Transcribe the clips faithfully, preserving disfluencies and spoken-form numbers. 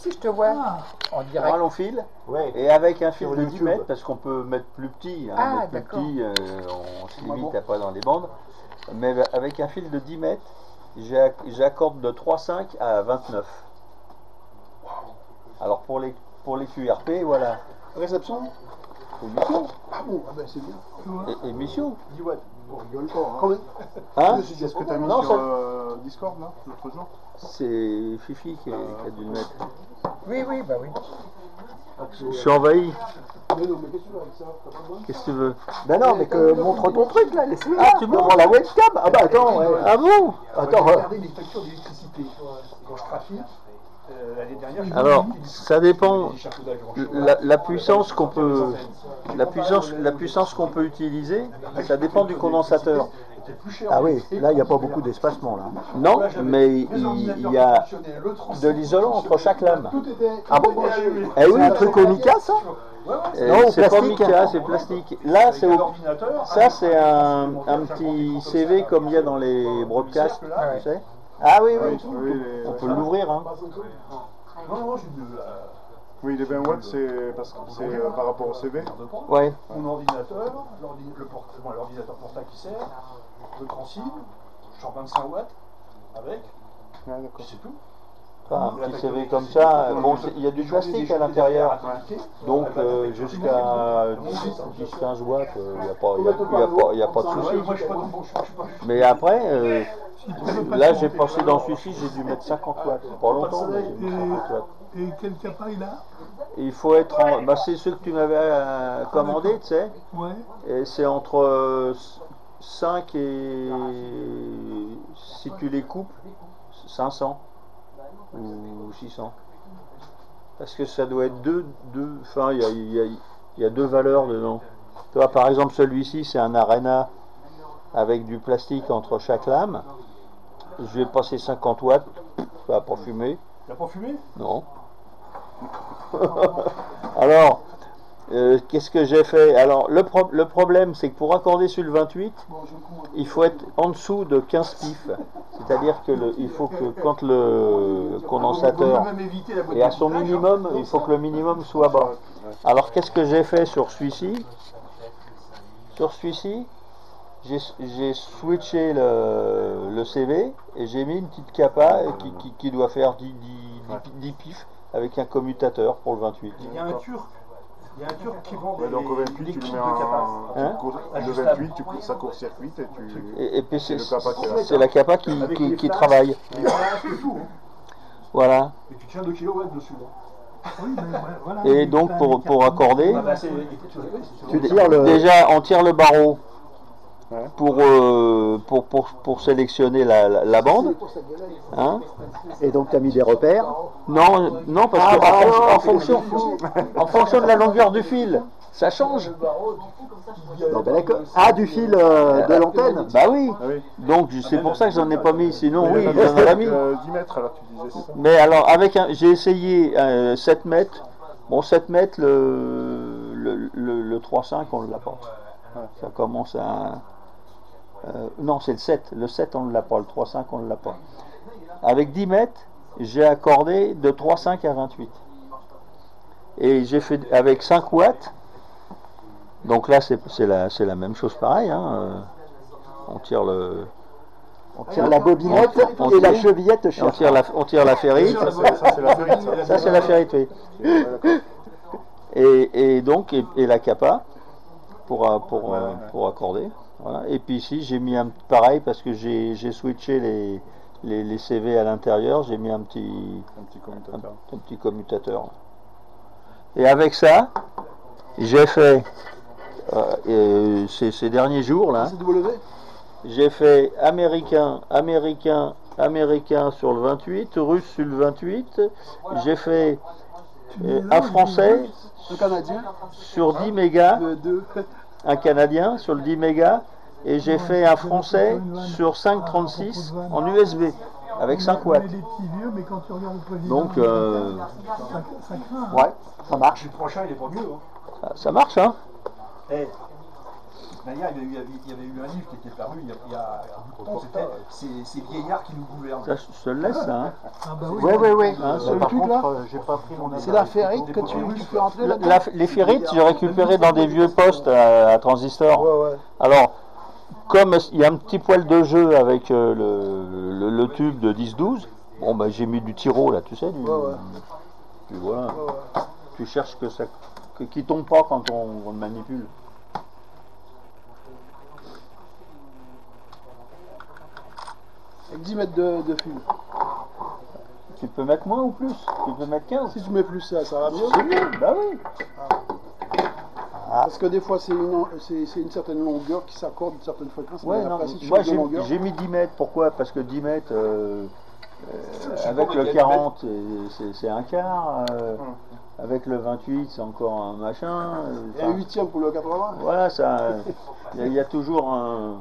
Si, je te vois Ah. en On direct. a long fil, Ouais. et avec un fil Sur de dix YouTube. mètres, parce qu'on peut mettre plus petit, hein, Ah, mettre plus d'accord. petit, euh, on se limite à pas dans les bandes, mais avec un fil de dix mètres, j'ai- j'accorde de trois virgule cinq à vingt-neuf. Alors pour les, pour les Q R P, voilà. Réception. Émission. Ah bon, ah ben c'est bien. É- émission. dix watts. On rigole pas. Hein. Combien Hein C'est ce que t'as mis Non, sur ça- euh, Discord là, l'autre jour. C'est Fifi qui, qui a dû le mettre. Oui, oui, bah oui. Je suis envahi. Mais non, mais qu'est-ce que tu veux avec ça? T'as pas besoin? Qu'est-ce que tu veux? Ben non, mais que montre ton truc là, laisse-le là. Ah, tu montres devant la webcam. Ah bah attends, ouais. Ah bon? Attends, ouais. Regardez les factures d'électricité. Quand je trafique, euh, l'année dernière, j'ai Alors, vu ça dépend. des échafaudages en chaud. La, la puissance qu'on peut, la puissance, la puissance qu'on peut utiliser, ça dépend du condensateur. C'était plus cher. Ah oui, là il n'y a pas beaucoup d'espacement là. Non, mais il, il y a de l'isolant entre chaque lame. Tout était. Ah bon? Eh oui, C'est un truc au Mica ça? Ouais, ouais, Euh, Non, c'est pas plastique. mica, c'est plastique. Là, c'est au- l'ordinateur. ça c'est un, un petit C V comme il y a dans les broadcasts, tu sais. Ah oui, oui, on peut l'ouvrir, hein. Non, non, j'ai de la- Oui, les vingt watts, c'est parce que c'est euh, par rapport au C V. Ouais. Mon ordinateur, l'ordi- le port- bon, l'ordinateur portable qui sert, le transceive, genre vingt-cinq watts, avec, Ah, d'accord. puis c'est tout. Enfin, un petit C V comme ça. Bon, c'est- il y a du plastique à l'intérieur, donc euh, jusqu'à dix à quinze watts, euh, il n'y a pas, il y a, il y a pas, il y a pas de souci. Moi, je suis pas dans le bon, je suis pas. Mais après, euh, là j'ai passé dans celui-ci, j'ai dû mettre cinquante watts. Pas longtemps, mais j'ai mis cinquante watts. Et quel capa il a? Et il faut être en. Bah, c'est ceux que tu m'avais euh, commandé, tu sais. Ouais. Et c'est entre euh, cinq et. Si tu les coupes, cinq cents ou six cents. Parce que ça doit être deux. deux enfin, il y a, il y a- il y a deux valeurs dedans. Tu vois, par exemple, celui-ci, c'est un Arena avec du plastique entre chaque lame. Je vais passer cinquante watts, ça va pas fumer. Il a pas fumé? Non. Alors, euh, qu'est-ce que j'ai fait? Alors, le, pro- le problème, c'est que pour accorder sur le vingt-huit, il faut être en dessous de quinze pifs. C'est-à-dire que le- il faut que quand le condensateur même éviter la boîte est à son d'écoutage, minimum, hein. il faut que le minimum soit bas. Alors, qu'est-ce que j'ai fait sur celui-ci? Sur celui-ci, j'ai j'ai switché le, le C V et j'ai mis une petite capa qui, qui, qui doit faire dix, dix, dix, dix pifs avec un commutateur pour le vingt-huit. Il y a un turc. Il y a un turc qui vend des, Ouais, donc au vingt-huit, des tu le kits mets de en. capas. Hein tu cours- le Ajustable. vingt-huit, tu, ça court-circuite et tu. Et, et puis c'est C'est le capa qui est- c'est la capa qui, Avec qui, les qui flashes, travaille. Les flashes et tout. hein. Voilà. Et tu tiens deux kilowatts dessus. hein. Oui, mais voilà. Et donc pour, pour accorder, Ah bah, c'est- tu- Tu tires le. déjà on tire le barreau Ouais. pour, euh, pour, pour, pour sélectionner la, la, la bande. Hein? Et donc tu as mis des repères. Non, non, parce Ah, que bah, en, fonction- alors, en fonction, en fonction de la longueur du fil, ça change. Non, ben d'accord. Ah, du fil euh, de l'antenne. Bah oui. Ah oui. Donc c'est pour ça que j'en ai pas mis, sinon oui, Mais j'en aurais mis. euh, dix mètres alors tu disais ça. Mais alors avec un, j'ai essayé euh, sept mètres. Bon, sept mètres, le, le, le, le trois virgule cinq on ne l'a pas. Ça commence à. euh, non, c'est le sept. Le sept on ne l'a pas. Le trois virgule cinq on ne l'a pas. Avec dix mètres, j'ai accordé de trois virgule cinq à vingt-huit. Et j'ai fait avec cinq watts. Donc là, c'est c'est la, c'est la même chose pareil. Hein, euh, on tire le. On tire la bobinette On et la tire- chevillette On cherche. tire la, on tire la ferrite. Ça, c'est ça, c'est la ferrite. ça. Ça, c'est la ferrite, oui. Ouais, d'accord. Et, et donc, et, et la capa pour, euh, pour, euh, pour accorder. Voilà. Et puis ici, j'ai mis un pareil parce que j'ai j'ai switché les, les, les C V à l'intérieur. J'ai mis un petit, Un petit un, commutateur. un petit commutateur. Et avec ça, j'ai fait euh, euh, ces, ces derniers jours là. C W. J'ai fait américain, américain, américain sur le vingt-huit, russe sur le vingt-huit. J'ai fait euh, un français Un Canadien. sur dix mégas, De, de... un canadien sur le dix mégas, et j'ai fait un français sur cinq virgule trente-six en U S B avec cinq watts. On est des petits vieux, mais quand tu regardes le président. Donc euh, ça, ça craint. hein. Ouais, ça marche. Le prochain, il est pas mieux. Hein. ça, ça marche, hein. Eh, D'ailleurs, il y, avait eu, il y avait eu un livre qui était paru il y a, il y a un bout de temps, c'était ces, ces vieillards qui nous gouvernent. Ça, je te le laisse, ça. Hein. Ah bah oui. Ouais, ouais, ouais. Hein, Euh, par contre, euh, j'ai pas pris mon C'est la ferrite que tu, tu fais rentrer La- là-dedans. la- les ferrites, j'ai récupéré dans des vieux postes à, à transistor. Ouais, ouais. Alors, comme il y a un petit poil de jeu avec euh, le, le, le tube de dix douze, bon, bah, j'ai mis du tiro là, tu sais. Du, Ouais, ouais. du- voilà. Ouais, ouais. Tu cherches que ça, que, qu'il tombe pas quand on, on le manipule. Avec dix mètres de, de fil. Tu peux mettre moins ou plus? Tu peux mettre quinze? Si tu mets plus ça, ça va mieux. C'est mieux, bah oui. Parce que des fois, c'est une, c'est, c'est une certaine longueur qui s'accorde une certaine fréquence. Ouais, mais non, après, si tu moi changes de j'ai longueur, j'ai mis dix mètres. Pourquoi? Parce que dix mètres, euh, euh, sais avec pas, le mais il y a quarante, euh, c'est c'est un quart. euh, Hum. Avec le vingt-huit, c'est encore un machin. euh, et un enfin, huitième pour le quatre-vingts. voilà, ça. Il y, a- il y a toujours un.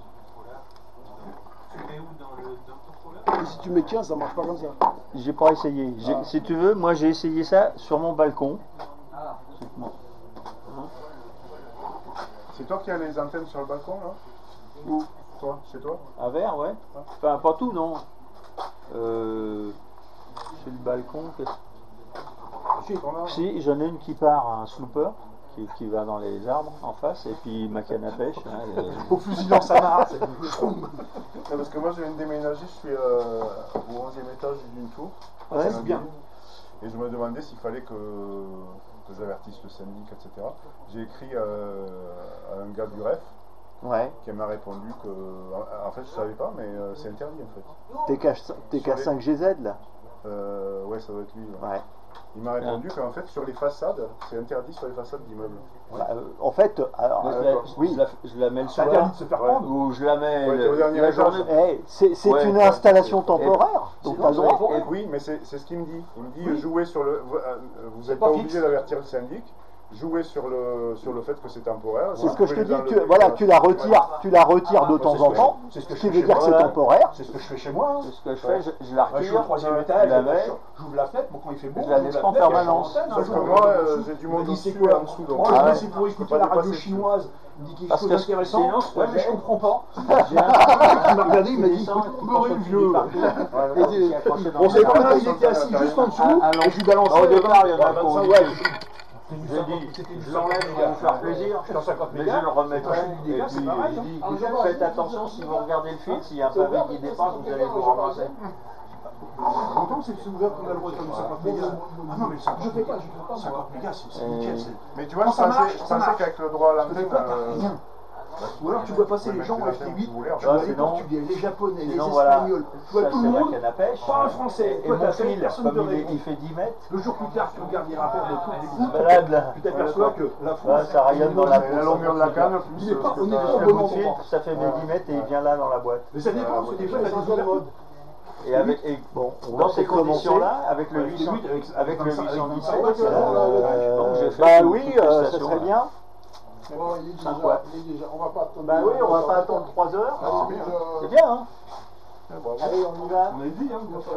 Et si tu mets quinze, ça marche pas comme ça. J'ai pas essayé. J'ai- Ah. Si tu veux, moi j'ai essayé ça sur mon balcon. Bon. C'est toi qui as les antennes sur le balcon, là? Où? Toi? Chez toi? À verre, ouais. Enfin, pas tout, non. Euh, sur le balcon, qu'est-ce Si, t'en as. Si, j'en ai une qui part à un slooper, qui, qui va dans les arbres en face, et puis ma canne à pêche. Hein, elle- Au fusil dans sa mare, c'est Non, parce que moi je viens de déménager, je suis euh, au onzième étage d'une tour. Ouais, c'est bien. Et je me demandais s'il fallait que, que j'avertisse le syndic, et cetera. J'ai écrit euh, à un gars du R E F Ouais. qui m'a répondu que. En fait, je savais pas, mais euh, c'est interdit en fait. T'es qu'à t'es qu'à cinq G Z là. Euh, ouais, ça doit être lui. ouais. Ouais. Il m'a répondu qu'en fait, sur les façades, c'est interdit sur les façades d'immeubles. Bah, euh, en fait, alors, Moi, je, euh, la, oui. je, la, je la mets le c'est soir, interdit de se faire Ouais. prendre. ou je la mets Ouais, le- au dernier la étage. journée. Eh, c'est c'est Ouais, une ouais. installation Et- temporaire, donc Sinon, t'as le c'est droit. pas- Et oui, mais c'est c'est ce qu'il me dit. Il me dit Oui. jouer sur le. Vous- euh, vous n'êtes pas pas, fixe. obligé d'avertir le syndic. Jouer sur le sur le fait que c'est temporaire. C'est Vous ce que je te pouvez dis, les tu, enlever, voilà, quoi. tu la retires, tu la retires de Ouais, temps c'est ce en que temps, je- c'est ce que ce je qui fais veut chez dire que moi. c'est Ouais. temporaire. C'est ce que je fais chez moi. hein. C'est ce que je fais, je, je la Ouais, je suis au retire, troisième je étage, la mets. j'ouvre la fenêtre, bon, quand il fait beau, Je la j'ouvre laisse pas en fenêtre, permanence. il y a Sauf une que antenne, moi, un euh, jour, j'ai du je me monde dis, au-dessus c'est quoi et en dessous, donc, Oh, ah je ouais. vais, c'est pour peux écouter pas la radio dépasser. chinoise. Il me dit quelque Parce chose que d'intéressant. sinon, Ouais, mais je comprends pas. J'ai un Il m'a regardé, il m'a dit, descend, écoute, beurré, le vieux. Ouais, Et qui des- est accroché dans On le savait pas cadre. quand il était assis juste en dessous, Ah, ah, et je lui balançais. Au départ, il y en a qui ont dit, Ouais, j'ai dit, je l'enlève, je vais vous faire plaisir, J'étais en cinquante mais je mégas. le remettrai. Quand je fais du Et dégât, puis, c'est pareil, je hein. dis, Ah, je vois. faites attention si vous regardez le fil, s'il y a un pavé qui dépasse, vous allez vous ramasser. Longtemps que c'est ouvert qu'on a le droit de faire du cinquante mégas. Ah non, mais le cinquante mégas, cinquante mégas, c'est c'est nickel. c'est- Mais tu vois, Quand je ça pensais, marche, je ça pensais marche. qu'avec le droit à Parce que des l'antenne. fois, t'as euh, rien. bah, Ou alors tu vois passer vous les pouvez gens mettre avec les l'antenne huit, que vous voulez, tu en vois fait. les Sinon- Portugais, les Japonais, les Sinon, voilà, Espagnols, tu vois ça tout c'est le la monde, canne à pêche. pas un Français. Et Toi, mon t'as fait, fil, personne te comme il, est- répond. il fait dix mètres, Deux jours plus tard, tu regardes les rappels de toutes les il se balade là. tu t'aperçois que la Ouais, France, ça rayonne dans la Et la longueur de la canne, plus. Il est pas- euh, ce que on est t'as- pas au Le bon bout de endroit. fil, ça fait mes dix mètres et il vient là dans la boîte. Mais ça dépend, parce que des fois, il y a des mode. Et avec, et Bon, on dans va ces peut-être commencer. conditions-là, avec le Avec huit cents, le huit, avec- avec le avec huit cent dix-sept, vingt-cinq, euh, donc j'ai fait Bah tout- oui, toutes les euh, ça stations, serait là. bien. Bon, il est Cinq déjà, watts. il est déjà, on va pas attendre. Bah oui, on va pas attendre trois heures. Ah, c'est bien. C'est bien, hein? Ah, bravo. Allez, on y va. On a dit, hein, bien sûr.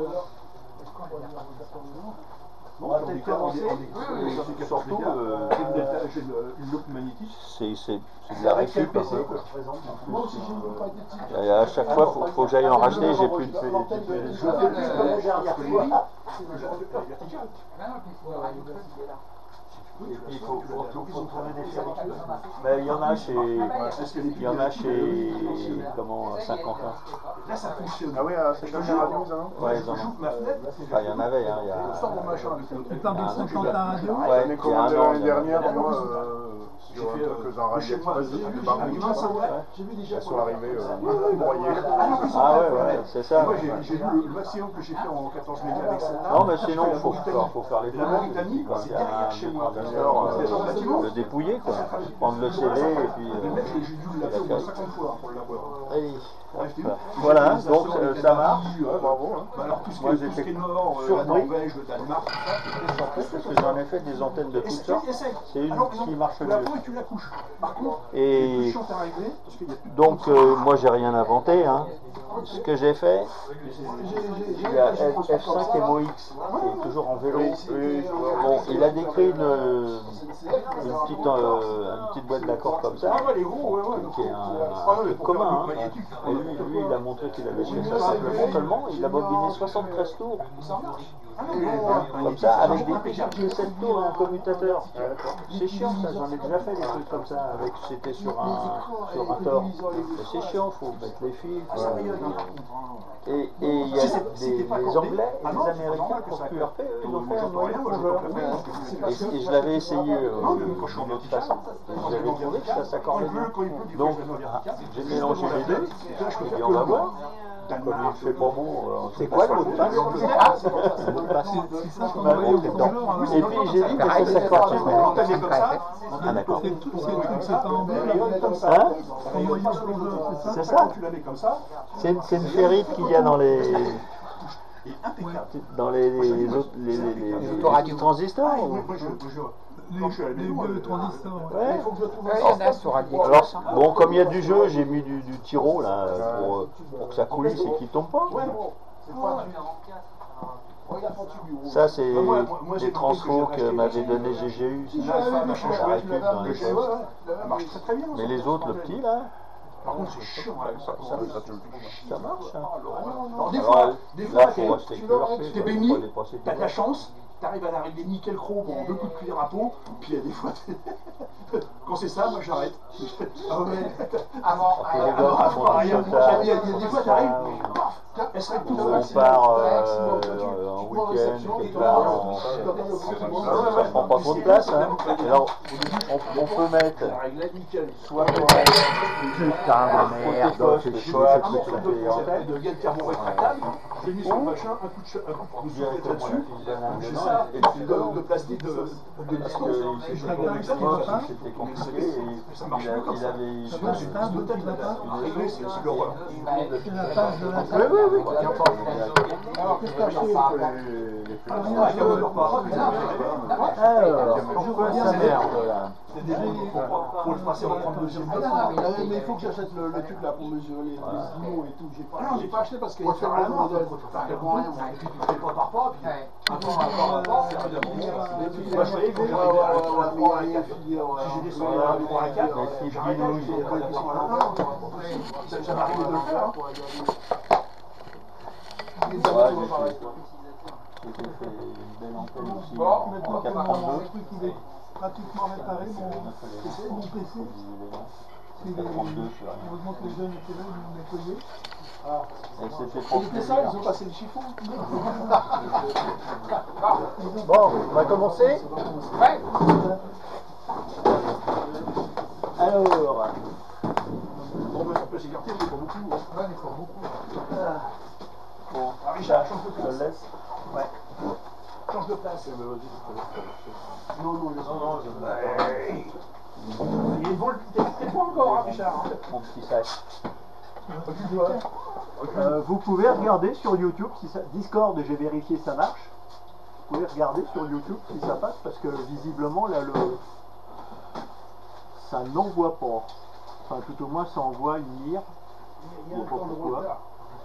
On va peut-être commencer. Surtout, Surtout, euh, j'ai une loupe magnétique. c'est c'est- c'est de la récup. Moi aussi, j'ai une coupe magnétique. Et à chaque fois, il faut, faut que j'aille en racheter, j'ai plus de. L'antenne de- de- je fais plus comme la dernière fois. Et puis il faut, faut, faut, faut trouver des ferritures. Mais il y en a chez, il y en a chez, comment, Saint-Quentin. Là, ça fonctionne. Ah oui, euh, c'est comme la radio, ça, non? Ouais, ils en ont. J'ouvre ma fenêtre, Enfin, il y en avait, hein, il y a. sors mon machin avec le Tu parles de cinquante à radio? Ouais, J'en ai il y a commandé un an, l'année il y en a. dernière, Ah, moi, non, euh, j'ai sur un fait, truc que euh, j'en râle chez moi, express, j'ai c'était vu, barbe. j'ai vu vingt-cinq watts. J'ai vu déjà. Elles sont arrivées euh, broyées. Ah ouais, ouais, c'est ça. Moi, j'ai j'ai vu le, le maximum que j'ai fait en quatorze mégas avec celle-là. Non, mais sinon, J'ai il fait faut, la faut, Mauritanie. faut faire les La Mauritanie, Quand c'est il y a un derrière chez moi. transistor, euh, C'est dans le bâtiment. le dépouiller, quoi. Prendre le C D et puis. Le euh, mec, j'ai dû l'appeler au moins cinquante fois pour l'avoir. allez. Bref, t'es où Voilà, J'ai donc des euh, stations ça en marche. Italie, euh, Bravo, hein. bah alors tout ce qui Moi, est, tout ce j'étais qui est nord, euh, la surpris. Norvège, le Danemark, tout ça, c'est très Parce que j'en ai fait des antennes de toutes sortes. C'est une Alors, qui marche tu la mieux. prends et tu la couches. Par contre, Et c'est plus chiant à régler parce qu'il y a plus de donc, euh, moi, j'ai rien inventé. Hein. ce que j'ai fait, il y a F cinq et Mo X, qui est toujours en vélo. Bon, il a décrit une, une, petite, euh, une petite boîte d'accords comme ça, qui est un, un truc commun. Hein. Et lui, lui, il a montré qu'il avait fait ça simplement, seulement, il a bobiné soixante-treize tours. Comme ça, avec des petits sept tours et un commutateur. C'est chiant ça, j'en ai déjà fait des trucs comme ça, avec c'était sur un sur un tort. C'est chiant, faut mettre les fils. Et et il y a des, des Anglais et des Américains pour Q R P, eux, ils ont fait un noyau plongeur. Et, et je l'avais essayé euh, d'une autre façon. Et j'avais trouvé que ça s'accordait bien. Donc j'ai mélangé les deux, je me dis on va voir. Comme il ne fait pas bon, c'est quoi le mot de passe? Le mot de passe. Tu m'as montré dedans. Et puis j'ai dit que ça s'accorde super. Ah d'accord. C'est pas en bleu, Hein? en noyau plongeur, c'est ça? C'est ça? Tu la mets comme ça. C'est une, c'est une ferrite qu'il y a dans les dans les, les autres les, les, les, les, les transistors. ou- Moi, je, je, Les, quand je suis à la les maison, bleus euh, transistors. Ouais. il faut que je trouve Ouais, un il y en a système. sur AliExpress. Alors, bon, comme il y a du jeu, j'ai mis du, du tiro là pour, euh, pour que ça coulisse et qu'il tombe pas. Ouais, bon, c'est pas Regarde quand tu lui Ça, c'est Moi, moi, moi, j'ai des compris que transfos j'ai que acheté, m'avait j'ai- donné G G U. Si Ça, j'avais fait ma ça chouette, récup je l'avais dans les acheté, postes. ouais, ça marche très très bien. Mais ça. les autres, le petit là, Par contre, c'est chiant. ouais, ça, ça, Ça, tu le touches. ça marche. Hein. Alors, des Alors, fois, des là, fois, faut t'es- rester tu Q l'auras, R P, tu t'es quoi, faut béni, pas dépasser t'as tout de la ça. chance, t'arrives à la régler nickel chrome en deux coups de cuillère à peau, puis il y a des fois, t'es- quand c'est ça, moi j'arrête. Ah ouais. Avant, Après, les avant, gars qui Ah, font pareil, du il y a sautage, il y a des fois, ça, t'arrives, ou- paf, elle serait tout ou seul. on part euh, en week-end, quelque part, en- ça prend pas trop de place. Hein. Alors, on, on peut mettre La règle nickel. soit Putain de merde, côté c'est soit chier, truc Moi, ça sur deux fait en concepts tête. de gel thermorétractable, j'ai mis sur le machin un coup de ch- un coup de soufflette là-dessus, j'ai ça, et puis de, de plastique de, de Parce distance. que il s'est fait comme ça, c'était compliqué et Ça marche il, a- plus comme il ça. avait une, Sinon, c'est une prise de tête là-bas. Régler, c'est c'est l'horreur. C'est la page de la Oui, table. oui, oui. Alors, qu'est-ce que t'as acheté Ah, Ah, rien, avec un moteur par Alors, je vois bien sa ça. merde là. C'est des gens pour, pour le passer en trente-deuxième. Ah, mais il faut que j'achète le, le truc là pour mesurer les, les imos et tout. J'ai pas, Ah non, j'ai pas acheté parce qu'il y Faut a le faire à la tellement main, de modèles. faut faire Je un comprends rien, moi. Et puis tu fais pas par pas, puis Ouais. un temps, un temps, un temps, c'est un moment. Moi, je savais que Ouais, j'avais ouais, un ouais, trois ouais, mais à il y a quatre. une filière, ouais. Si j'ai descendu à un trois à quatre, Ouais, j'arrêtais, Pinot, je il faisais pas la question à la main. Ça ça m'arrivait de le faire. hein. Les Ouais, amateurs, j'ai pareil. fait, j'ai fait une belle antenne aussi. Bon, en maintenant que mon quatre-vingt-deux. truc il est pratiquement réparé, mon P C, mon P C, c'est les- quatre-vingt-deux sur un. heureusement que les jeunes étaient là, ils m'ont nettoyé. Et c'était Ils étaient ça, ils ont passé le chiffon. Bon, on va commencer. Ouais. Alors, Bon, ben, on peut s'écarter, mais pas beaucoup. hein. Ouais, mais pas beaucoup. Bon, Ah, Richard, change de je le place. laisse. Change de place. Non, non, les Non, je Il est devant le t'es devant encore, hein, Richard. hein. mon petit sac. Occupe-toi. euh, vous pouvez regarder sur YouTube si ça. Discord, j'ai vérifié, ça marche. Vous pouvez regarder sur YouTube si ça passe parce que visiblement là le ça n'envoie pas. Enfin, tout au moins, ça envoie une lire. Il y a Je un sais pas temps de pourquoi. retard.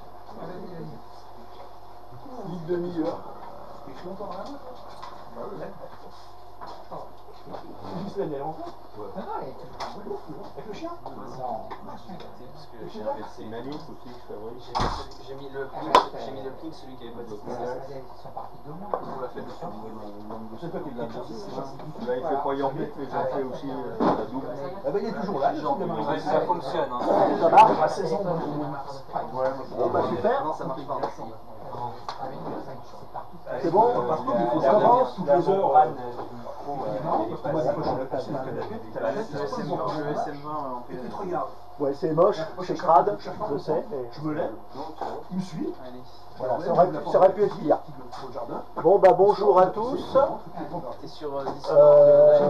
Une demi-heure. Et je suis longtemps dans la main. Bah oui. Ghislaine, elle est rentrée Non, non, elle est toujours en boulot. avec le chien. Non. Parce que j'ai un C'est Manif aussi que je fabrique. J'ai j'ai mis le ping, j'ai mis le ping, celui qui avait pas de Ça, ça, Ils sont partis deux mois. On l'a fait dessus. C'est toi qui l'as dit. Là, il fait pas Yorbit, mais j'en fais aussi euh, la double. Ah bah il est toujours là, il est toujours gamin. Ouais, ça fonctionne. Hein. Ça marche. À seize ans, dans mars. Bon, bah super. Non, ça marche pas. Avec le cinq, c'est parti. C'est bon. Par contre, il faut La- savoir, la- toutes la les heures. membrane, euh, du micro, euh, Non, elle est parce que moi, pas- des fois, je l'ai passé dans le canapé, t'as la tête, Le S M vingt en et puis tu P L. regardes. Ouais, c'est moche, c'est crade, je sais, mais Je me lève, il me suit. Allez. voilà, ça aurait, ça aurait pu être pire. Au jardin. Bon, bah bonjour à tous. T'es sur euh, Discord. Euh,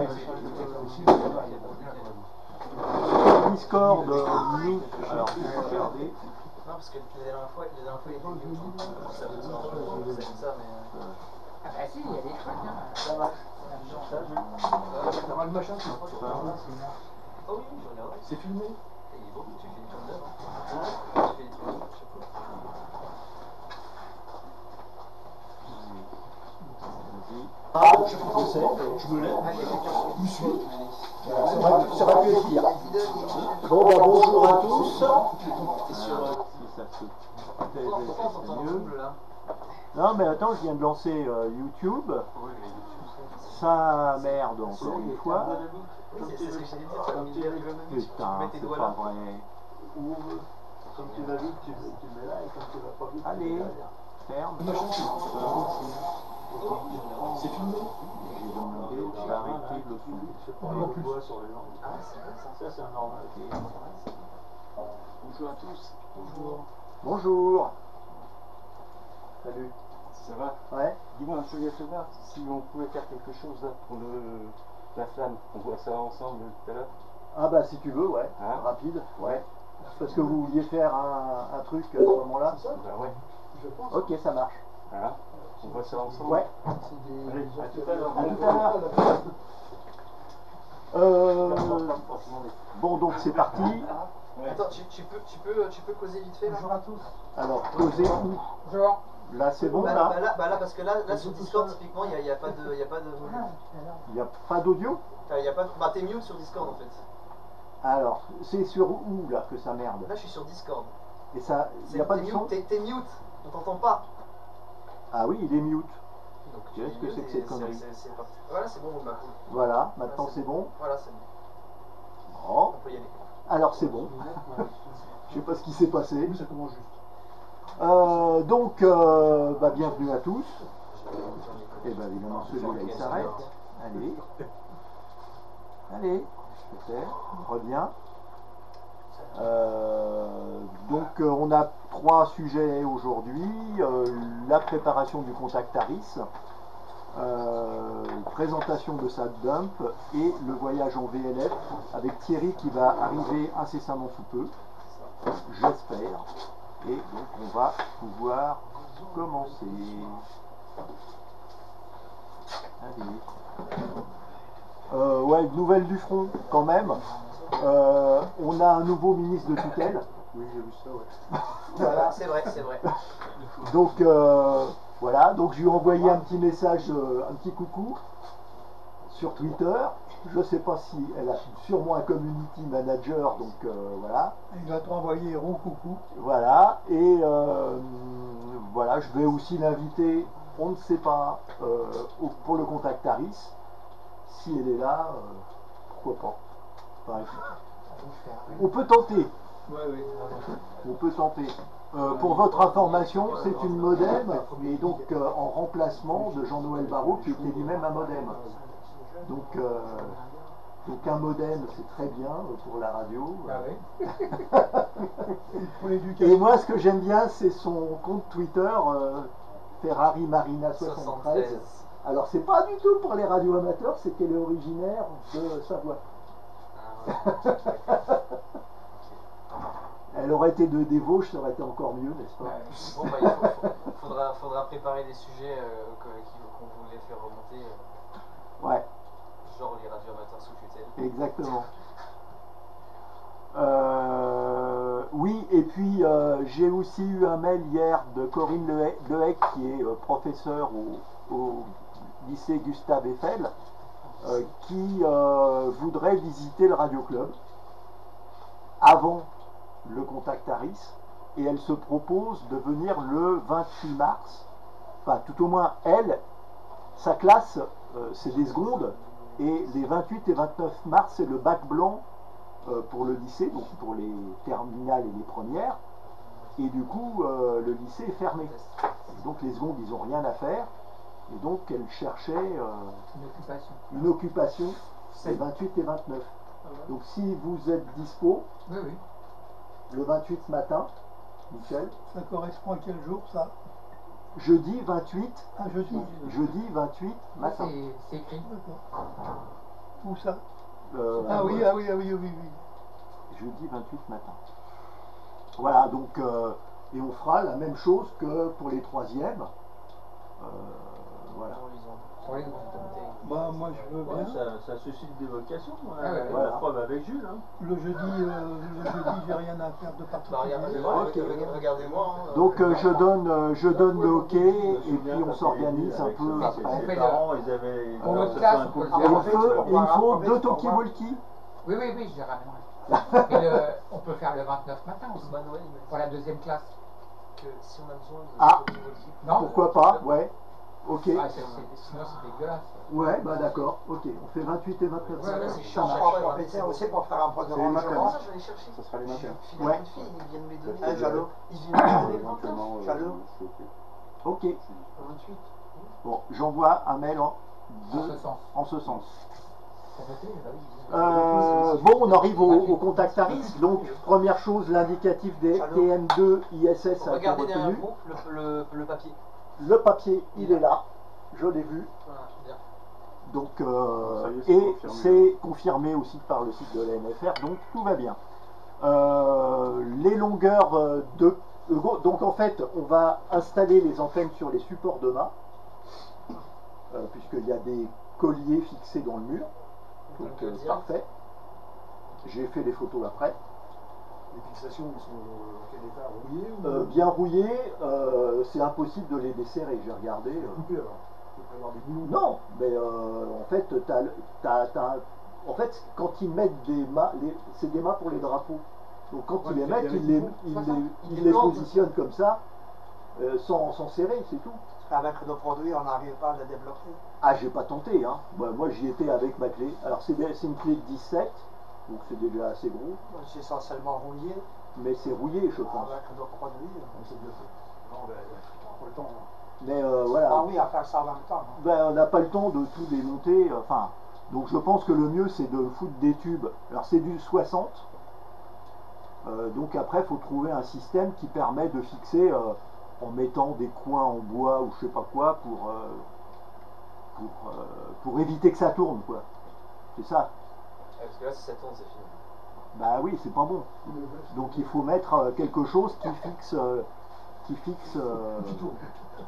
Euh, Discord, euh, nous. Alors, regardez. Non, parce que la dernière fois, la dernière fois, il était ça faisait un peu ça, mais. euh, Ah bah si, il y a des trucs. Hein. ça marche. T'as mal le machin, tu vois. Oh oui, je regarde. C'est filmé. Il est beau, tu fais des tours d'œuvre. Hein? Tu fais des tours d'œuvre, je sais pas. Ah, je sais, Je me lève, je me suis. ça va, ça va plus être pire. Bon, bah, bonjour à tous. C'est sur. euh, Si ça se Pourquoi pourquoi on s'entend double là? Non, mais attends, je viens de lancer euh, YouTube. Ça merde encore une fois. C'est c'est ce que j'allais dire, tu as mis l'ergonomie, tu Putain, mets tes c'est doigts pas là. vrai. Comme tu l'as vu, tu, tu le mets là et comme tu l'as pas vu, tu le Allez, mets derrière. ferme. C'est filmé. J'ai demandé d'arrêter le son. Le doigt sur les jambes. Ah, c'est vrai ça. Ça, c'est un normal. Bonjour à tous. Bonjour. Bonjour. Salut, ça va? Ouais. Dis-moi, je voulais savoir si on pouvait faire quelque chose là pour le, la flamme. On voit ça ensemble tout à l'heure. Ah bah si tu veux, ouais. Hein? Rapide, ouais. Parce que vous vouliez faire un, un truc à ce moment-là. Bah ouais. Je pense. Ok, ça marche. Hein? On voit ça ensemble. Ouais. C'est des. Allez, à tout à l'heure. À tout à l'heure. Euh, bon, donc c'est parti. Attends, tu, tu peux, tu, peux, tu peux causer vite fait là? Bonjour à tous. Alors, posez où? Bonjour. Là, c'est bon, bah, là? bah, là, bah là, parce que là, là sur Discord, typiquement, il n'y a, y a pas de. Y a pas de... Il n'y a pas d'audio? Enfin, y a pas de... Bah, t'es mute sur Discord en fait. Alors, c'est sur où, là, que ça merde? Là, je suis sur Discord. Et ça, il C'est- n'y a pas t'es de mute, son? T'es t'es mute, on t'entend pas. Ah oui, il est mute. Donc, Qu'est-ce tu que es c'est mute que et cette connerie? c'est- c'est parti. Voilà, c'est bon, on m'a cool. Voilà, maintenant c'est bon. Voilà, c'est bon. Bon. On peut y aller. Alors, c'est bon. Je sais pas ce qui s'est passé. Oui, ça commence juste. Euh, donc, euh, bah, bienvenue à tous. Et bien évidemment, celui-là, il s'arrête. Allez. Allez, peut-être, reviens. Euh, donc, euh, on a trois sujets aujourd'hui. Euh, la préparation du contact ARIS, euh, présentation de SatDump et le voyage en V L F avec Thierry qui va arriver incessamment sous peu, j'espère. Et donc, on va pouvoir commencer. Allez. Euh, ouais, nouvelle du front quand même. Euh, on a un nouveau ministre de tutelle. Oui, j'ai vu ça, ouais. Voilà, c'est vrai, c'est vrai. Donc euh, voilà, donc je lui ai envoyé un petit message, euh, un petit coucou sur Twitter. Je sais pas si elle a sûrement un community manager, donc euh, voilà. Il va te renvoyer rond coucou. Voilà, et euh, voilà, je vais aussi l'inviter, on ne sait pas, euh, au- pour le contact ARIS. Si elle est là, euh, pourquoi pas. Enfin, on peut tenter. Ouais, oui. On peut tenter. Euh, pour votre information, c'est une modem, et donc euh, en remplacement de Jean-Noël Barrot, qui était lui-même un modem. Donc, euh, donc un modem, c'est très bien euh, pour la radio. Pour l'éducation. Et moi, ce que j'aime bien, c'est son compte Twitter, euh, Ferrari Marina soixante-treize. Alors, c'est pas du tout pour les radios amateurs, c'est qu'elle est originaire de Savoie. Elle aurait été de des Vosges, ça aurait été encore mieux, n'est-ce pas? Bon, bah, il faut- faut- faudra, faudra préparer des sujets euh, que- qui- qu'on voulait faire remonter, euh, Ouais, genre les radios amateurs sous tutelle. exactement. Euh, oui, et puis euh, j'ai aussi eu un mail hier de Corinne Lehe- Lehec, qui est euh, professeure au, au lycée Gustave Eiffel, euh, qui euh, voudrait visiter le Radio Club avant le contact ARIS, et elle se propose de venir le vingt-huit mars, enfin tout au moins elle, sa classe euh, c'est des secondes, et les vingt-huit et vingt-neuf mars c'est le bac blanc euh, pour le lycée, donc pour les terminales et les premières, et du coup euh, le lycée est fermé. Et donc les secondes ils n'ont rien à faire, et donc elle cherchait euh, Une occupation. une occupation les vingt-huit et vingt-neuf. Donc si vous êtes dispo, Oui, oui. le vingt-huit matin, Michel, Ça correspond à quel jour ça? jeudi vingt-huit, Ah, jeudi. jeudi vingt-huit Là, matin. c'est c'est écrit. D'accord. Où ça? Euh, Ah oui, ah oui, ah oui, oui, oui. Jeudi vingt-huit matin. Voilà, donc, euh, et on fera la même chose que pour les troisièmes. Euh, voilà. Pour les autres. Bah, moi, moi je veux Ouais, bien. ça, ça suscite des vocations. Hein. Ah ouais, La voilà. preuve avec Jules. Hein. Le jeudi, euh, le jeudi, j'ai rien à faire de Bah, particulier. regardez, Ok. regardez- regardez-moi. hein, Donc euh, euh, je donne, euh, je donne le OK Je me et souviens puis on quand s'organise il est un avec peu ses- après. Ses fait parents, ils avaient. Pour alors, votre ça classe, fait un on coup peut de le Et faire. il théâtre. faut, On et il va faut rappeler deux qu'on va- talkie-walkie. Oui, oui, oui, je les ramènerai. Mais le, on peut faire le vingt-neuf matin aussi, Manuel, il m'a dit pour la deuxième classe. que si on a besoin de Ah. talkie-walkie, Non Pourquoi pas, ouais. OK. Ah, c'est- c'est- sinon c'est dégueulasse. Ouais, bah d'accord, OK. On fait vingt-huit et vingt-neuf. Ouais, ouais, c'est Ça chiant. marche. chaque fois, On hein, peut c'est faire bon. aussi pour faire un point de C'est les matins. Comment rangement. ça, je vais les chercher Ça sera les matins. Je Ouais. file à une fille, ils viennent me les donner. Un jaloux. Ils viennent me les donner le vingt-neuf. Éventuellement, euh, Chaleur. je suis OK. OK. vingt-huit. Bon, j'envoie un mail en, En de- ce sens. en ce sens. T'as noté? Bah oui. Euh, bon, on arrive au, au contact à risque. Donc, première chose, l'indicatif des T M deux I S S a été Regardez derrière retenu. vous le, le, le papier. Le papier, il est là. Je l'ai vu. Voilà, bien. Donc, euh, Ça y est, c'est et confirmé. c'est confirmé aussi par le site de la N F R, donc tout va bien. Euh, les longueurs euh, de... euh, Donc en fait, on va installer les antennes sur les supports de mât, euh, puisqu'il y a des colliers fixés dans le mur. Donc Donc, euh, euh, direct. parfait. J'ai fait les photos après. Les fixations, ils sont euh, en quel état? Rouillés ou Euh, bien rouillés, euh, c'est impossible de les desserrer, j'ai regardé. euh. coupés alors? Il peut y avoir des boulons. Non, mais euh, en fait, t'as, t'as- t'as- en fait, quand ils mettent des mâts, les- c'est des mâts pour les drapeaux. Donc quand Ouais, ils les il y a mettent, des ils les, boutons. ils C'est les, ça. ils Il les est blanc, positionnent comme ça, euh, sans, sans serrer, c'est tout. Avec nos produits, on n'arrive pas à les débloquer. Ah, j'ai pas tenté, hein. Moi, moi, j'y étais avec ma clé. Alors c'est, des- c'est une clé de dix-sept, donc c'est déjà assez gros, C'est essentiellement rouillé. mais c'est rouillé, je pense. Avec nos produits. On s'est bien fait. Non, ben, on n'a pas le temps. hein. Mais euh, voilà. Ah oui, à faire ça en même temps. hein. Ben, on n'a pas le temps de tout démonter. euh, Enfin, donc je pense que le mieux c'est de foutre des tubes. Alors c'est du soixante. Euh, donc après, il faut trouver un système qui permet de fixer euh, en mettant des coins en bois ou je sais pas quoi pour, euh, pour, euh, pour éviter que ça tourne, quoi. C'est ça. Ouais, parce que là, si ça tourne, c'est fini. Bah oui, c'est pas bon. Donc il faut mettre euh, quelque chose qui fixe. euh, qui fixe. euh, Qui tourne.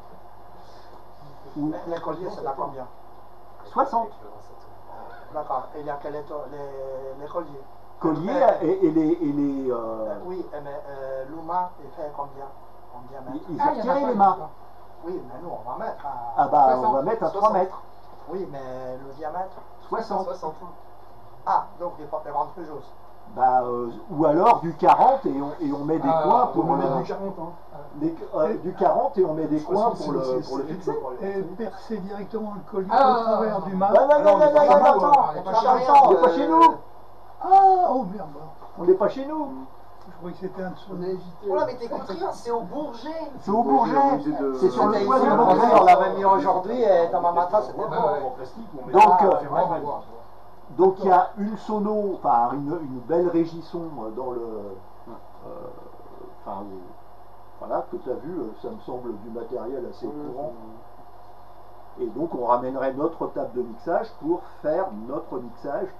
ou- Les colliers, c'est à combien? soixante. Avec le vingt-sept. D'accord. Et il y a quel éto- les, les colliers? Colliers Euh, et, et les. Et les euh, euh, Oui, mais euh, l'Ouma, il fait combien? Combien ils, mètres? ils Ah, ont il y en a retiré pas, les il y en a mâts. pas. Oui, mais nous, on va mettre à... Ah bah on soixante, va mettre à trois soixante. mètres. Oui, mais le diamètre? soixante. soixante. Ah, donc il faut rendre plus juste. Bah, euh, ou alors du quarante et on, et on met des Ah, coins Pour pour me mettre le, du quarante, hein. des- euh, du quarante et on met des coins C'est- pour le, c'est- pour le c'est- fixer. Et percer directement le collier Ah, au travers du mât. Non, non, non, non, non, non, non, attends, non, on est pas chez on rien, n'est pas euh, chez nous. Ah, oh merde. On n'est pas chez nous. Je croyais que c'était un dessous. Voilà, mais t'es compris, hein, c'est au Bourget. C'est au Bourget. C'est sur le C'était toit ici, du on Bourget. l'avait mis aujourd'hui et demain matin, c'était Ouais, bon. ouais. En plastique, on met Donc, ça, euh, ça fait vraiment mal. Donc il y a une sono, enfin une, une belle régisson euh, dans le, euh, enfin euh, voilà que tu as vu, euh, ça me semble du matériel assez courant. Et donc on ramènerait notre table de mixage pour faire notre mixage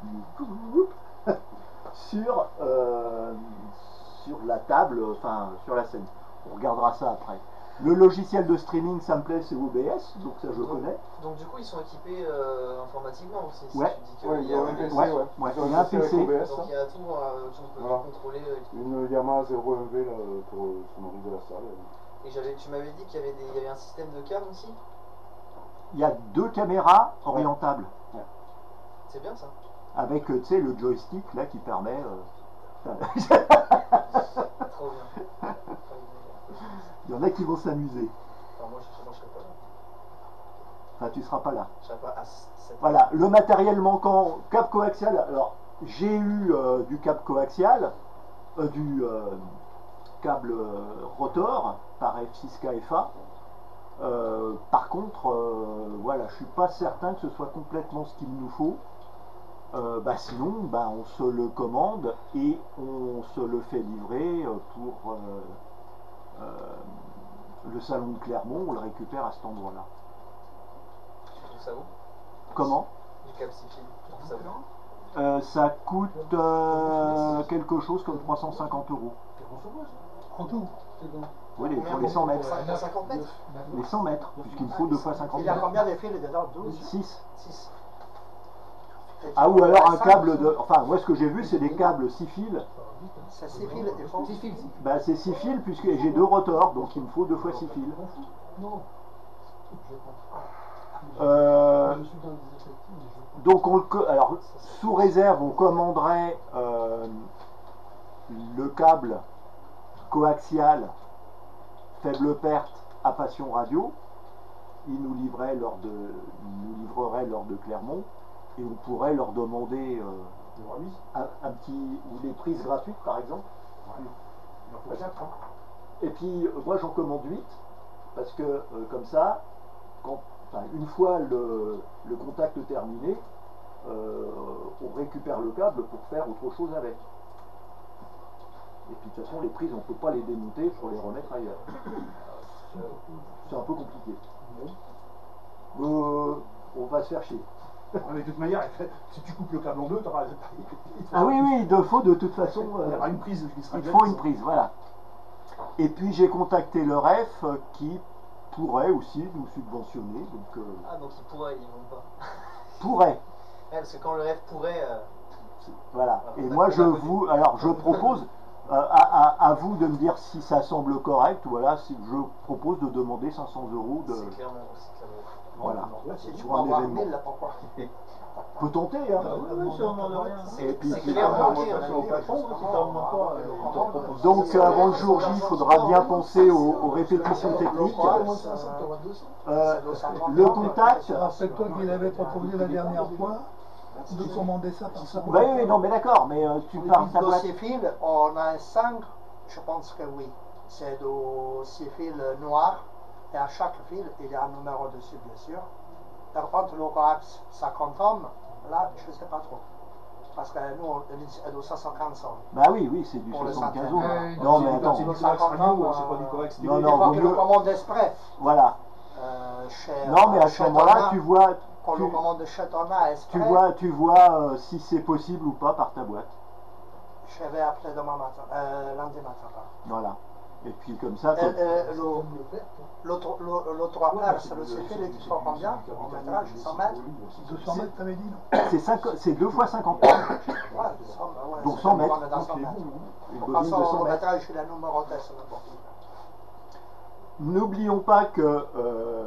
sur euh, sur la table, enfin sur la scène. On regardera ça après. Le logiciel de streaming, ça me plaît, c'est O B S, donc ça je Donc- connais. Donc, du coup, ils sont équipés euh, informatiquement aussi. Si Ouais. tu dis qu'il Ouais, il y a un P C, Ouais, ouais. ouais, Ils ont il y a un P C avec P C. O B S, Donc, hein. il y a tout euh, qu'on peut Voilà. contrôler. euh, et tout. Une Yamaha zéro un V là, pour euh, son arrivée à la salle. Et j'avais, tu m'avais dit qu'il y avait, des, il y avait un système de cam aussi. Il y a deux caméras orientables C'est bien ça. avec euh, tu sais le joystick là qui permet. euh, Trop bien. Il y en a qui vont s'amuser. Enfin, moi, je, moi, je serais pas là. Enfin, tu seras pas là. Je serais pas à cette Voilà, le matériel manquant, câble coaxial. Alors, j'ai eu euh, du câble coaxial, euh, du euh, câble euh, rotor par F six K F A. Euh, par contre, euh, voilà, je suis pas certain que ce soit complètement ce qu'il nous faut. Euh, bah sinon, bah, on se le commande et on se le fait livrer euh, pour euh, euh, le salon de Clermont. On le récupère à cet endroit-là. Tu trouves ça où? Comment? Du cap Sifil. Tu trouves ça où? Euh, ça coûte euh, quelque chose comme trois cent cinquante euros. En tout. Oui, les- pour les cent mètres. cinquante mètres. Les cent mètres, puisqu'il me faut deux fois cinquante Il y a mètres. combien de fils dedans? douze? six. six. Ah, ou alors un câble de... Enfin, moi ce que j'ai vu, c'est des câbles six fils. C'est six fils, il faut. Six fils. Bah, c'est six fils, puisque j'ai deux rotors, donc il me faut deux fois six fils. Euh, donc, on le, co- alors, sous réserve, on commanderait euh, le câble coaxial faible perte à Passion Radio. Il nous livrerait lors de, il nous livrerait lors de Clermont, et on pourrait leur demander euh, un, un petit, ou des prises gratuites par exemple. Et puis, euh, moi j'en commande huit, parce que euh, comme ça, quand, enfin, une fois le, le contact terminé, euh, on récupère le câble pour faire autre chose avec. Et puis de toute façon, les prises, on ne peut pas les démonter pour les remettre ailleurs. C'est un peu compliqué. Euh, on va se faire chier. Mais de toute manière, si tu coupes le câble en deux, tu auras. Ah oui, oui, il te faut de toute façon. Il y euh, aura une prise qui sera il déjà faut mise. une prise, voilà. Et puis j'ai contacté le R E F euh, qui pourrait aussi nous subventionner. Donc, euh, Ah, donc ils pourraient, ils vont pas. pourrait. Ouais, parce que quand le rêve pourrait. euh, Voilà. Alors, Et on a- moi, on a je connu. vous, alors je propose euh, à, à- à vous de me dire si ça semble correct. Voilà, si je propose de demander cinq cents euros de, C'est clairement. C'est clairement. voilà, Si tu sur peux un avoir événement. mille, là, pourquoi? Peut tenter, hein. C'est Et puis, c'est puis, clairement euh, dit, hein. donc, euh, avant le jour J, il faudra bien penser aux, aux répétitions techniques. Euh, le contact. Rappelle-toi qu'il avait proposé la dernière fois de commander ça par sa Bah oui, oui, non, mais d'accord, mais euh, tu parles ta boîte. Dossier fil, on a cinq, je pense que oui. C'est dossier fil noir, et à chaque fil, il y a un numéro dessus, bien sûr. Par contre, le coax cinquante ohms, là, je ne sais pas trop. Parce que nous, on est de soixante-quinze ohms. Bah oui, oui, c'est du Pour le soixante-quinze centaine. euros. Euh, Non, mais C'est attends, du coax radio, c'est pas du coax. Non, Il non, faut vaut qu'il le mieux. commande exprès. Voilà. Euh, chez, Non, mais à ce chez moment-là, Thomas, tu vois, qu'on le tu, commande chez Thomas exprès, tu vois, tu vois euh, si c'est possible ou pas par ta boîte. je vais appeler demain matin, euh, lundi matin. pardon. Voilà. Et puis comme ça, Euh, toi- euh, le, le, tro- le, le trois quarts, c'est le fil, il faut combien en métrage, cent mètres? deux cents mètres, t'avais dit, non? c'est cinq- c'est deux fois cinquante mètres. Ouais, cent, ouais, Donc c'est cent le mètres. commande dans cent mètres. Une Pour bobine de passer cent au mètres. métrage, il a numéroté, c'est n'importe quoi. N'oublions pas que euh,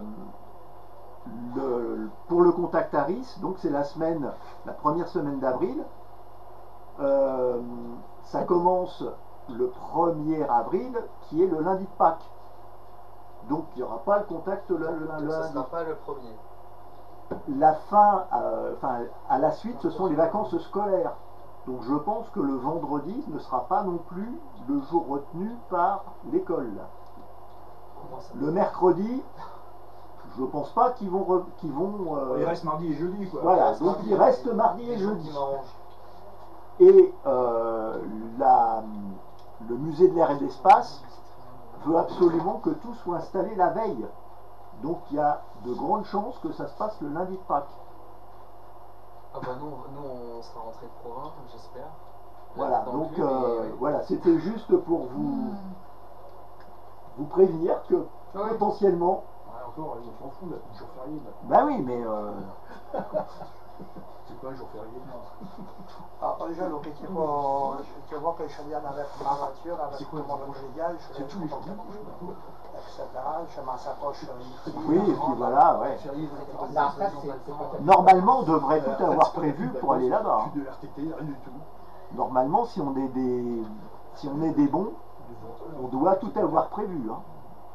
le- pour le contact Aris, donc c'est la semaine, la première semaine d'avril, euh, ça commence le premier avril, qui est le lundi de Pâques. Donc il n'y aura pas le contact le, le- le Donc ça lundi. sera pas le premier. La fin, euh, enfin, à la suite, ce sont les vacances scolaires. Donc je pense que le vendredi ne sera pas non plus le jour retenu par l'école. Comment ça Le mercredi, je pense pas qu'ils vont, re- qu'ils vont. euh, Il reste mardi et jeudi, quoi. voilà, reste donc mardi il et reste jeudi. mardi et Les jours jeudi. qui m'arrangent. Et euh, la, le musée de l'air et de l'espace veut absolument que tout soit installé la veille. Donc il y a de grandes chances que ça se passe le lundi de Pâques. Ah bah nous, nous on sera rentré de province, j'espère. Voilà, Dans le donc cul, mais, euh, ouais. voilà, c'était juste pour vous, vous prévenir que Ouais. potentiellement. Ouais, encore, on s'en fout, là, c'est un jour férié. Là. Bah oui, mais euh, C'est pas un jour férié. Ah, je le petit faut, je vois que je viens avec ma voiture, avec C'est quoi, mon matériel, je C'est vais tous les jours. et cetera. Je m'en sacoche ici. oui, et puis voilà, ouais. Là, ça, c'est- c'est pas- Normalement, on devrait tout avoir prévu pour aller là-bas. hein. Plus de R T T, rien du tout. Normalement, si on est des, si on est des bons, on doit tout avoir prévu. hein.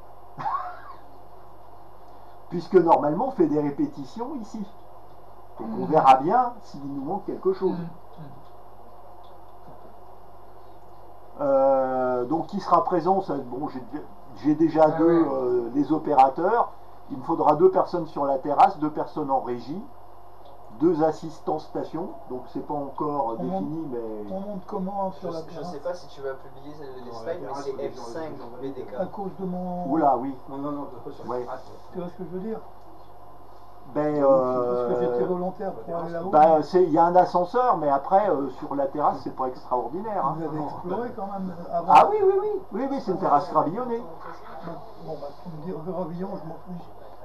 Puisque normalement, on fait des répétitions ici. Donc on verra bien s'il nous manque quelque chose. Euh, donc qui sera présent, ça, bon, j'ai, j'ai déjà Ah deux, ouais. euh, les opérateurs. Il me faudra deux personnes sur la terrasse, deux personnes en régie, deux assistants station. Donc c'est pas encore Mhm. euh, défini, mais On monte comment Je, sur la je terrasse? sais pas si tu vas publier les Ouais, slides, mais terrasse, c'est ouais, F cinq sur B D K. À cause de mon... oula, oui. Non, non, non, pas sur Ouais. Tu vois ce que je veux dire? Ben, Parce que j'étais euh, volontaire pour aller là-haut. ben, c'est- il y a un ascenseur, mais après euh, sur la terrasse, c'est pas extraordinaire. hein. Vous avez exploré quand même avant? Ah oui, oui, oui, oui, oui, c'est une terrasse gravillonnée. Bon, bah, tu me dis, Gravillon, je m'en fous.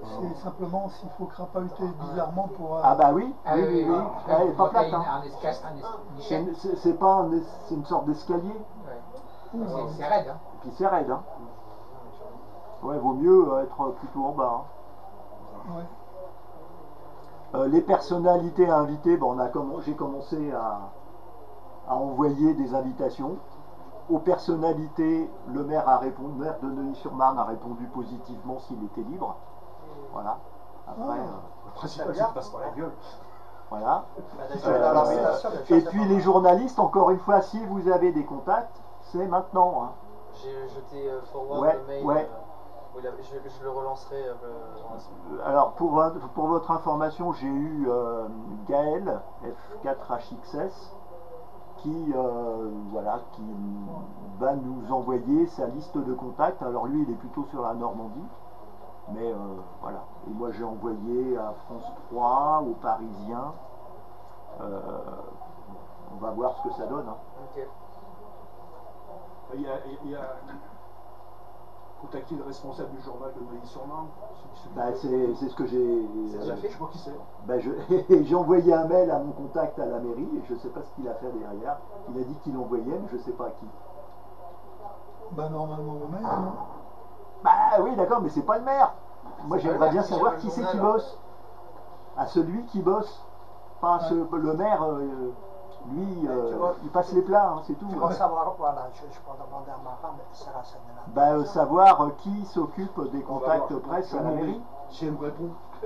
C'est simplement s'il faut crapahuter bizarrement pour... euh, Ah bah oui, Ah oui, oui, oui, oui, oui. oui. Elle est pas Donc, il y a plate. une- Hein. un esca- un es- une C'est échelle. c'est- c'est pas un es- c'est une sorte d'escalier. Ouais. C'est c'est raide. Hein. Et puis c'est raide. Hein. Ouais, vaut mieux euh, être plutôt en bas. Hein. ouais. Euh, les personnalités invitées, bon, on a comm- j'ai commencé à, à envoyer des invitations. Aux personnalités, le maire a répondu, le maire de Neuilly-sur-Marne a répondu positivement s'il était libre. Voilà. Après, euh, Le principal, c'est qu'il passe par la gueule. voilà. Bah, déjà, dans l'invitation, Euh, déjà, et c'est puis pas les mal. journalistes, encore une fois, si vous avez des contacts, c'est maintenant. Hein. J'ai jeté euh, forward Ouais, le mail. ouais. euh, où il a- je, je le relancerai euh, dans la semaine. Euh, Alors pour, vo- pour votre information, j'ai eu euh, Gaël, F quatre H X S, qui, euh, voilà, qui va nous envoyer sa liste de contacts. Alors lui, il est plutôt sur la Normandie, mais euh, voilà. Et moi, j'ai envoyé à France trois, aux Parisiens. Euh, on va voir ce que ça donne. Hein. Ok. Il y a, il y a contacté le responsable du journal de Neuilly-sur-Marne. celui- celui Bah, qui- c'est c'est ce que j'ai. C'est déjà fait. Je sais pas qui c'est. Bah, je- j'ai envoyé un mail à mon contact à la mairie et je ne sais pas ce qu'il a fait derrière. Il a dit qu'il envoyait, mais je ne sais pas à qui. Bah normalement au maire, non? Bah oui, d'accord, mais c'est pas le maire. Moi, C'est pas le j'aimerais maire bien qui savoir gère le qui c'est journal. qui bosse. À celui qui bosse. Pas à ce, le maire, euh, lui, euh, Tu vois, il passe les plats, hein, c'est tout. Tu hein. veux savoir, voilà, je, je peux demander à ma femme, c'est la scène là. Bah, euh, savoir euh, qui s'occupe des On va contacts voir. presse à la mairie. Si elle me répond.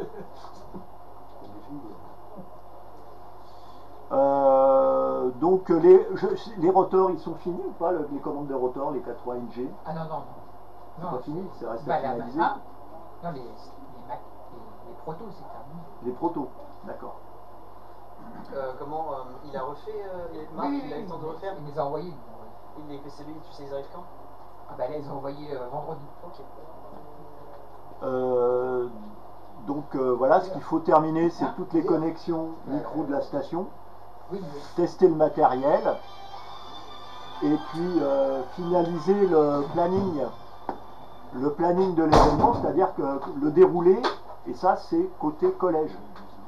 Euh, donc les, je- les rotors, ils sont finis ou pas, le- les commandes de rotor, les quatre-trois N G? Ah non, non, non. C'est Non, pas fini, c'est resté bah, à la, finaliser. ah, non, les, les, Mac- les, les protos, c'est terminé. Les protos, d'accord. Euh, comment euh, il a refait euh, il- Marc, Oui, il a eu le temps de refaire. Il les a envoyés. Il les P C B, tu sais, ils arrivent quand? Ah bah là, ils ont envoyé euh, vendredi. Ok. Euh, donc euh, voilà, ce qu'il faut terminer, c'est toutes les connexions micro de la station, Oui, mais tester le matériel, et puis euh, finaliser le planning, le planning de l'événement, c'est-à-dire que le déroulé, et ça c'est côté collège.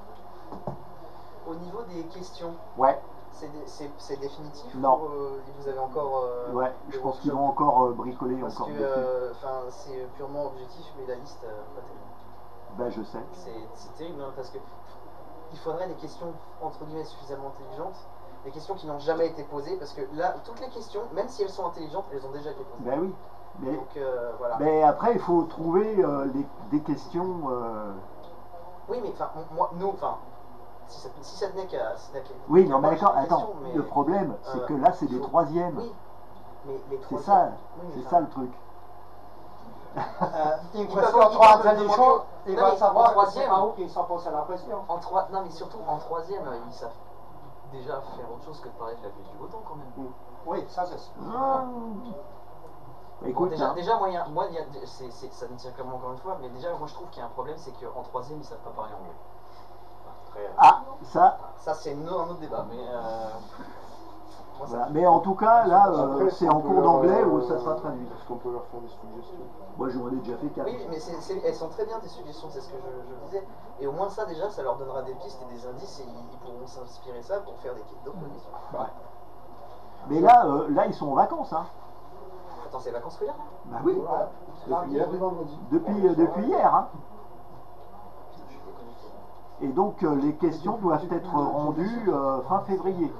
Au niveau des questions, Ouais, c'est dé- c'est- c'est définitif Non. ou euh, vous avez encore. euh, ouais, je des pense qu'ils workshops? vont encore euh, bricoler Parce encore que dessus. euh, enfin, c'est purement objectif, mais la liste, euh, pas terrible. Ben je sais. C'est c'est terrible hein, parce que il faudrait des questions entre guillemets suffisamment intelligentes, des questions qui n'ont jamais été posées, parce que là, toutes les questions, même si elles sont intelligentes, elles ont déjà été posées. Ben oui. Mais, Donc euh, voilà. mais après, il faut trouver euh, les- des questions. euh, Oui, mais enfin, moi, nous, enfin, si ça, si ça tenait qu'à. si ça tenait qu'à- Oui, qu'à non, mais moi, d'accord, j'ai des attends. questions, mais, Le problème, c'est euh, que là, c'est il des faut- troisièmes. Oui, mais les C'est troisièmes. ça, oui, mais c'est enfin, ça le truc. Euh, une Ils question peuvent- trop ils peuvent me intelligente, demander- il Non, va mais savoir en que c'est troisième. pas où qu'ils sont posés la question. En trois, non mais surtout en troisième, euh, ils savent déjà faire autre chose que de parler de la ville du beau temps quand même. Oui, ça c'est sûr. Mmh. Bon, Écoute, déjà, hein, déjà moi, il y a- moi il y a- c'est- c'est- ça ne tient que moi encore une fois, mais déjà moi je trouve qu'il y a un problème, c'est qu'en troisième ils savent pas parler anglais. Enfin, après, euh, ah, ça, ça c'est une- un autre débat, mais euh, moi, ça- voilà. Mais en tout cas, là, euh, Après, c'est est-ce en qu'on cours peut leur, d'anglais euh, où ça sera traduit. Est-ce qu'on peut leur faire des suggestions? Moi, j'en ai déjà fait quatre. Oui, mais c'est- c'est- elles sont très bien tes suggestions, c'est ce que je, je disais. Et au moins ça déjà, ça leur donnera des pistes et des indices et ils, ils pourront s'inspirer ça pour faire des d'autres questions. Ouais. Mais là, euh, là, ils sont en vacances, hein. Attends, c'est vacances scolaires là? Bah oui, Depuis hier, depuis vendredi. depuis, euh, depuis hier, hein. Putain, je suis déconnecté. Et donc, euh, les questions doivent être rendues euh, fin février.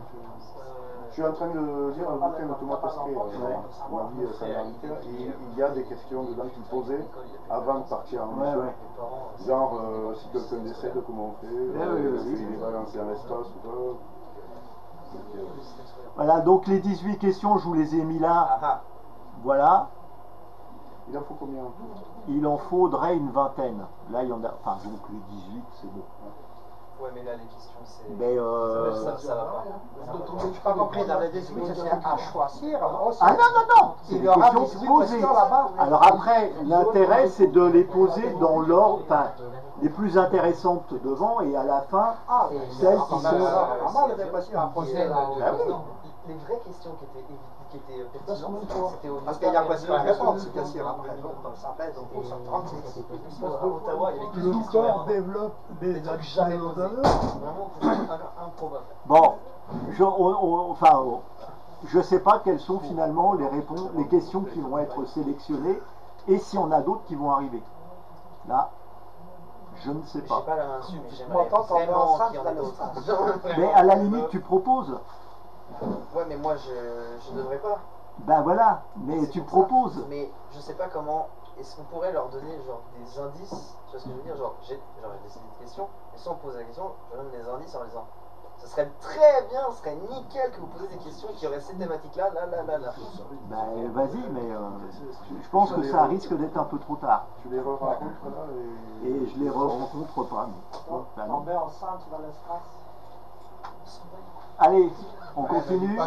Je suis en train de lire un bouquin de Thomas Pesquet, euh, on m'a dit, euh, ça m'a invité, et il y a des questions dedans qu'il posait avant de partir en Ouais, mission. ouais. Genre, euh, si quelqu'un décède, comment on fait? Ouais, euh, ouais, Est-ce ouais. qu'il est balancé dans l'espace ou pas? Donc, euh, Voilà, donc les dix-huit questions, je vous les ai mis là. Ah ah. Voilà. il en faut combien en tout? Il en faudrait une vingtaine. Là, il y en a. Enfin, donc les dix-huit, c'est bon. Ouais, mais là, les questions, c'est. Mais euh... Ça, ça, ça va pas. Je n'ai pas compris, dans les dix-huit, c'est à choisir aussi. Ah non, non, non, c'est Il des y aura questions dix-huit posées. questions là-bas. Alors après, l'intérêt, c'est de les poser dans l'ordre, enfin, les plus intéressantes devant et à la fin, Ah, Et celles il y a qui pas sont... mal, pas mal de questions à poser dizaines là. de Ah oui. questions. Les vraies questions qui étaient évi- qui était pertinente, c'était au Parce qu'il y a question à répondre, c'est bien sûr après. Donc ça fait donc on s'en trente-six. À Ottawa, il y avait que Le corps développe des jamais posés. actions. Vraiment, improbable. Bon, je, on- on- enfin, on- je sais pas quelles sont finalement les réponses, les questions qui vont être sélectionnées et s'il y en a d'autres qui vont arriver. Là, je ne sais J'ai pas. pas la main dessus, mais Bon, j'aimerais tant qu'on est vraiment enceinte, qu'il y en là, ait le- d'autres. Mais à la limite, tu proposes. Ouais, mais moi je, je devrais pas. Ben voilà, mais C'est tu pour ça. proposes. Mais je sais pas comment. Est-ce qu'on pourrait leur donner genre des indices? Tu vois ce que je veux dire? Genre, j'ai genre, j'ai décidé de question, et si on pose la question, je donne des indices en disant ça serait très bien, ce serait nickel que vous posiez des questions qui auraient cette thématique-là, là, là, là, là. Ben vas-y, mais euh, je pense que ça risque d'être un peu trop tard. Tu les re-rencontres là et... Et je les re-rencontre pas. mais- Ben non. Tomber enceinte dans l'espace. Allez, on continue.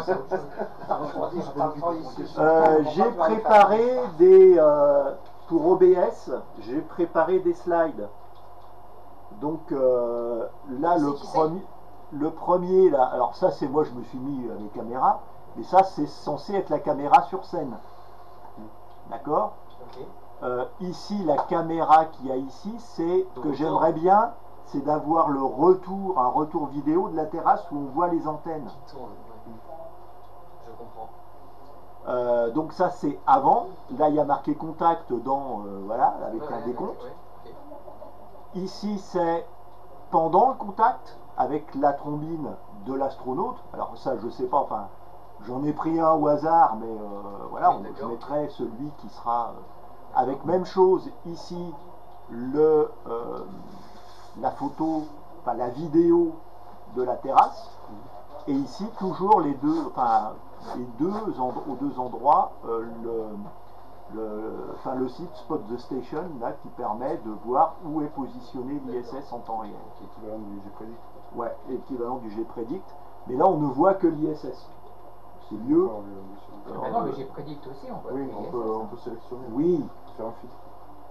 Euh, Euh, j'ai préparé des euh, pour O B S, j'ai préparé des slides. Donc euh, là le Qui c'est qui premier, le premier là, alors ça c'est moi je me suis mis euh, les caméras, mais ça c'est censé être la caméra sur scène. D'accord? Ok. Euh, ici la caméra qu'il y a ici, c'est ce que j'aimerais bien, c'est d'avoir le retour, un retour vidéo de la terrasse où on voit les antennes. Qui tourne. Ouais. Je comprends. Euh, donc ça c'est avant, là il y a marqué contact dans, euh, voilà, avec Ouais, un ouais, décompte. ouais, ok. Ici c'est pendant le contact avec la trombine de l'astronaute. Alors ça je sais pas, enfin j'en ai pris un au hasard, mais euh, voilà, Oui, on, je d'accord. mettrai celui qui sera euh, avec même chose ici, le, euh, la photo, enfin la vidéo de la terrasse, et ici toujours les deux, enfin les deux end- aux deux endroits, euh, le, le, enfin, le site Spot the Station là qui permet de voir où est positionné l'I S S en temps réel. C'est équivalent du G-Predict. Ouais, équivalent du G-Predict. Mais là on ne voit que l'I S S. C'est mieux. Enfin, le- le- Ah non, mais j'ai prédicté aussi, on voit Oui, que on les peut, S S, on hein. peut sélectionner. Oui. Faire un filtre.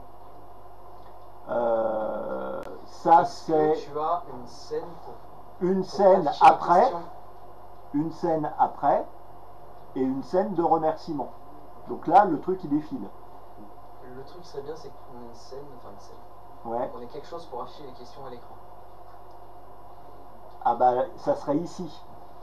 Euh, ça Est-ce que c'est tu as une scène pour, une pour scène afficher les après, questions? une scène après et une scène de remerciement. Donc là le truc il défile. Le truc serait bien, c'est qu'on ait une scène, enfin une scène. Ouais. On ait quelque chose pour afficher les questions à l'écran. Ah bah ça serait ici.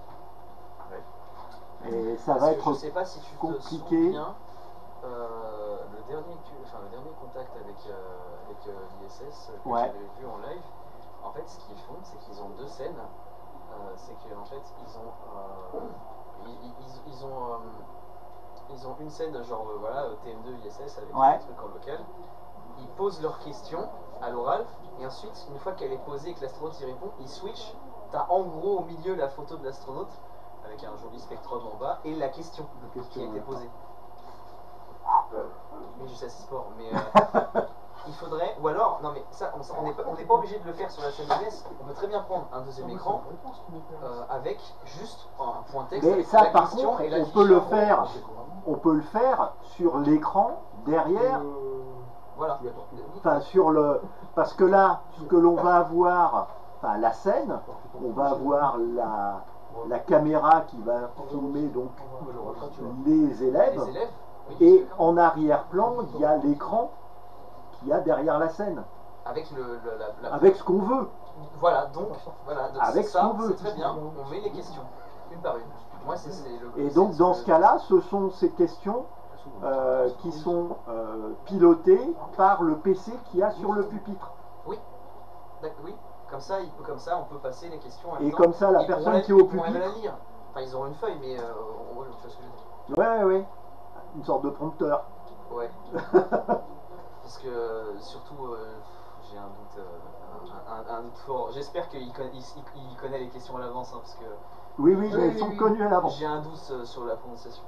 Ouais. Et ça Parce va que être je sais pas si tu te compliqué. souviens, euh, le dernier, tu- enfin le dernier contact avec euh, avec euh, l'I S S que Ouais. j'avais vu en live. En fait, ce qu'ils font, c'est qu'ils ont deux scènes. Euh, c'est qu'en fait, ils ont euh, ils, ils, ils ont euh, ils ont une scène genre euh, voilà T M deux I S S avec Ouais. un truc en local. Ils posent leurs questions à l'oral et ensuite, une fois qu'elle est posée et que l'astronaute y répond, ils switchent. T'as en gros au milieu la photo de l'astronaute avec un joli spectrum en bas et la question, La question, qui a été ouais. posée. Mais je sais c'est sport, mais euh, il faudrait, ou alors, non mais ça, on n'est pas, on n'est pas obligé de le faire sur la chaîne M S, on peut très bien prendre un deuxième écran euh, avec juste un point texte. Mais avec ça la par question contre et on la peut le fiche. faire. On peut le faire sur l'écran derrière. Voilà. Enfin sur le. Parce que là, ce que l'on va avoir, enfin la scène, on va avoir la, la caméra qui va filmer donc les élèves. Les élèves, oui, Et d'accord. en arrière-plan, il y a l'écran qu'il y a derrière la scène. Avec le, le- la, la- Avec ce qu'on veut. Voilà, donc, voilà, donc Avec c'est ce ça, qu'on veut. c'est très bien, on met les questions, une par une. Moi, c'est c'est le. Et c'est donc dans le- ce cas-là, ce sont ces questions euh, qui sont euh, pilotées par le P C qu'il y a sur le pupitre. Oui, d'accord, oui. Comme ça, il peut, comme ça, on peut passer les questions. en Et même temps. comme ça, la Ils pourront personne la- qui est au ils pourront même pupitre- la lire. Enfin, ils auront une feuille, mais euh, on- ouais, tu vois ce que je veux dire. Ouais, ouais, une sorte de prompteur. Ouais. Parce que euh, surtout, euh, j'ai un doute, euh, un, un- un doute fort. J'espère qu'il connaît, il, il- il connaît les questions à l'avance, hein, parce que. Oui, oui, mais Oui, elles oui, sont oui. connues à l'avance. J'ai un doute euh, sur la prononciation.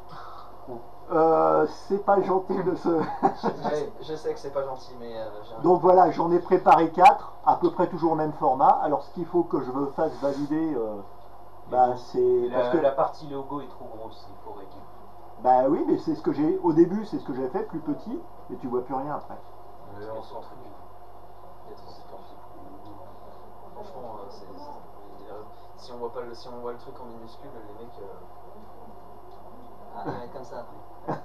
Euh, c'est pas gentil de se. je, je sais que c'est pas gentil, mais euh, j'ai un Donc voilà, j'en ai préparé quatre, à peu près toujours au même format. Alors ce qu'il faut que je me fasse valider, euh, bah, c'est La, parce que la partie logo est trop grosse, il faut réduire. bah oui, mais c'est ce que j'ai au début, c'est ce que j'ai fait plus petit, mais tu vois plus rien après. Euh, on s'en fout. Il y a trop de temps. Franchement, euh, c'est- c'est- si on voit pas le, si on voit le truc en minuscule, les mecs. euh, ah, les mettre comme ça après.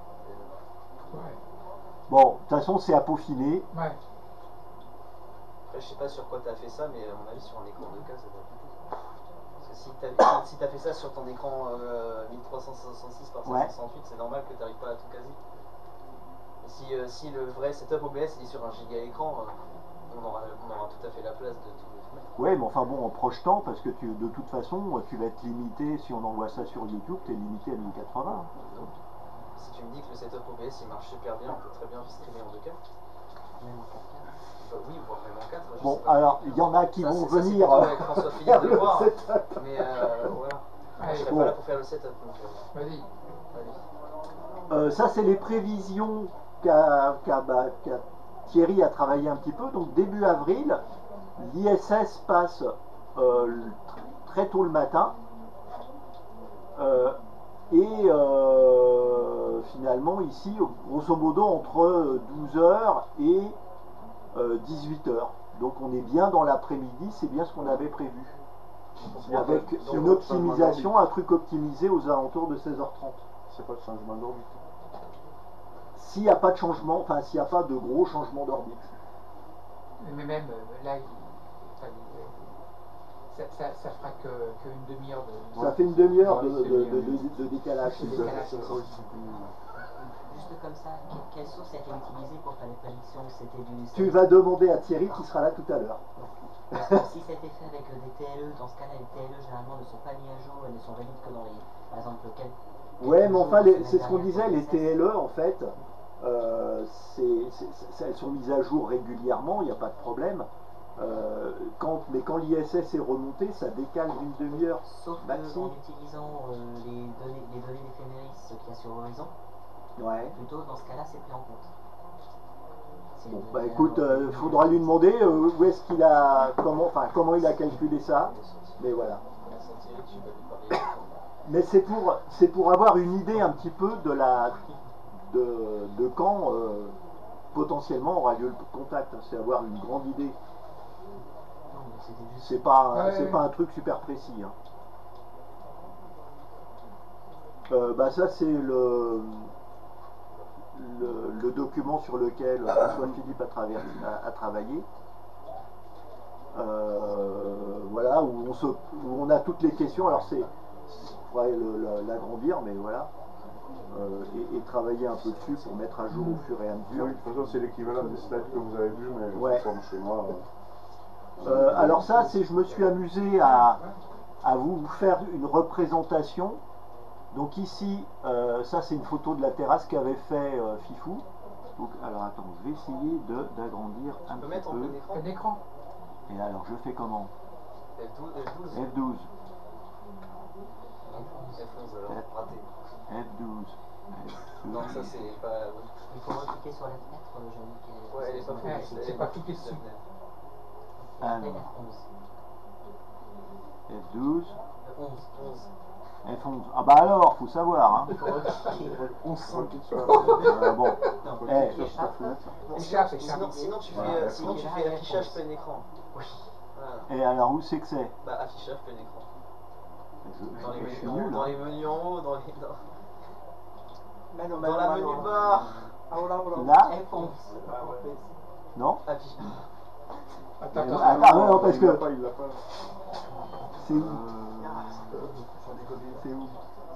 Ouais. Bon, de toute façon, c'est à peaufiner. Ouais. Après, je sais pas sur quoi t'as fait ça, mais à mon avis, sur un écran deux K, ça doit être. Parce que si t'as si t'as fait ça sur ton écran euh, mille trois cent soixante-six par cinq cent soixante-huit, c'est normal que t'arrives pas à tout caser. Et si, euh, si le vrai setup O B S il est sur un giga écran, euh, on, aura, on aura tout à fait la place de tout le mettre. Ouais, mais enfin bon, en projetant, parce que tu, de toute façon, tu vas être limité, si on envoie ça sur YouTube, tu es limité à mille quatre-vingts. Donc, si tu me dis que le setup O B S il marche super bien, on peut très bien streamer en deux K. Même en quatre K. Bah oui, voire même en quatre. je Bon, sais pas. alors, il y en a qui Ça, vont c'est- ça, c'est venir plutôt euh, avec François Philippe faire de le voir, setup. mais euh, voilà. Moi, je serais Bon. pas là pour faire le setup. Donc, euh, Vas-y. allez. Euh, ça, c'est les prévisions qu'a qu'a- bah, qu'a Thierry a travaillé un petit peu. Donc, début avril, l'I S S passe euh, le- très tôt le matin. Euh, et euh, finalement, ici, grosso modo, entre douze heures et euh, dix-huit heures. Donc, on est bien dans l'après-midi, c'est bien ce qu'on avait prévu. Avec Donc, une donc, optimisation, un truc optimisé aux alentours de seize heures trente. C'est pas de changement d'orbite. S'il n'y a pas de changement, enfin s'il n'y a pas de gros changement d'orbite. Mais même euh, là, il, enfin, il- ça, ça, ça fera que qu'une demi-heure de. Ça fait une demi-heure de, Ouais, c'est de, bien. de- de- de décalage. De décalage. Juste comme ça, que- quelle source a été utilisée pour faire les prédictions? C'était du. Tu vas demander à Thierry qui sera là tout à l'heure. Parce que si ça a été fait avec euh, des T L E, dans ce cas-là, les T L E généralement ne sont pas mis à jour et ne sont valides que dans les. Par exemple, quel. Ouais, mais enfin, les- c'est ce qu'on disait, les T L E en fait, euh, c'est- c'est- c'est- elles sont mises à jour régulièrement, il n'y a pas de problème. Euh, quand, mais quand l'I S S est remonté, ça décale d'une demi-heure. Sauf maxi. qu'en utilisant euh, les données, les données d'éphéméris qu'il y a sur Horizon, Ouais. plutôt dans ce cas-là, c'est pris en compte. C'est Bon, une- bah écoute, euh, faudra lui demander euh, où est-ce qu'il a, comment, enfin comment il a calculé ça. Mais voilà. Mais c'est pour, c'est pour avoir une idée un petit peu de la, de, de quand euh, potentiellement aura lieu le contact. C'est avoir une grande idée. Non, mais c'était juste. C'est pas, Ouais, c'est ouais. pas un truc super précis. Hein. Euh, bah ça c'est le, le, le document sur lequel François Philippe a, travers- a- a travaillé. Euh, voilà, où on, se, où on a toutes les questions. Alors c'est, il faudrait le- le- l'agrandir, mais voilà. Euh, et, et travailler un peu dessus pour mettre à jour au fur et à mesure. Oui, de toute façon, c'est l'équivalent des slides que vous avez vus, mais Ouais. comme chez moi. euh, Euh, alors ça, c'est, je me suis amusé à, à vous faire une représentation. Donc ici, euh, ça c'est une photo de la terrasse qu'avait fait euh, Fifou. Donc, alors attends, je vais essayer de, d'agrandir un Tu peux petit mettre en peu. plein écran Un écran. Et alors je fais comment? F douze, F douze. F douze. F onze alors, raté. F douze. Non, ça c'est pas. Il faut recliquer sur la fenêtre, euh, Jean-Luc. et- Ouais, elle est pas Ouais, focus. c'est pas cliqué dessus. Et après, Alors. F onze. F douze. onze. onze. F onze. Ah bah alors, faut savoir. Hein. Il faut recliquer. on sent qu'il soit. Euh, bon. Non, Eh. Sur sa fenêtre. Non, Échappe, sinon, échappe. sinon, sinon tu fais, Voilà. euh, sinon tu fais affichage plein écran. Oui. Voilà. Et alors où c'est que c'est? Bah affichage plein écran. je, Dans les je menus, suis en- nul. dans hein. les menus en haut, dans les. Dans, Mano, dans mano, la mano. menu bar. Ahora, ahora. Là? F onze. Non? Affiche. Attends, Euh, attends. attends, non, parce Il l'a que pas, il l'a pas. c'est où? Sans déconner. C'est où?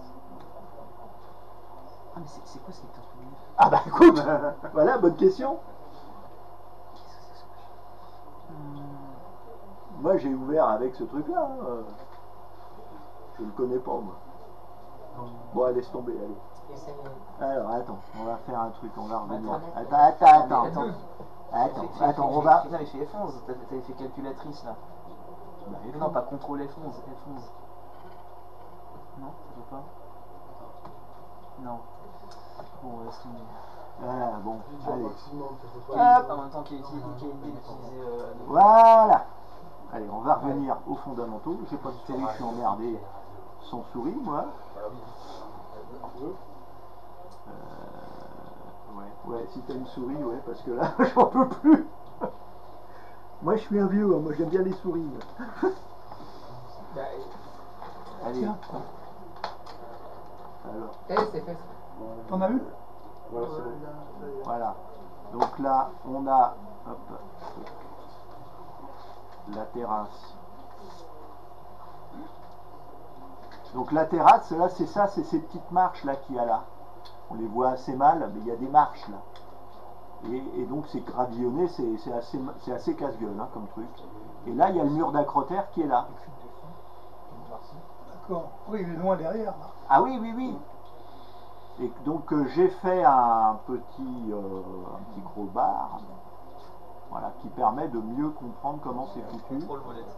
Ah, mais c'est c'est quoi ce lecteur P D F? Ah bah écoute, voilà, bonne question. Qu'est-ce que c'est que ce machin? Moi j'ai ouvert avec ce truc-là. hein, euh. Je le connais pas moi. Non. Bon, laisse tomber, allez. Essaye. Alors attends, on va faire un truc, on va revenir. Internet. Attends, attends, attends, F attends. douze. Attends, Fais- fais- attends, fais- on va. fais- Non mais fais F onze, t'avais t'avais fait calculatrice là. Bah, Mais non, pas contrôle F onze, F onze. Non, ça veut pas. Non. Bon, laisse tomber. Voilà, bon, allez. Hop, en même temps qu'il est utilisé, qu'il est utilisé euh, à nouveau. Voilà. Allez, on va revenir aux fondamentaux. J'ai pas de souris, je suis emmerdé sans souris, moi. Euh, ouais, ouais, si t'as une souris, ouais, parce que là, j'en peux plus. Moi, je suis un vieux, hein, moi j'aime bien les souris. moi. Bah, Allez. tiens. Alors, Et c'est fait. T'en as une? Voilà, c'est bon. Voilà. Donc là, on a hop, la terrasse. Donc la terrasse, là, c'est ça, c'est ces petites marches là qu'il y a là. On les voit assez mal, mais il y a des marches là. Et, et donc c'est gravillonné, c'est assez, assez casse-gueule hein, comme truc. Et là, il y a le mur d'acrotère qui est là. D'accord. Oui, il est loin derrière. Là. Ah oui, oui, oui. Et donc euh, j'ai fait un petit, euh, un petit gros bar, voilà, qui permet de mieux comprendre comment c'est foutu. Euh,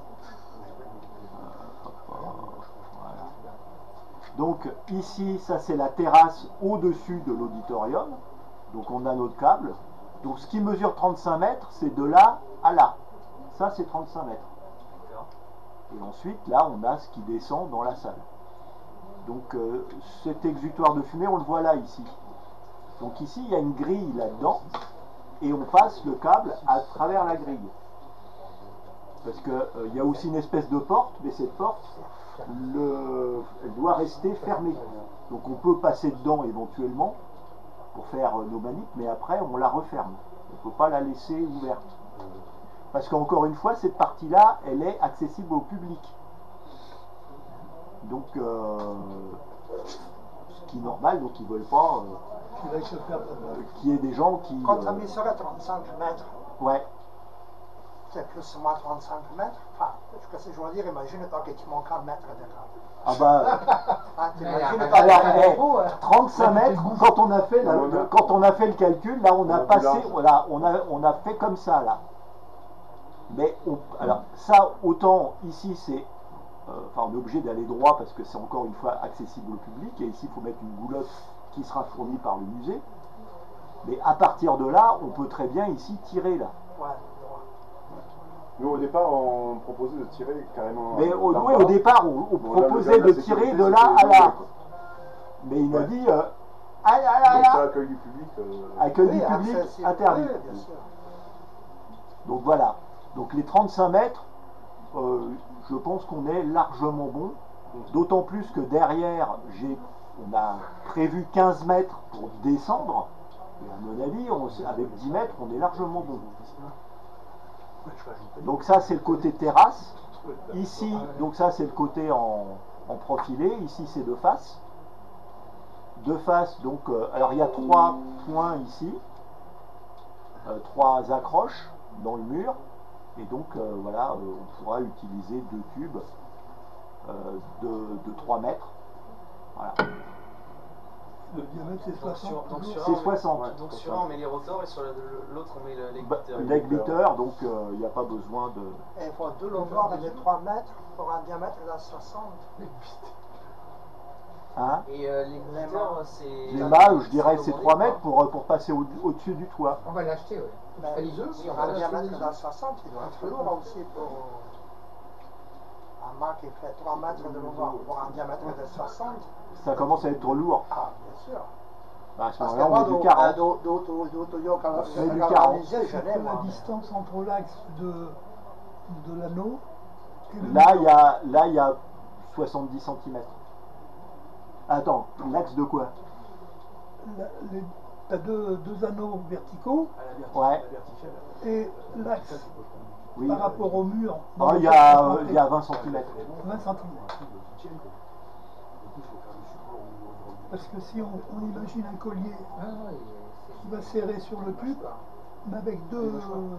voilà. Donc ici, ça c'est la terrasse au-dessus de l'auditorium. Donc on a notre câble. Donc ce qui mesure trente-cinq mètres, c'est de là à là. Ça c'est trente-cinq mètres. Et ensuite, là, on a ce qui descend dans la salle. Donc euh, cet exutoire de fumée, on le voit là, ici. Donc ici, il y a une grille là-dedans, et on passe le câble à travers la grille. Parce qu'il euh, y a aussi une espèce de porte, mais cette porte, le, elle doit rester fermée. Donc on peut passer dedans éventuellement, pour faire euh, nos manips, mais après, on la referme. On ne peut pas la laisser ouverte. Parce qu'encore une fois, cette partie-là, elle est accessible au public. Donc, euh, ce qui est normal, donc ils ne veulent pas euh, euh, qu'il y ait des gens qui... Quand on euh, mis sur trente-cinq mètres, ouais. c'est plus ou moins trente-cinq mètres. Enfin, ce que c'est, je veux dire, imagine toi que tu manques un mètre de câble. Ah bah... Ah, t'imagines Alors, pas alors, eh, trente-cinq mètres, quand on a fait, la, le, quand on a fait le calcul, là on a passé, voilà, on a, on a fait comme ça là. Mais on, alors ça, autant ici c'est, euh, enfin on est obligé d'aller droit parce que c'est encore une fois accessible au public, et ici il faut mettre une goulotte qui sera fournie par le musée. Mais à partir de là, on peut très bien ici tirer là. Ouais. Nous au départ on proposait de tirer carrément. Mais au, oui, au départ on, on bon, proposait là, de tirer de là à là. Mais il m'a ouais. dit, euh, ah, ah, ah, donc ça accueil du public. Euh... Accueil oui, du public interdit. Oui, bien sûr. Donc voilà. Donc les trente-cinq mètres, euh, je pense qu'on est largement bon. D'autant plus que derrière, j'ai, on a prévu quinze mètres pour descendre. Et à mon avis, on, avec dix mètres, on est largement bon. Donc ça, c'est le côté terrasse. Ici, donc ça, c'est le côté en, en profilé. Ici, c'est de face. De face, donc, euh, alors il y a trois points ici. Euh, trois accroches dans le mur. Et donc, euh, voilà, euh, on pourra utiliser deux tubes euh, de, de trois mètres. Voilà. Le diamètre, c'est soixante. C'est soixante. Ouais, donc sur un, on met les rotors et sur l'autre, on met les glitters. Les glitters, donc il euh, n'y a pas besoin de... Et il faut deux longueurs de trois mètres pour un diamètre de soixante. Hein? Et euh, les glitters, c'est... Les mâts, je dirais, c'est trois mètres pour, pour passer au-dessus au du toit. On va l'acheter, oui. Ben, oui, sur un diamètre de soixante, il doit être lourd aussi pour... Un mât qui fait trois mètres de longueur pour un diamètre de soixante. Ça commence à être trop lourd. Ah, bien sûr. Bah, à ce Parce moment-là, que on met du quarante. C'est du quarante. La distance entre l'axe de, de l'anneau... Là, il y a, là, il y a soixante-dix centimètres. Attends, l'axe de quoi? Tu as deux, deux anneaux verticaux. Ouais. Et l'axe oui. Par rapport au mur. Oh, il y a, euh, il y a vingt centimètres. vingt centimètres. Parce que si on, on imagine un collier qui va serrer sur le tube, mais avec deux...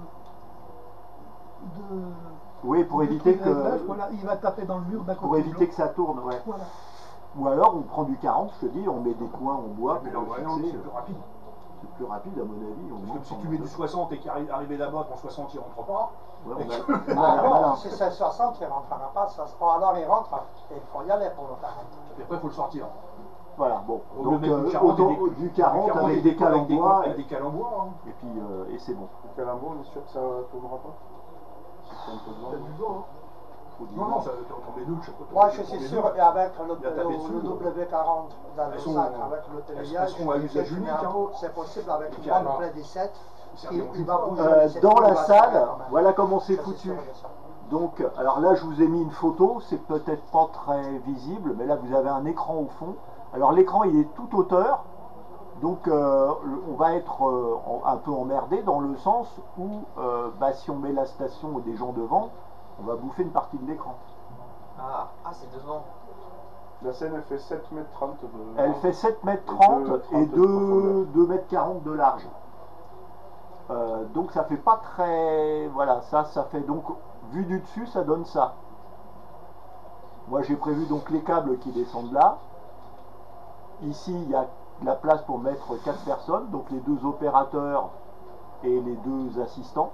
deux oui, pour éviter que... Réglages, voilà, il va taper dans le mur d'un côté. Pour éviter que ça tourne, ouais. Voilà. Ou alors on prend du quarante, je te dis, on met des coins en bois pour le fixer. C'est plus rapide. C'est plus rapide à mon avis. On Parce que si tu mets du soixante et qu'arrive là-bas, ton soixante il rentre pas. Ouais, on a... ah, non, non, si c'est soixante, il ne rentrera pas. Ou alors il rentre et il faut y aller pour le quarante. Et après il faut le sortir. Voilà, bon. Au Donc euh, du quarante, autant, des, du quarante avec, avec des cales en bois. Avec des cales en bois. Hein. Et puis, euh, et c'est bon. Le cal en bois, on est sûr que ça ne tournera pas. Si c'est un peu de vent. T'as du vent, hein. Non, non, ça tombe les deux, je sais pas. Moi, je suis sûr, et avec le, le, le W quarante dans le sac, avec le téléviage, c'est possible avec le One dix-sept, il, il va bouger. Euh, dans la salle, voilà comment c'est foutu. Donc, alors là, je vous ai mis une photo, c'est peut-être pas très visible, mais là, vous avez un écran au fond Alors l'écran il est tout hauteur, donc euh, on va être euh, un peu emmerdé dans le sens où euh, bah, si on met la station ou des gens devant, on va bouffer une partie de l'écran. Ah, ah c'est devant. La scène elle fait sept mètres trente de... Elle fait sept mètres trente et deux mètres quarante de large. Euh, donc ça fait pas très... Voilà, ça, ça fait donc... Vu du dessus, ça donne ça. Moi j'ai prévu donc les câbles qui descendent là. Ici, il y a la place pour mettre quatre personnes, donc les deux opérateurs et les deux assistants.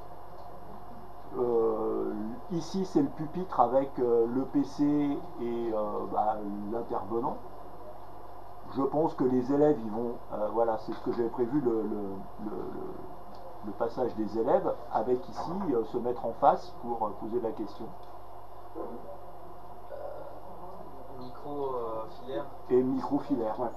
Euh, ici, c'est le pupitre avec euh, le P C et euh, bah, l'intervenant. Je pense que les élèves, ils vont, euh, voilà, c'est ce que j'avais prévu, le, le, le, le passage des élèves, avec ici, euh, se mettre en face pour euh, poser la question. Micro euh, filaire. Et micro filaire, ouais.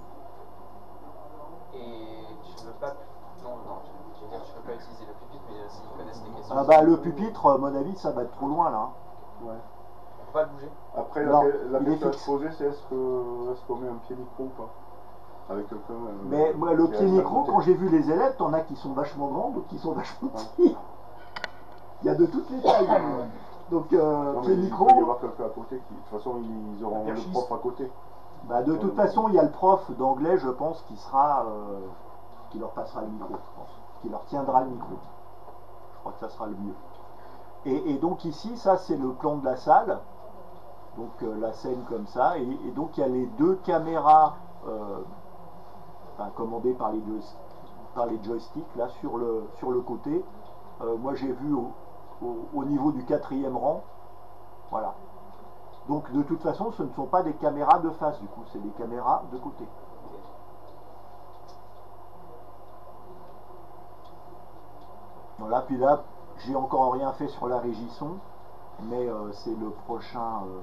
Et tu veux pas... Non, non, je veux dire, tu peux pas utiliser le pupitre, mais euh, s'ils connaissent les questions... Ah bah le pupitre, à mon avis, ça va être trop loin là. Ouais. On peut pas le bouger. Après, Non, la, la il est question à fixe. se poser, c'est est-ce que est-ce qu'on met un pied micro ou pas avec quelqu'un. Euh, Mais moi, le qui pied reste à micro, côté. quand j'ai vu les élèves, t'en as qui sont vachement grands, d'autres qui sont vachement petits. Il y a de toutes les tailles. Donc, euh, Non, pied mais micro. il peut y avoir quelqu'un à côté qui, de toute façon, ils auront le prof à côté. Bah, de toute façon, il y a le prof d'anglais, je pense, qui sera, euh, qui leur passera le micro, je pense, qui leur tiendra le micro. Je crois que ça sera le mieux. Et, et donc ici, ça c'est le plan de la salle, donc euh, la scène comme ça, et, et donc il y a les deux caméras, euh, enfin, commandées par les, joy- par les joysticks là sur le sur le côté. Euh, moi j'ai vu au, au, au niveau du quatrième rang, voilà. Donc de toute façon, ce ne sont pas des caméras de face, du coup, c'est des caméras de côté. Voilà, puis là, j'ai encore rien fait sur la régie son, mais euh, c'est le prochain, euh,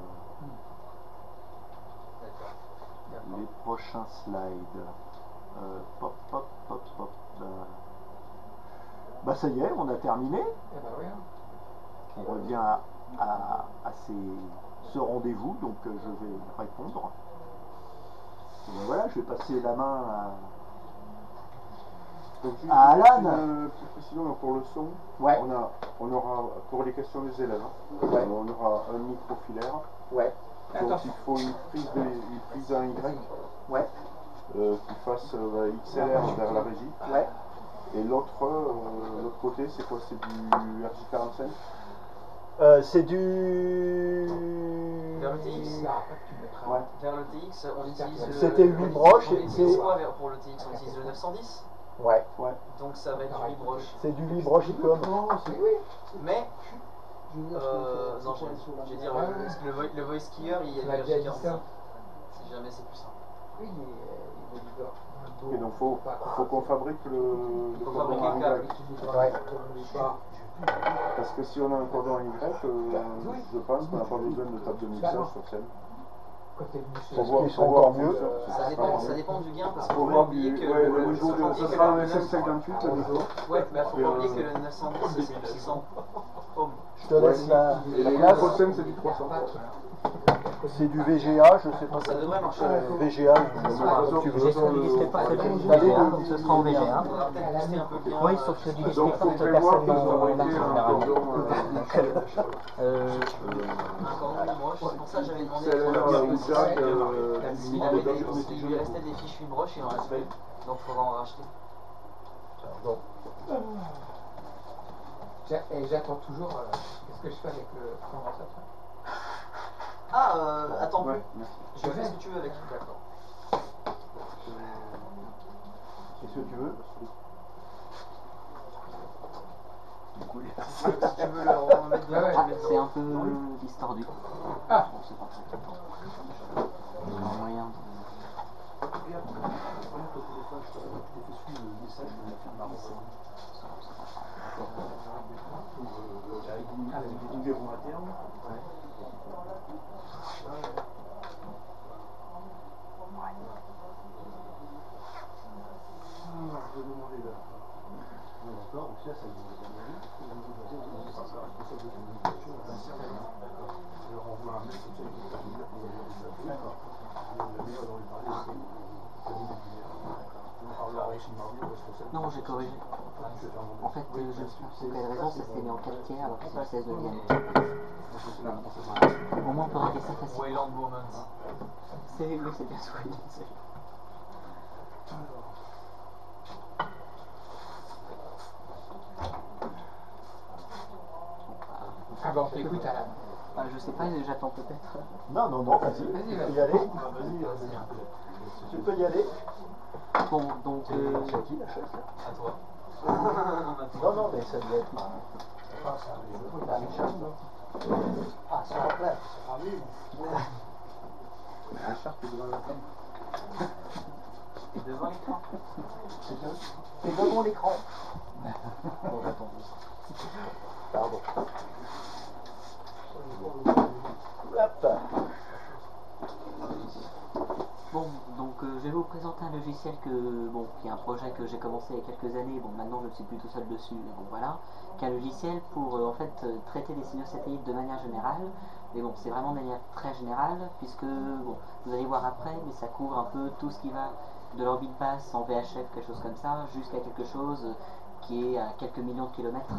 les prochains slides. Euh, pop, pop, pop, pop. Bah. Bah ça y est, on a terminé. Eh ben oui, hein. On revient à, à, à ces, ce rendez-vous, donc euh, je vais répondre. Et ben voilà, je vais passer la main à, Donc, juste à Alan. Une petite précision donc, pour le son. Ouais. On, a, on aura, pour les questions des élèves, hein, Ouais. on aura un micro filaire. Ouais. Donc Attention. il faut une prise, de, une prise en Y Ouais. euh, qui fasse euh, X L R vers la régie. Ouais. Et l'autre euh, l'autre côté, c'est quoi? C'est du R J quarante-cinq? Euh, c'est du... Vers le T X. Ouais. Vers le T X, on utilise le... C'était huit broches On et utilise c'est- quoi vers- pour le T X? On utilise le neuf cent dix. Ouais. Ouais. Donc ça va être du huit broches. C'est du libre comme. Mais... Euh, non, je je vais dire, le, parce que le, vo- le voice killer, il y a On a du déjà R dit J ça. quarante-cinq. Si jamais c'est plus simple. Oui, il est libre. Et donc faut, faut qu'on fabrique le, le Faut cordon fabriquer en le Y. câble. Ouais. Parce que si on a un cordon en Y, euh, je pense qu'on n'a pas besoin de table de mixage sur scène. Côté de Faut monsieur. voir, Ils faut sont voir encore en mieux. fonction. Ça dépend, ça dépend du gain, parce qu'il Faut faut pas voir oublier du, que ouais, le, au niveau faut de, pas ça oublier que sera un le S M cinquante-huit le micro. Ouais, mais faut Et, pas oublier euh, que le neuf cent dix c'est du six cents ohms. Je te laisse la, Et la les place. prochaines, c'est du trois cents. C'est du V G A, je sais pas. Ça devrait marcher. V G A, ou tu veux. J'ai celui du Spectre, c'est du V G A, donc ce sera en V G A. On va peut-être booster un peu le gain. Oui, sauf que du Donc Spectre, faut personne prévoir que n'en fabriquer lance en un général. cordon Euh, Un cordon broche, c'est pour ça que j'avais demandé C L R à ou Jack, euh, il, avait des, il lui restait des fiches huit broches et il en reste plus. Donc il faudra en racheter. J'a- Et j'attends toujours. euh, Qu'est-ce que je fais avec le condensateur? Ah, euh, attends Ouais, plus. merci. Je fais ce que tu veux avec. D'accord. Qu'est-ce que tu veux? Du coup, Si tu veux le remettre dedans, Ouais, ouais. tu le mets c'est dedans. un peu distordu. Ah. Bon, c'est pas très Il y a un moyen de... Avec du verrou interne. Ah, je vais demander là. D'accord, donc là, ça nous a donné. Au niveau de la tête, on sera responsable de communication. D'accord. Je leur envoie un mail comme ça, ils vont terminer la conversation. D'accord. La meilleure dans les parler. Non, j'ai corrigé. En fait, euh, je sais pas pour quelle raison ça s'est mis en quatre tiers alors que c'est le seize neuvième. Au moins on peut régler ça facilement. Wayland Moments. C'est oui, c'est bien sûr. Ah bon, écoute Alan. Ah, je sais pas, j'attends peut-être. Non, non, non, vas-y. Vas-y, Tu vas-y. peux y aller. Vas-y, vas-y. Tu peux y aller. Bon, donc. Euh... C'est à qui la chaise? À toi. Non, non, mais ça doit être. Ah, ça arrive. La Richard, non? Ah, c'est en plein, c'est pas lui. Richard, tu es devant la femme. Et devant l'écran. C'est bien. T'es devant l'écran. Bon, attends. Pardon. Hop. Bon, donc euh, je vais vous présenter un logiciel que, bon, qui est un projet que j'ai commencé il y a quelques années. Bon, maintenant je ne suis plus tout seul dessus, mais bon voilà, qui est un logiciel pour euh, en fait euh, traiter des signaux satellites de manière générale. Mais bon, c'est vraiment de manière très générale, puisque bon, vous allez voir après, mais ça couvre un peu tout ce qui va de l'orbite basse en V H F, quelque chose comme ça, jusqu'à quelque chose qui est à quelques millions de kilomètres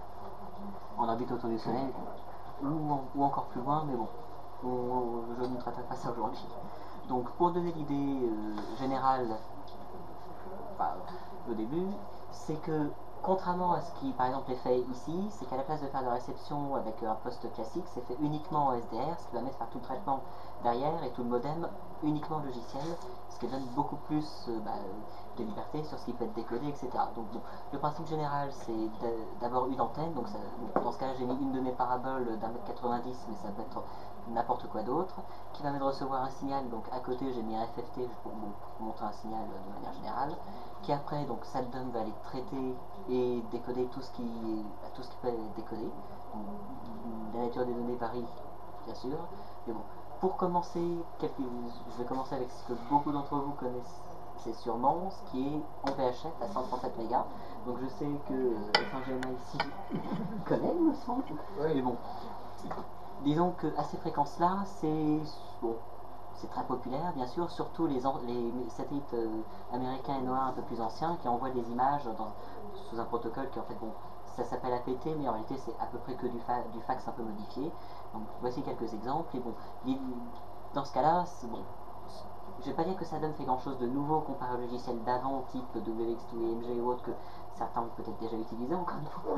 en orbite autour du Soleil, ou, ou encore plus loin, mais bon, on, je ne traiterai pas ça aujourd'hui. Donc pour donner l'idée euh, générale, enfin, au début, c'est que contrairement à ce qui par exemple est fait ici, c'est qu'à la place de faire de la réception avec un poste classique, c'est fait uniquement en S D R, ce qui va mettre faire tout le traitement derrière et tout le modem uniquement logiciel, ce qui donne beaucoup plus euh, bah, de liberté sur ce qui peut être décodé, et cetera. Donc bon, le principe général, c'est d'abord une antenne, donc ça, dans ce cas-là j'ai mis une de mes paraboles d'un mètre quatre-vingt-dix, mais ça peut être n'importe quoi d'autre, qui permet de recevoir un signal. Donc à côté j'ai mis un F F T pour, bon, pour montrer un signal de manière générale, qui après, donc SatDump va aller traiter et décoder tout ce qui, tout ce qui peut être décodé. Donc, la nature des données varie, bien sûr, mais bon, pour commencer, quelques, je vais commencer avec ce que beaucoup d'entre vous connaissent sûrement, ce qui est en V H F à cent trente-sept mégas. Donc je sais que euh, F un G M A ici connaît, il me semble. Ouais. Mais bon, disons que à ces fréquences-là, c'est bon, c'est très populaire, bien sûr, surtout les, les satellites euh, américains et noirs un peu plus anciens qui envoient des images dans, sous un protocole qui en fait, bon, ça s'appelle A P T, mais en réalité c'est à peu près que du, fa du fax un peu modifié. Donc voici quelques exemples. Et bon, dans ce cas-là, c'est bon. Je vais pas dire que ça donne fait grand chose de nouveau comparé au logiciel d'avant, type W X deux, E M G ou autre, que certains ont peut-être déjà utilisé encore une fois,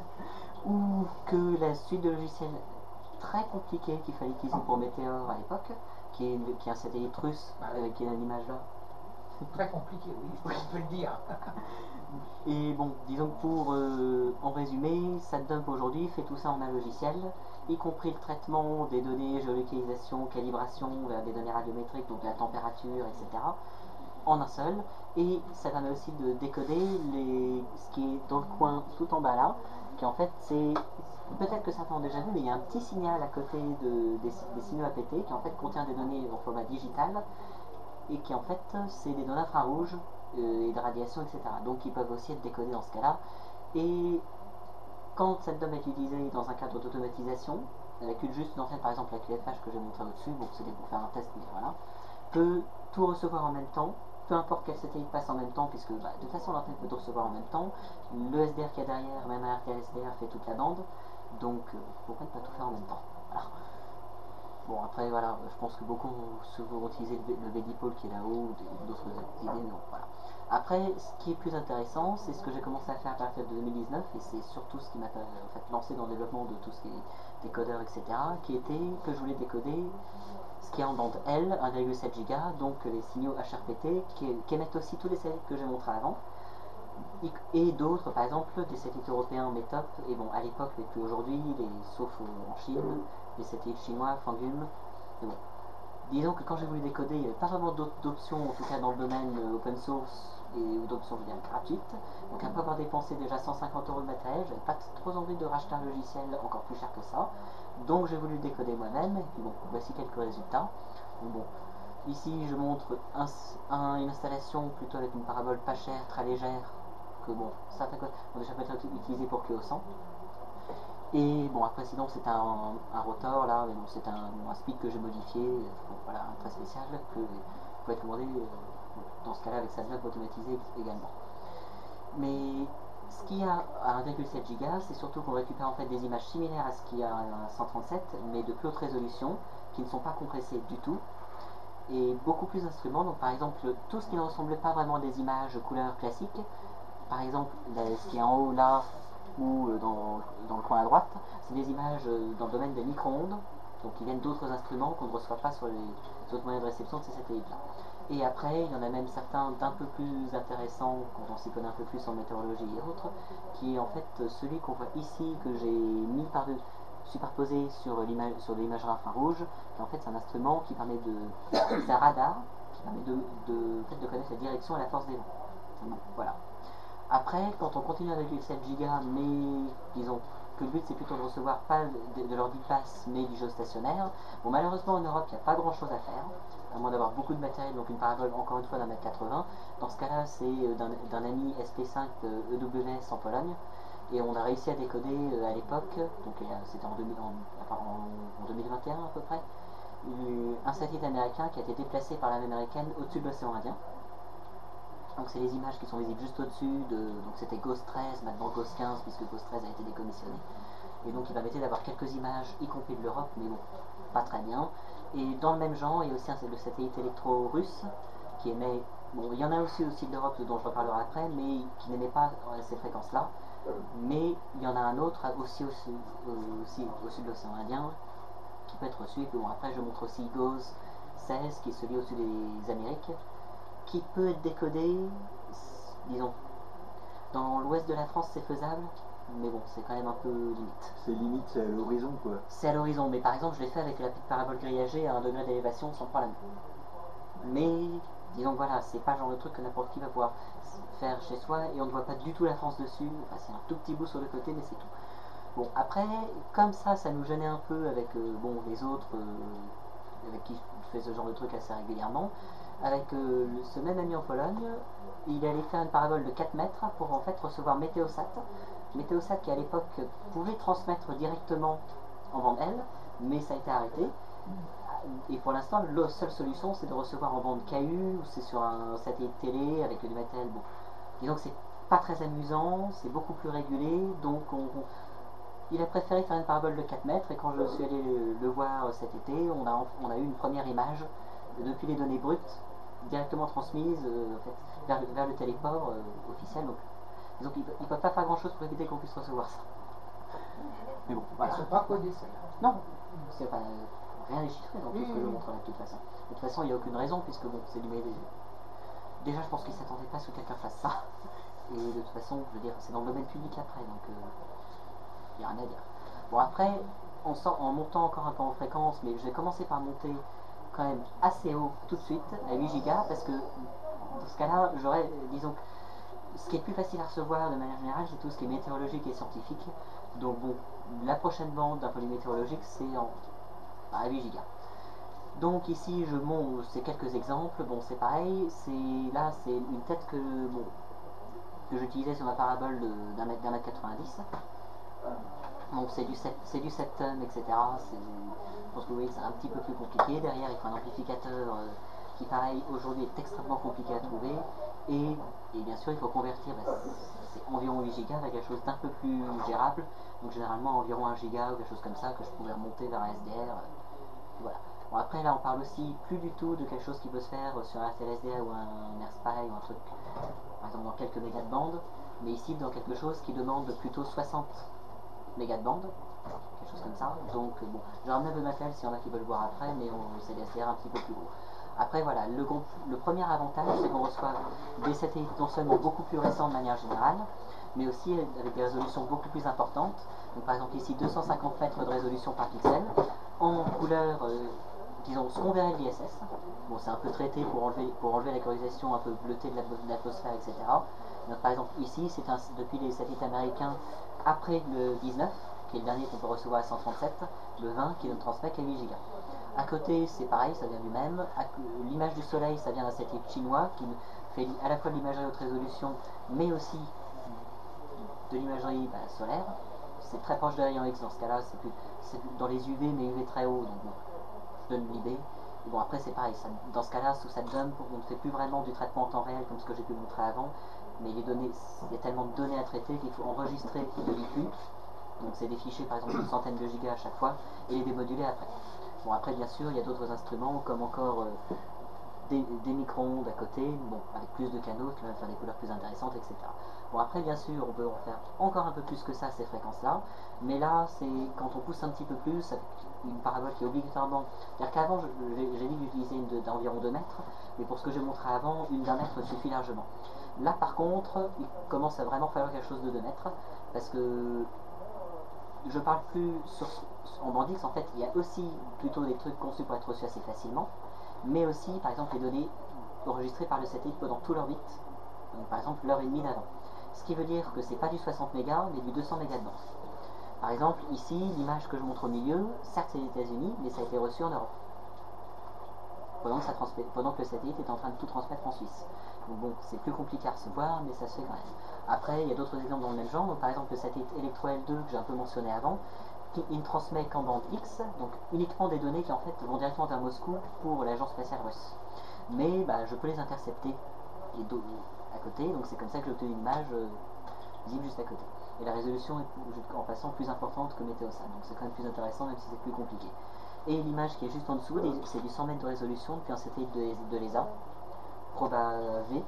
ou que la suite de logiciels très compliqués qu'il fallait utiliser pour Météor à l'époque, qui est, qui est un satellite russe, euh, qui est une image là. Très compliqué, oui, je peux le dire. Et bon, disons que pour, euh, en résumé, SatDump aujourd'hui fait tout ça en un logiciel, y compris le traitement des données, géolocalisation, calibration vers des données radiométriques, donc la température, et cetera, en un seul. Et ça permet aussi de décoder les, ce qui est dans le coin tout en bas là, qui en fait c'est, peut-être que certains ont déjà vu, mais il y a un petit signal à côté de, des, des signaux A P T qui en fait contient des données en format digital, et qui en fait c'est des données infrarouges euh, et de radiation, et cetera. Donc ils peuvent aussi être décodés dans ce cas-là. Et quand SatDump est utilisé dans un cadre d'automatisation, avec une juste une antenne, par exemple la Q F H que j'ai montré au-dessus, bon c'était pour faire un test, mais voilà, peut tout recevoir en même temps, peu importe quel satellite passe en même temps, puisque bah, de toute façon l'antenne peut tout recevoir en même temps, le S D R qu'il y a derrière, même un R T L S D R fait toute la bande, donc euh, pourquoi ne pas tout faire en même temps? Voilà. Bon après voilà, je pense que beaucoup vont utiliser le V-dipole qui est là-haut, d'autres idées, mais bon, voilà. Après, ce qui est plus intéressant, c'est ce que j'ai commencé à faire à partir de deux mille dix-neuf, et c'est surtout ce qui m'a en fait, lancé dans le développement de tout ce qui est décodeur, et cetera, qui était que je voulais décoder ce qui est en bande L, un virgule sept giga, donc les signaux H R P T, qui, qui émettent aussi tous les satellites que j'ai montrés avant, et d'autres, par exemple, des satellites européens METOP, et bon, à l'époque, mais plus aujourd'hui, sauf en Chine, les satellites chinois, Fangum, et bon. Disons que quand j'ai voulu décoder, il n'y avait pas vraiment d'options, en tout cas dans le domaine euh, open source, et d'options, je veux dire, gratuites. Donc après avoir dépensé déjà cent cinquante euros de matériel, j'avais pas trop envie de racheter un logiciel encore plus cher que ça. Donc j'ai voulu décoder moi-même, et puis bon, voici quelques résultats. Donc, bon, ici je montre un, un, une installation plutôt avec une parabole pas chère, très légère, que bon, certains ont déjà peut-être utilisé pour Q O cent. Et bon, après sinon c'est un, un rotor là, mais bon, c'est un, un speed que j'ai modifié, bon, voilà, très spécial, que vous pouvez commander euh, dans ce cas-là avec sa bloc automatisé également. Mais ce qu'il y a à un virgule sept giga, c'est surtout qu'on récupère en fait des images similaires à ce qu'il y a à cent trente-sept, mais de plus haute résolution, qui ne sont pas compressées du tout, et beaucoup plus d'instruments. Donc par exemple, tout ce qui ne ressemble pas vraiment à des images couleurs classiques, par exemple ce qui est en haut là, ou dans, dans le coin à droite, c'est des images dans le domaine des micro-ondes, donc qui viennent d'autres instruments qu'on ne reçoit pas sur les autres moyens de réception de ces satellites-là. Et après, il y en a même certains d'un peu plus intéressants, quand on s'y connaît un peu plus en météorologie et autres, qui est en fait celui qu'on voit ici, que j'ai mis par de, superposé sur l'image sur l'imagerie infrarouge, qui en fait c'est un instrument qui permet de... c'est un radar, qui permet de, de, en fait, de connaître la direction et la force des vents. Bon, voilà. Après, quand on continue avec les sept giga, mais disons que le but c'est plutôt de recevoir pas de, de l'ordi passe, mais du géostationnaire, bon malheureusement en Europe il n'y a pas grand chose à faire, à moins d'avoir beaucoup de matériel, donc une parabole encore une fois d'un mètre quatre-vingts. Dans ce cas-là, c'est d'un ami S P cinq E W S en Pologne, et on a réussi à décoder euh, à l'époque, donc euh, c'était en, en, en, en deux mille vingt et un à peu près, euh, un satellite américain qui a été déplacé par l'armée américaine au-dessus de l'océan Indien. Donc c'est les images qui sont visibles juste au-dessus de, donc c'était Ghost treize, maintenant Ghost quinze, puisque Ghost treize a été décommissionné. Et donc il permettait d'avoir quelques images, y compris de l'Europe, mais bon, pas très bien. Et dans le même genre, il y a aussi un, le satellite électro-russe, qui émet, bon il y en a aussi aussi de l'Europe dont je reparlerai après, mais qui n'émet pas ces fréquences-là. Mais il y en a un autre aussi au sud, aussi au sud de l'océan Indien, qui peut être reçu. Et bon après je montre aussi Gauss seize, qui est celui au sud des Amériques, qui peut être décodé, disons, dans l'ouest de la France c'est faisable, mais bon, c'est quand même un peu limite. C'est limite, c'est à l'horizon quoi. C'est à l'horizon, mais par exemple je l'ai fait avec la petite parabole grillagée à un degré d'élévation sans problème. Mais, disons voilà, c'est pas le genre de truc que n'importe qui va pouvoir faire chez soi, et on ne voit pas du tout la France dessus, enfin c'est un tout petit bout sur le côté, mais c'est tout. Bon, après, comme ça, ça nous gênait un peu avec euh, bon, les autres euh, avec qui je fais ce genre de truc assez régulièrement. Avec euh, ce même ami en Pologne, il allait faire une parabole de quatre mètres pour en fait recevoir Météosat. Météosat qui à l'époque pouvait transmettre directement en bande L, mais ça a été arrêté. Et pour l'instant, la seule solution c'est de recevoir en bande K U, ou c'est sur un satellite télé avec du matériel. Bon, disons que c'est pas très amusant, c'est beaucoup plus régulé, donc on, on, il a préféré faire une parabole de quatre mètres, et quand je suis allé le, le voir cet été, on a, on a eu une première image depuis les données brutes directement transmises euh, en fait, vers, le, vers le téléport euh, officiel. Donc, donc ils ne peuvent pas faire grand chose pour éviter qu'on puisse recevoir ça. Mais bon, voilà. Ils ne sont pas codés, ça. Non, c'est pas rien n'est chiffré dans tout ce que je montre là, de toute façon. De toute façon, il n'y a aucune raison, puisque bon, c'est du médias. Déjà, je pense qu'ils ne s'attendaient pas à ce que quelqu'un fasse ça. Et de toute façon, je veux dire, c'est dans le domaine public après, donc il euh, n'y a rien à dire. Bon, après, on sort, en montant encore un peu en fréquence, mais je vais commencer par monter quand même assez haut tout de suite, à huit gigas, parce que dans ce cas-là, j'aurais, disons, ce qui est plus facile à recevoir de manière générale, c'est tout ce qui est météorologique et scientifique. Donc bon, la prochaine bande d'un point de vue météorologique, c'est en à huit gigas. Donc ici, je montre ces quelques exemples. Bon, c'est pareil, c'est là, c'est une tête que bon que j'utilisais sur ma parabole d'un mètre d'un mètre quatre-vingt-dix. Donc c'est du c'est du sept tonnes, et cetera. Je pense que vous voyez que c'est un petit peu plus compliqué. Derrière, il faut un amplificateur euh, qui, pareil, aujourd'hui est extrêmement compliqué à trouver. Et, et bien sûr, il faut convertir, bah, c'est environ huit gigas vers quelque chose d'un peu plus gérable. Donc généralement environ un giga ou quelque chose comme ça que je pourrais remonter vers un S D R. Voilà. Bon, après là on parle aussi plus du tout de quelque chose qui peut se faire sur un R T L S D R ou un AirSpy ou un truc, par exemple dans quelques mégas de bande, mais ici dans quelque chose qui demande plutôt soixante mégas de bande, quelque chose comme ça. Donc bon, je ramène un peu de matériel s'il y en a qui veulent voir après, mais c'est des S D R un petit peu plus gros. Après voilà, le, le premier avantage c'est qu'on reçoit des satellites non seulement beaucoup plus récents de manière générale, mais aussi avec des résolutions beaucoup plus importantes. Donc par exemple ici deux cent cinquante mètres de résolution par pixel, en couleur, euh, disons ce qu'on verrait de l'I S S. Bon, c'est un peu traité pour enlever, pour enlever la colorisation un peu bleutée de l'atmosphère, et cetera. Donc par exemple ici, c'est depuis les satellites américains après le dix-neuf, qui est le dernier qu'on peut recevoir à cent trente-sept, le vingt qui ne transmet qu'à huit gigas. À côté, c'est pareil, ça vient du même. L'image du soleil, ça vient d'un satellite chinois qui fait à la fois de l'imagerie haute résolution, mais aussi de l'imagerie bah, solaire. C'est très proche de rayon X dans ce cas-là, c'est plus dans les U V, mais U V très haut, donc bon, je donne l'idée. Et bon, après, c'est pareil, ça, dans ce cas-là, sous SatDump, on ne fait plus vraiment du traitement en temps réel comme ce que j'ai pu montrer avant, mais les données, il y a tellement de données à traiter qu'il faut enregistrer de l'I Q, donc c'est des fichiers par exemple une centaine de gigas à chaque fois, et les démoduler après. Bon, après, bien sûr, il y a d'autres instruments, comme encore euh, des, des micro-ondes à côté, bon, avec plus de canaux qui vont faire des couleurs plus intéressantes, et cetera. Bon, après, bien sûr, on peut en faire encore un peu plus que ça, ces fréquences-là, mais là, c'est quand on pousse un petit peu plus, avec une parabole qui est obligatoirement... C'est-à-dire qu'avant, j'ai dit d'utiliser une d'environ deux mètres, mais pour ce que j'ai montré avant, une d'un mètre suffit largement. Là, par contre, il commence à vraiment falloir quelque chose de deux mètres, parce que je parle plus sur... En Bandix, en fait, il y a aussi plutôt des trucs conçus pour être reçus assez facilement, mais aussi, par exemple, les données enregistrées par le satellite pendant tout l'orbite, donc par exemple l'heure et demie d'avant. Ce qui veut dire que c'est pas du soixante mégas, mais du deux cents mégas de bande. Par exemple, ici, l'image que je montre au milieu, certes c'est les États-Unis, mais ça a été reçu en Europe. Pendant que, ça pendant que le satellite est en train de tout transmettre en Suisse. Donc bon, c'est plus compliqué à recevoir, mais ça se fait quand même. Après, il y a d'autres exemples dans le même genre. Donc, par exemple, le satellite Electro L deux que j'ai un peu mentionné avant, qui il ne transmet qu'en bande X, donc uniquement des données qui en fait vont directement vers Moscou pour l'agence spatiale russe. Mais bah, je peux les intercepter et à côté, donc c'est comme ça que j'ai obtenu une image euh, visible juste à côté. Et la résolution est en passant plus importante que Météosat, donc c'est quand même plus intéressant même si c'est plus compliqué. Et l'image qui est juste en dessous, c'est du cent mètres de résolution depuis un satellite de, de l'E S A, ProbaV.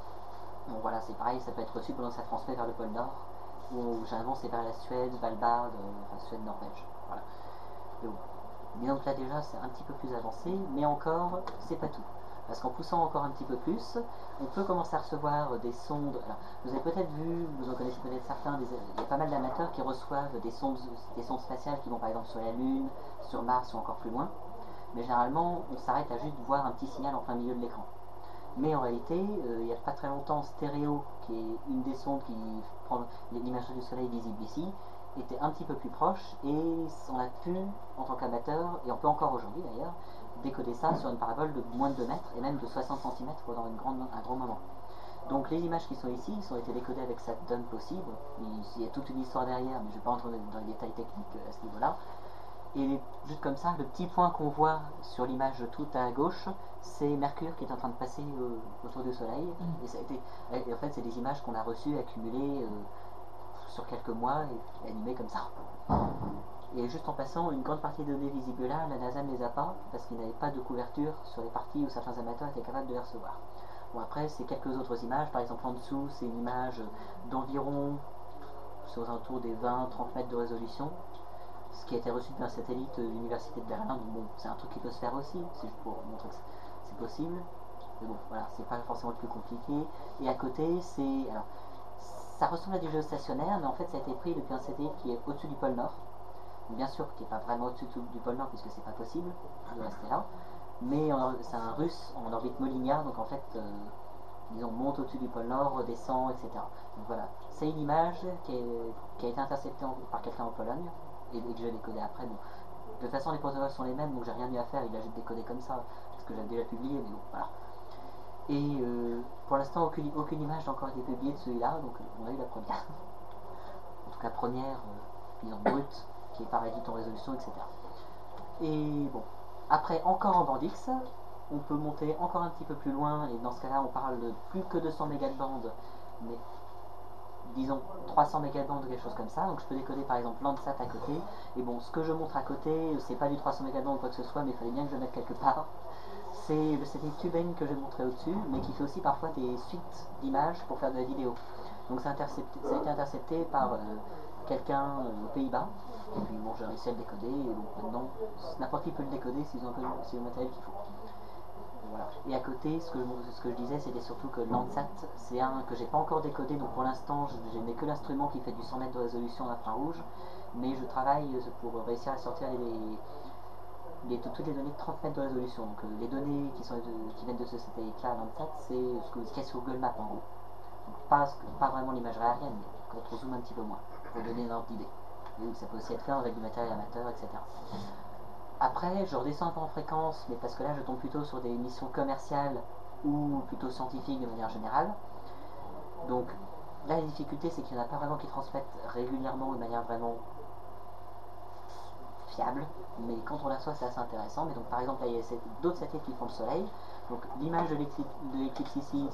Bon voilà, c'est pareil, ça peut être reçu pendant que ça transmet vers le pôle Nord, ou généralement c'est vers la Suède, Svalbard, euh, enfin Suède, Norvège. Voilà. Et bon. Mais donc là déjà c'est un petit peu plus avancé, mais encore c'est pas tout. Parce qu'en poussant encore un petit peu plus, on peut commencer à recevoir des sondes. Alors, vous avez peut-être vu, vous en connaissez peut-être certains, des, il y a pas mal d'amateurs qui reçoivent des sondes, des sondes spatiales qui vont par exemple sur la Lune, sur Mars ou encore plus loin. Mais généralement, on s'arrête à juste voir un petit signal en plein milieu de l'écran. Mais en réalité, euh, il n'y a pas très longtemps, Stéréo, qui est une des sondes qui prend l'imagerie du Soleil visible ici, était un petit peu plus proche et on a pu, en tant qu'amateur, et on peut encore aujourd'hui d'ailleurs, décoder ça sur une parabole de moins de deux mètres et même de soixante centimètres pendant une grande, un grand moment. Donc les images qui sont ici, ils ont été décodées avec SatDump possible. Il y a toute une histoire derrière, mais je ne vais pas entrer dans les détails techniques à ce niveau-là. Et juste comme ça, le petit point qu'on voit sur l'image tout à gauche, c'est Mercure qui est en train de passer euh, autour du Soleil. Mm. Et, ça a été, et en fait, c'est des images qu'on a reçues, accumulées euh, sur quelques mois et animées comme ça. Et juste en passant, une grande partie des données visibles là, la NASA ne les a pas parce qu'il n'avait pas de couverture sur les parties où certains amateurs étaient capables de les recevoir. Bon, après, c'est quelques autres images. Par exemple, en dessous, c'est une image d'environ, c'est aux alentours des vingt à trente mètres de résolution, ce qui a été reçu d'un satellite de l'université de Berlin. Bon, c'est un truc qui peut se faire aussi, c'est juste pour montrer que c'est possible. Mais bon, voilà, c'est pas forcément le plus compliqué. Et à côté, c'est. Alors, ça ressemble à du géostationnaire, mais en fait, ça a été pris depuis un satellite qui est au-dessus du pôle Nord. Bien sûr, qui n'est pas vraiment au-dessus du pôle Nord, puisque c'est pas possible de rester là. Mais c'est un russe en orbite Molniya, donc en fait, euh, disons, monte au-dessus du pôle Nord, redescend, et cetera. Donc voilà, c'est une image qui, est, qui a été interceptée en, par quelqu'un en Pologne, et, et que j'ai décodé après. Bon. De toute façon, les protocoles sont les mêmes, donc j'ai rien eu à faire, il a juste décodé comme ça, parce que j'avais déjà publié, mais bon, voilà. Et euh, pour l'instant, aucune, aucune image n'a encore été publiée de celui-là, donc on a eu la première. En tout cas, première, euh, disons, brute, qui est pas réduite en résolution, et cetera. Et bon, après, encore en bande X, on peut monter encore un petit peu plus loin, et dans ce cas-là, on parle de plus que deux cents mégas de bande, mais disons trois cents mégas de bande ou quelque chose comme ça. Donc je peux décoder par exemple Landsat à côté, et bon, ce que je montre à côté, c'est pas du trois cents mégas de bande ou quoi que ce soit, mais il fallait bien que je le mette quelque part. C'est le satellite TubeAIM que j'ai montré au-dessus, mais qui fait aussi parfois des suites d'images pour faire de la vidéo. Donc ça, ça a été intercepté par euh, quelqu'un euh, aux Pays-Bas, et puis bon, j'ai réussi à le décoder, et donc maintenant, n'importe qui peut le décoder s'ils ont le matériel qu'il faut. Voilà. Et à côté, ce que, ce que je disais, c'était surtout que Landsat, c'est un que j'ai pas encore décodé, donc pour l'instant, je n'ai que l'instrument qui fait du cent mètres de résolution en infrarouge, mais je travaille pour réussir à sortir les, les, toutes les données de trente mètres de résolution. Donc euh, les données qui, sont, qui viennent de ce satellite-là, Landsat, c'est ce que vous voyez sur Google Maps en gros. Donc pas, pas vraiment l'imagerie aérienne, mais quand on zoome un petit peu moins, pour donner une ordre d'idée. Et ça peut aussi être fait avec du matériel amateur, et cetera. Après, je redescends un peu en fréquence, mais parce que là, je tombe plutôt sur des missions commerciales ou plutôt scientifiques de manière générale. Donc, là, la difficulté, c'est qu'il n'y en a pas vraiment qui transmettent régulièrement de manière vraiment fiable, mais quand on la reçoit c'est assez intéressant. Mais donc par exemple là il y a d'autres satellites qui font le soleil, donc l'image de l'éclipse ici,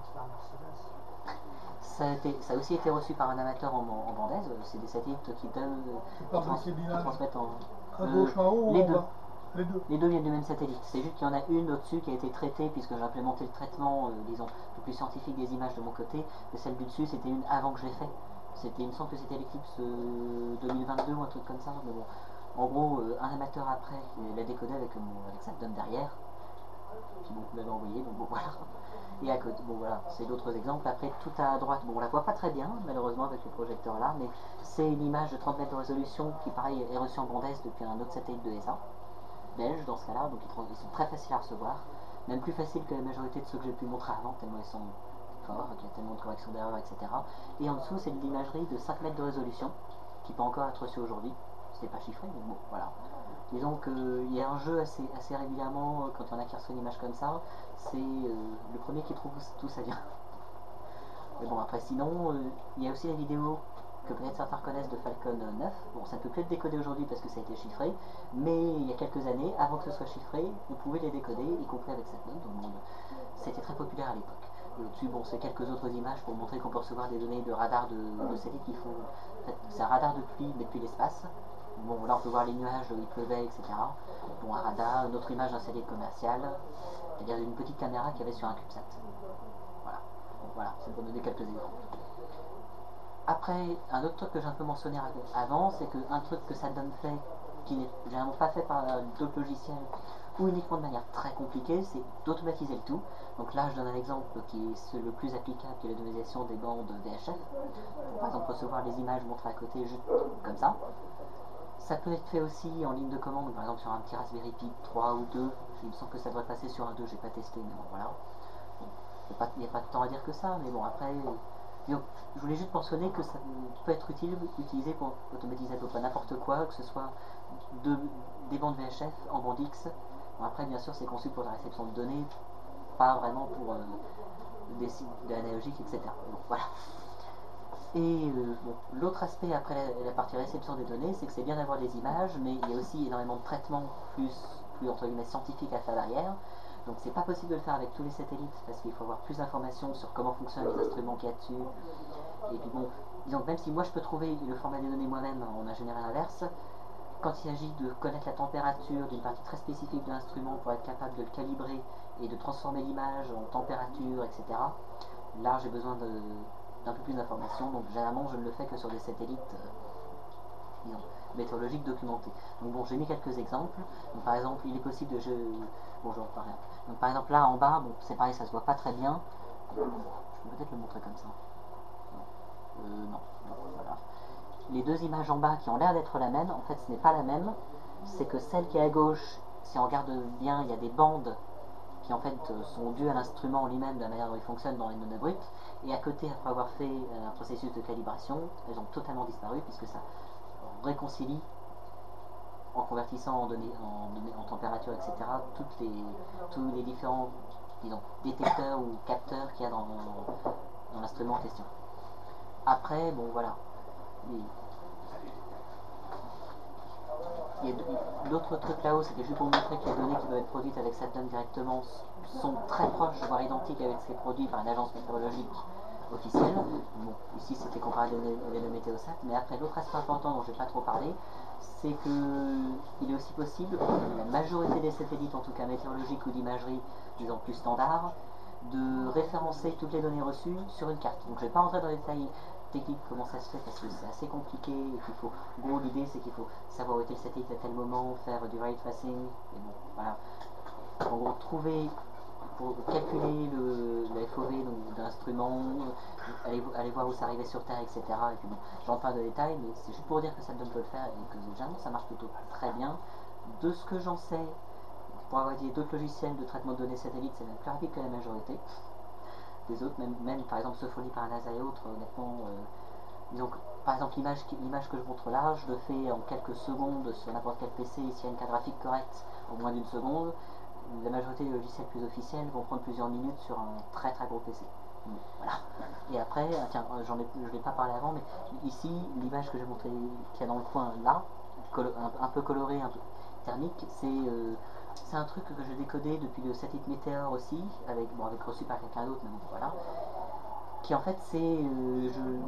ça a, été, ça a aussi été reçu par un amateur en, en bandaise, c'est des satellites qui donnent, qui, trans, qui transmettent en... À gauche, en haut, les en deux. bas. Les deux. Les deux viennent du même satellite, c'est juste qu'il y en a une au-dessus qui a été traitée puisque j'ai implémenté le traitement, euh, disons, le plus scientifique des images de mon côté, mais celle du dessus c'était une avant que je l'ai fait. C'était, il me semble que c'était l'éclipse euh, deux mille vingt-deux ou un truc comme ça, mais bon. En gros, euh, un amateur après, il l'a décodé avec, mon, avec sa donne derrière, puis bon, il m'avait envoyé, donc bon voilà. Et à côté, bon voilà, c'est d'autres exemples. Après, tout à droite, bon on la voit pas très bien, malheureusement avec le projecteur là, mais c'est une image de trente mètres de résolution qui pareil est reçue en bandaise depuis un autre satellite de E S A, belge dans ce cas-là, donc ils, ils sont très faciles à recevoir, même plus faciles que la majorité de ceux que j'ai pu montrer avant, tellement ils sont forts, qu'il y a tellement de corrections d'erreurs, et cetera. Et en dessous, c'est de l'imagerie de cinq mètres de résolution, qui peut encore être reçue aujourd'hui. C'était pas chiffré, mais bon, voilà. Disons qu'il y a un jeu assez, assez régulièrement, quand il y en a qui reçoivent une image comme ça, c'est euh, le premier qui trouve d'où ça vient. Mais bon, après, sinon, euh, il y a aussi la vidéo que peut-être certains reconnaissent de Falcon neuf. Bon, ça ne peut plus être décodé aujourd'hui parce que ça a été chiffré, mais il y a quelques années, avant que ce soit chiffré, on pouvait les décoder, y compris avec cette note, donc bon, c'était très populaire à l'époque. Et au-dessus, bon, c'est quelques autres images pour montrer qu'on peut recevoir des données de radar de, de satellites qui font... En fait, c'est un radar de pluie, mais depuis l'espace. Bon, là, on peut voir les nuages où il pleuvait, et cetera. Bon, un radar, une autre image d'un satellite commercial, c'est-à-dire une petite caméra qu'il y avait sur un CubeSat. Voilà. Donc, voilà, c'est pour donner quelques exemples. Après, un autre truc que j'ai un peu mentionné avant, c'est qu'un truc que SatDown fait, qui n'est généralement pas fait par d'autres logiciels, ou uniquement de manière très compliquée, c'est d'automatiser le tout. Donc là, je donne un exemple qui est le plus applicable, qui est l'automatisation des bandes V H F. Pour par exemple recevoir les images montrées à côté juste comme ça. Ça peut être fait aussi en ligne de commande, par exemple sur un petit Raspberry Pi trois ou deux. Il me semble que ça devrait passer sur un deux, j'ai pas testé, mais bon voilà. Bon, il n'y a, a pas de temps à dire que ça, mais bon après... Donc, je voulais juste mentionner que ça peut être utile, utilisé pour automatiser à peu près n'importe quoi, que ce soit de, des bandes V H F en bande X. Bon, après, bien sûr, c'est conçu pour la réception de données, pas vraiment pour euh, des sites analogiques, et cetera. Donc, voilà. Et euh, bon, l'autre aspect après la, la partie réception des données, c'est que c'est bien d'avoir des images, mais il y a aussi énormément de traitements plus, plus entre guillemets scientifiques à faire derrière. Donc c'est pas possible de le faire avec tous les satellites parce qu'il faut avoir plus d'informations sur comment fonctionnent les instruments qu'il y a dessus. Et puis bon, disons que même si moi je peux trouver le format des données moi-même en ingénierie inverse, quand il s'agit de connaître la température d'une partie très spécifique de l'instrument pour être capable de le calibrer et de transformer l'image en température, et cetera, là j'ai besoin d'un peu plus d'informations. Donc généralement je ne le fais que sur des satellites euh, disons, météorologiques documentés. Donc bon, j'ai mis quelques exemples. Donc, par exemple, il est possible de... Je... Bon, je vais en reparler. Donc par exemple là en bas, bon, c'est pareil, ça se voit pas très bien. Je peux peut-être le montrer comme ça. Non. Euh, non. non. Voilà. Les deux images en bas qui ont l'air d'être la même, en fait ce n'est pas la même. C'est que celle qui est à gauche, si on regarde bien, il y a des bandes qui en fait sont dues à l'instrument lui-même, de la manière dont il fonctionne dans les données brutes. Et à côté, après avoir fait un processus de calibration, elles ont totalement disparu puisque ça réconcilie en convertissant en données, en, données, en température, et cetera, toutes les, tous les différents disons, détecteurs ou capteurs qu'il y a dans, dans l'instrument en question. Après, bon voilà. Il y a d'autres trucs là-haut, c'était juste pour montrer que les données qui doivent être produites avec SatDown directement sont très proches, voire identiques avec ce qui est produit par une agence météorologique officielle. Bon, ici c'était comparé à des données Météosat, mais après l'autre aspect important dont je n'ai pas trop parlé, c'est qu'il est aussi possible pour la majorité des satellites, en tout cas météorologiques ou d'imagerie, disons plus standard, de référencer toutes les données reçues sur une carte. Donc je ne vais pas rentrer dans les détails techniques comment ça se fait parce que c'est assez compliqué et qu'il faut, gros l'idée c'est qu'il faut savoir où était le satellite à tel moment, faire du rate tracing, et bon voilà. En gros trouver, pour calculer le, le F O V d'instrument, aller, aller voir où ça arrivait sur Terre, et cetera. Et puis bon, je rentre pas dans les détails, mais c'est juste pour dire que SatDown peut le faire et que généralement ça marche plutôt très bien. De ce que j'en sais, pour avoir dit d'autres logiciels de traitement de données satellites, c'est même plus rapide que la majorité des autres, même, même par exemple ceux fournis par NASA et autres, honnêtement, euh, disons que, par exemple l'image l'image que je montre là, je le fais en quelques secondes sur n'importe quel P C, s'il y a une carte graphique correcte, en moins d'une seconde. La majorité des logiciels plus officiels vont prendre plusieurs minutes sur un très très gros P C. Voilà. Et après, tiens, j'en ai, je ne l'ai pas parlé avant, mais ici, l'image que j'ai montrée, qu'il y a dans le coin là, un, un peu coloré, un peu thermique. C'est euh, c'est un truc que j'ai décodé depuis le satellite Météor aussi, avec, bon, avec reçu par quelqu'un d'autre, mais bon, voilà. Qui en fait c'est euh,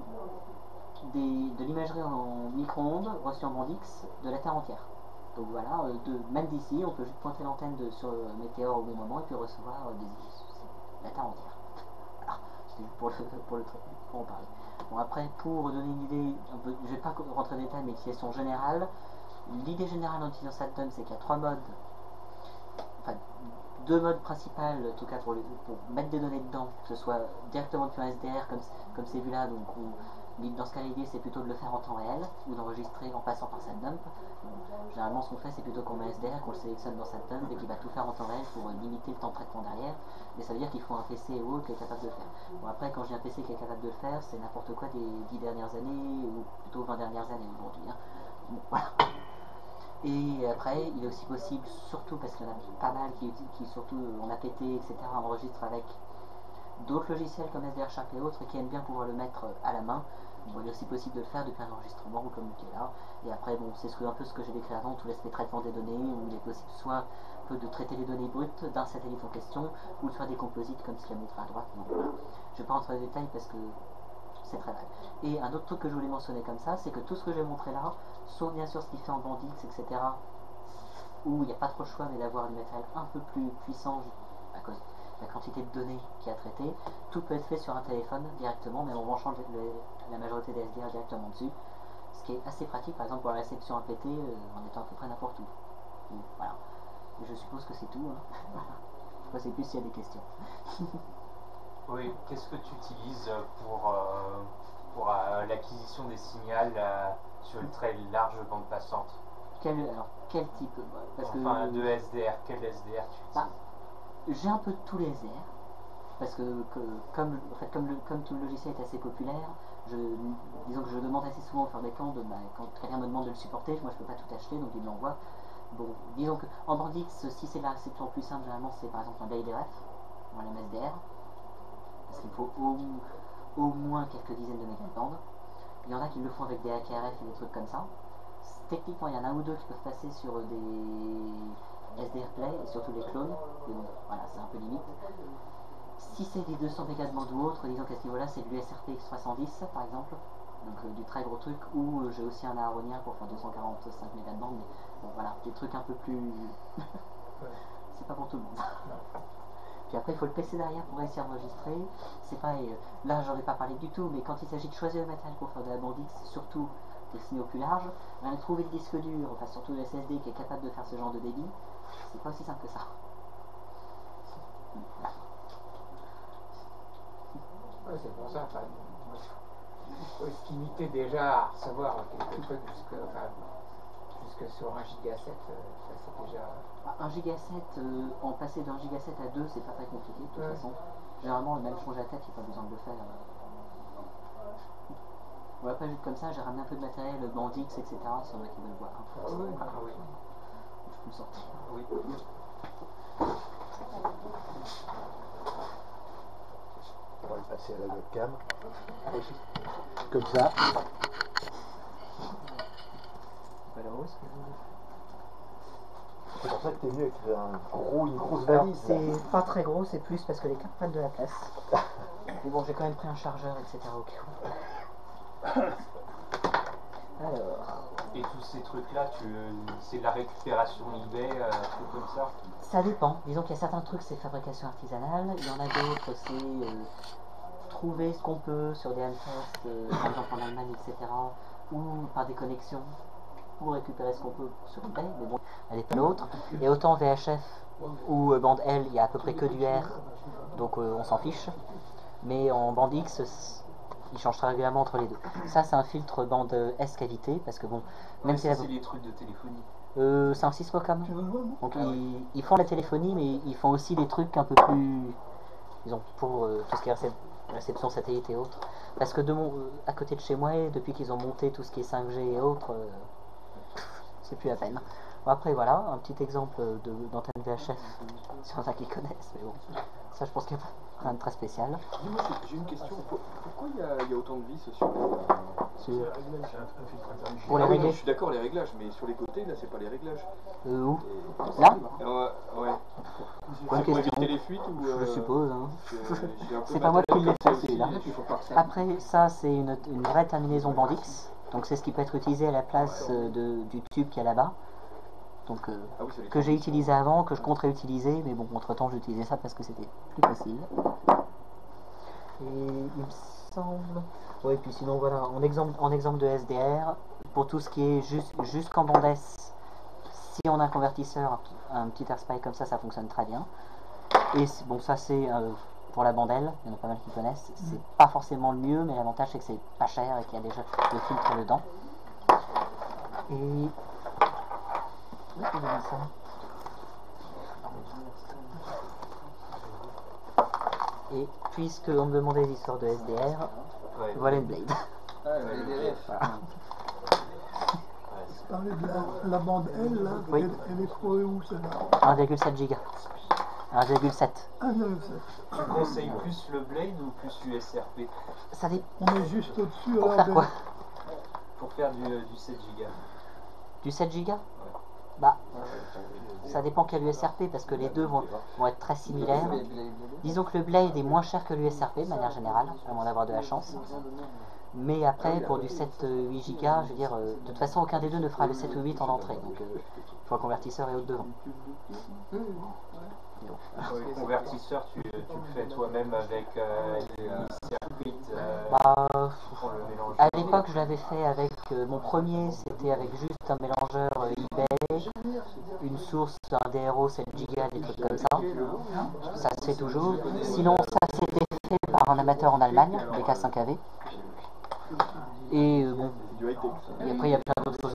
des, de l'imagerie en micro-ondes reçue en bande X de la Terre entière. Donc voilà, euh, de, même d'ici, on peut juste pointer l'antenne sur euh, Météor au bon moment et puis recevoir euh, des, la Terre entière. Voilà, c'était juste pour, le, pour, le, pour en parler. Bon après, pour donner une idée, un peu, je ne vais pas rentrer dans les détails, mais utilisation générale, l'idée générale en utilisant SatDump, c'est qu'il y a trois modes, enfin deux modes principaux, en tout cas pour, les, pour mettre des données dedans, que ce soit directement depuis un S D R comme, comme c'est vu là, donc où, dans ce cas l'idée c'est plutôt de le faire en temps réel ou d'enregistrer en passant par SatDump. Donc, généralement ce qu'on fait c'est plutôt qu'on met un S D R, qu'on le sélectionne dans SatDump et qu'il va tout faire en temps réel pour euh, limiter le temps de traitement derrière. Mais ça veut dire qu'il faut un P C ou autre qui est capable de le faire. Bon après quand j'ai un P C qui est capable de le faire, c'est n'importe quoi des dix dernières années ou plutôt vingt dernières années aujourd'hui. Hein. Bon, voilà. Et après il est aussi possible, surtout parce qu'il y en a pas mal qui, qui surtout on a pété et cetera enregistrent avec d'autres logiciels comme S D R Sharp et autres qui aiment bien pouvoir le mettre à la main. Bon, il est aussi possible de le faire depuis un enregistrement ou comme qui est là. Et après, bon, c'est ce que, un peu ce que j'ai décrit avant, tout l'aspect traitement des données, où il est possible soit un peu de traiter les données brutes d'un satellite en question, ou de faire des composites comme ce qu'il a montré à droite. Donc, voilà. Je ne vais pas rentrer dans les détails parce que c'est très vague. Et un autre truc que je voulais mentionner comme ça, c'est que tout ce que j'ai montré là, sauf bien sûr ce qu'il fait en bande X, et cetera, où il n'y a pas trop le choix mais d'avoir du matériel un peu plus puissant à cause la quantité de données qu'il y a à traiter, tout peut être fait sur un téléphone directement, même en branchant le, le, la majorité des S D R directement dessus, ce qui est assez pratique par exemple pour la réception A P T euh, en étant à peu près n'importe où. Donc, voilà. Et je suppose que c'est tout. Hein. Je ne sais plus s'il y a des questions. Oui, qu'est-ce que tu utilises pour, euh, pour euh, l'acquisition des signaux euh, sur une très large bande passante? Quel, alors, quel type parce Enfin, que, de S D R, quel S D R tu utilises? bah, j'ai un peu de tous les S D R, parce que, que comme, en fait, comme, le, comme tout le logiciel est assez populaire, je, disons que je demande assez souvent aux fabricants, de, bah, quand quelqu'un me demande de le supporter, moi je peux pas tout acheter, donc ils me l'envoient. Bon, disons que en bande X, si c'est la réception plus simple, généralement c'est par exemple un D I D R F, ou un M S D R, parce qu'il faut au, au moins quelques dizaines de mégas de bande. Il y en a qui le font avec des A K R F et des trucs comme ça. Techniquement, il y en a un ou deux qui peuvent passer sur des S D R Play et surtout les clones, mais bon, voilà, c'est un peu limite. Si c'est des deux cents mégas de bande ou autre, disons qu'à ce niveau-là, c'est de l'U S R P X trois cent dix par exemple, donc euh, du très gros truc, ou euh, j'ai aussi un Aaronien pour faire deux cent quarante-cinq mégas de bande, mais bon, voilà, des trucs un peu plus. C'est pas pour tout le monde. Puis après, il faut le P C derrière pour réussir à enregistrer. C'est pareil, euh, là, j'en ai pas parlé du tout, mais quand il s'agit de choisir le matériel pour faire de la bande X, surtout des signaux plus larges, ben, trouver le disque dur, enfin surtout le S S D qui est capable de faire ce genre de débit, c'est pas aussi simple que ça. Ouais, c'est pour ça, enfin, il faut se limiter déjà à recevoir quelques trucs jusque, enfin, jusque sur un giga sept, euh, ça c'est déjà... un giga sept, euh, en passer d'un giga sept à deux, c'est pas très compliqué de toute ouais. façon. Généralement, même changer la tête, il n'y a pas besoin de le faire. Bon, après, juste comme ça, j'ai ramené un peu de matériel, bande X, et cetera, si on a qui veulent voir. Hein. Ah oui, ah oui. Je peux le sortir. Oui. On va le passer à la webcam. Comme ça. C'est pour ça que t'es venu avec un gros, une grosse valise. C'est pas très gros, c'est plus parce que les cartes prennent de la place. Mais bon, j'ai quand même pris un chargeur, et cetera au cas où. Alors. Et tous ces trucs-là, tu, c'est de la récupération eBay, euh, trucs comme ça? Ça dépend. Disons qu'il y a certains trucs, c'est fabrication artisanale. Il y en a d'autres, c'est euh, trouver ce qu'on peut sur des handfests, euh, par exemple en Allemagne, et cetera. Ou par des connexions pour récupérer ce qu'on peut sur eBay. Mais bon, elle n'est pas l'autre. Et autant V H F ou euh, bande L, il y a à peu près que du R. Donc euh, on s'en fiche. Mais en bande X, il change très régulièrement entre les deux. Ça, c'est un filtre bande S qualité, parce que bon, même ouais, si la... c'est des trucs de téléphonie. Euh, c'est un Sysmocom. Donc ah, ils, ouais. ils font la téléphonie, mais ils font aussi des trucs un peu plus, disons, pour euh, tout ce qui est récep réception satellite et autres. Parce que de mon, euh, à côté de chez moi, depuis qu'ils ont monté tout ce qui est cinq G et autres, euh, c'est plus la peine. Bon, après voilà, un petit exemple de- d'antenne V H F, s'il y en a qui connaissent, mais bon, ça je pense qu'il n'y a pas rien de très spécial. Dis-moi, j'ai- j'ai une question. Pour- Pourquoi il y, a- il y a autant de vis sur les... Sur- Pour les ah oui, régler. je suis d'accord, les réglages, mais sur les côtés, là, c'est pas les réglages. Euh, où Et- Là Euh, Ouais. Bonne C'est pour question. éviter les fuites ou... Je euh, suppose. Hein. j'ai- j'ai un peu C'est pas moi qui matériel l'ai comme fait ça celui-là. aussi. Après, ça c'est une, une vraie terminaison Bandix. Donc c'est ce qui peut être utilisé à la place euh, de, du tube qu'il y a là-bas. Donc euh, Ah oui, c'est les que j'ai utilisé avant, que je compte réutiliser, mais bon, entre temps j'ai utilisé ça parce que c'était plus facile. Et il me semble. Ouais, puis sinon voilà, en exemple, en exemple de S D R, pour tout ce qui est juste jusqu'en bande S, si on a un convertisseur, un petit AirSpy comme ça, ça fonctionne très bien. Et c'est- bon, ça c'est euh, pour la bande L, il y en a pas mal qui connaissent. C'est pas forcément le mieux, mais l'avantage c'est que c'est pas cher et qu'il y a déjà le filtre dedans. Et où est-ce que j'ai mis ça? Et puisque on me demandait les histoires de S D R, Ouais. voilà une blade. Ah, les D F. Voilà. Tu parlais de la, la bande L, là, Oui. elle, elle est trouvée où celle-là? un virgule sept giga. un virgule sept. un virgule sept. Tu conseilles plus le Blade ou plus U S R P Ça dé... On est juste au-dessus. Pour alors, faire de- quoi? pour faire du, du sept giga? Du sept giga? Bah, ça dépend quel U S R P parce que les deux vont, vont être très similaires. Disons que le Blade est moins cher que l'U S R P de manière générale, à moins d'avoir de la chance. Mais après, pour du sept huit giga, je veux dire, euh, de toute façon, aucun des deux ne fera le sept ou huit en entrée. Donc, euh, il faut un convertisseur et autre devant. Ouais, le convertisseur, tu, tu le fais toi-même avec euh, les circuits euh, Bah, pour le mélange. à l'époque, je l'avais fait avec euh, mon premier, c'était avec juste un mélangeur euh, eBay, une source, un D R O sept giga, des trucs comme ça. Ça se fait toujours. Sinon, ça c'était fait par un amateur en Allemagne, D K cinq A V. Et euh, bon, et après il y a plein d'autres choses.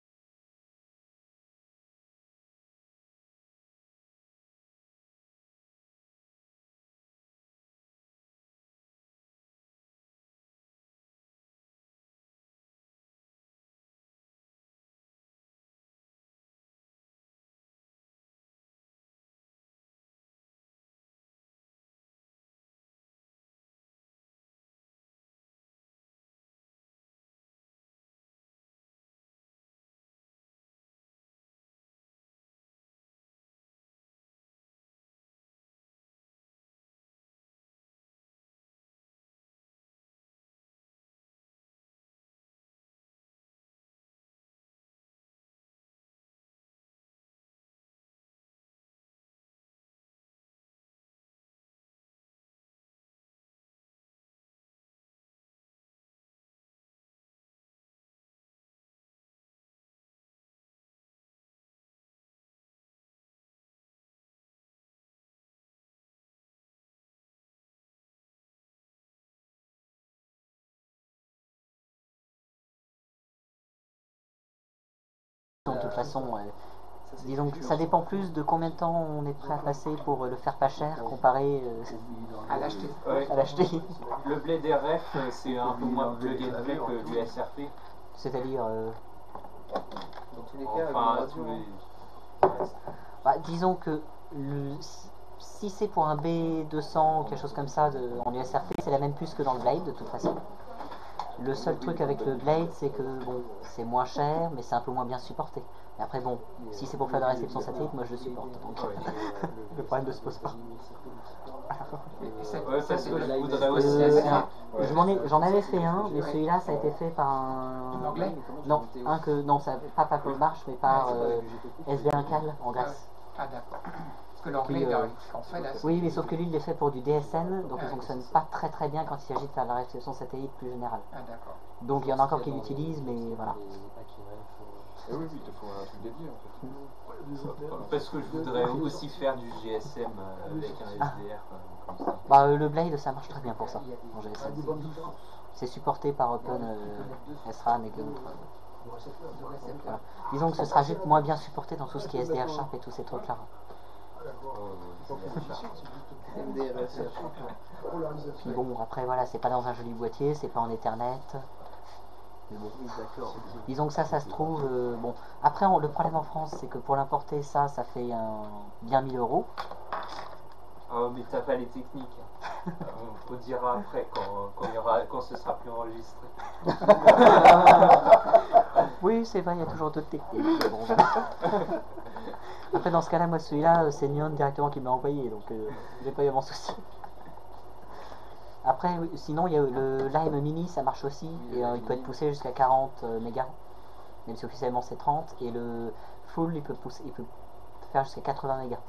De toute façon, euh, disons que ça dépend plus de combien de temps on est prêt à passer pour euh, le faire pas cher comparé euh, À l'acheter. Ouais. à l'acheter. Le Blade R F, euh, c'est un peu moins plug and play que du S R P. C'est-à-dire, euh, Dans tous les cas, Enfin, avec tous une radio, les... hein. bah, disons que le- si c'est pour un B deux cents ou quelque chose comme ça de, en U S R P, c'est la même puce que dans le Blade de toute façon. Le seul truc avec le Blade, c'est que bon, c'est moins cher, mais c'est un peu moins bien supporté. Mais après, bon, si c'est pour faire de la réception satellite, moi je le supporte. Donc le problème ne se pose pas. Et cette- Ouais, parce que je cette- voudrais aussi... Euh, Ouais. je m'en ai- J'en avais fait un, mais celui-là, ça a été fait par un. En anglais? Non, un que non, ça pas par Paul March, mais par euh, S D un Cal en Grèce. Ah d'accord. Parce que l'anglais, Qui, euh, en fait, là, Oui, mais sauf que lui, il est fait pour du D S N, donc il fonctionne pas très très bien quand il s'agit de faire de la réception satellite plus générale. Ah d'accord. Donc il y en a encore qui l'utilisent, mais voilà. Eh oui, oui, il te faut un truc dédié en fait. Parce que je voudrais aussi faire du G S M euh, avec un S D R. quoi, comme ça. Bah, euh, le Blade, ça marche très bien pour ça, en G S M. C'est supporté par Open euh, S R A N et d'autres. Voilà. Disons que ce sera juste moins bien supporté dans tout ce qui est S D R Sharp et tous ces trucs-là. M D R S H. Puis bon, après voilà, c'est pas dans un joli boîtier, c'est pas en Ethernet. Mais bon. Oui, d'accord. Disons que ça, ça se trouve. euh, bon. Après, on- le problème en France, c'est que pour l'importer, ça, ça fait un, bien mille euros. Oh, mais t'as pas les techniques. Euh, on, on dira après quand, quand, il y aura, quand ce sera plus enregistré. Oui, c'est vrai, il y a toujours d'autres techniques. mais bon. Après, dans ce cas-là, moi, celui-là, euh, c'est Nyon directement qui me l'a envoyé, donc euh, j'ai pas eu à m'en soucier. Après, oui, sinon, il y a le Lime Mini, ça marche aussi, et euh, il peut être poussé jusqu'à quarante euh, mégas, même si officiellement c'est trente, et le Full, il peut, pousser, il peut faire jusqu'à quatre-vingts mégas.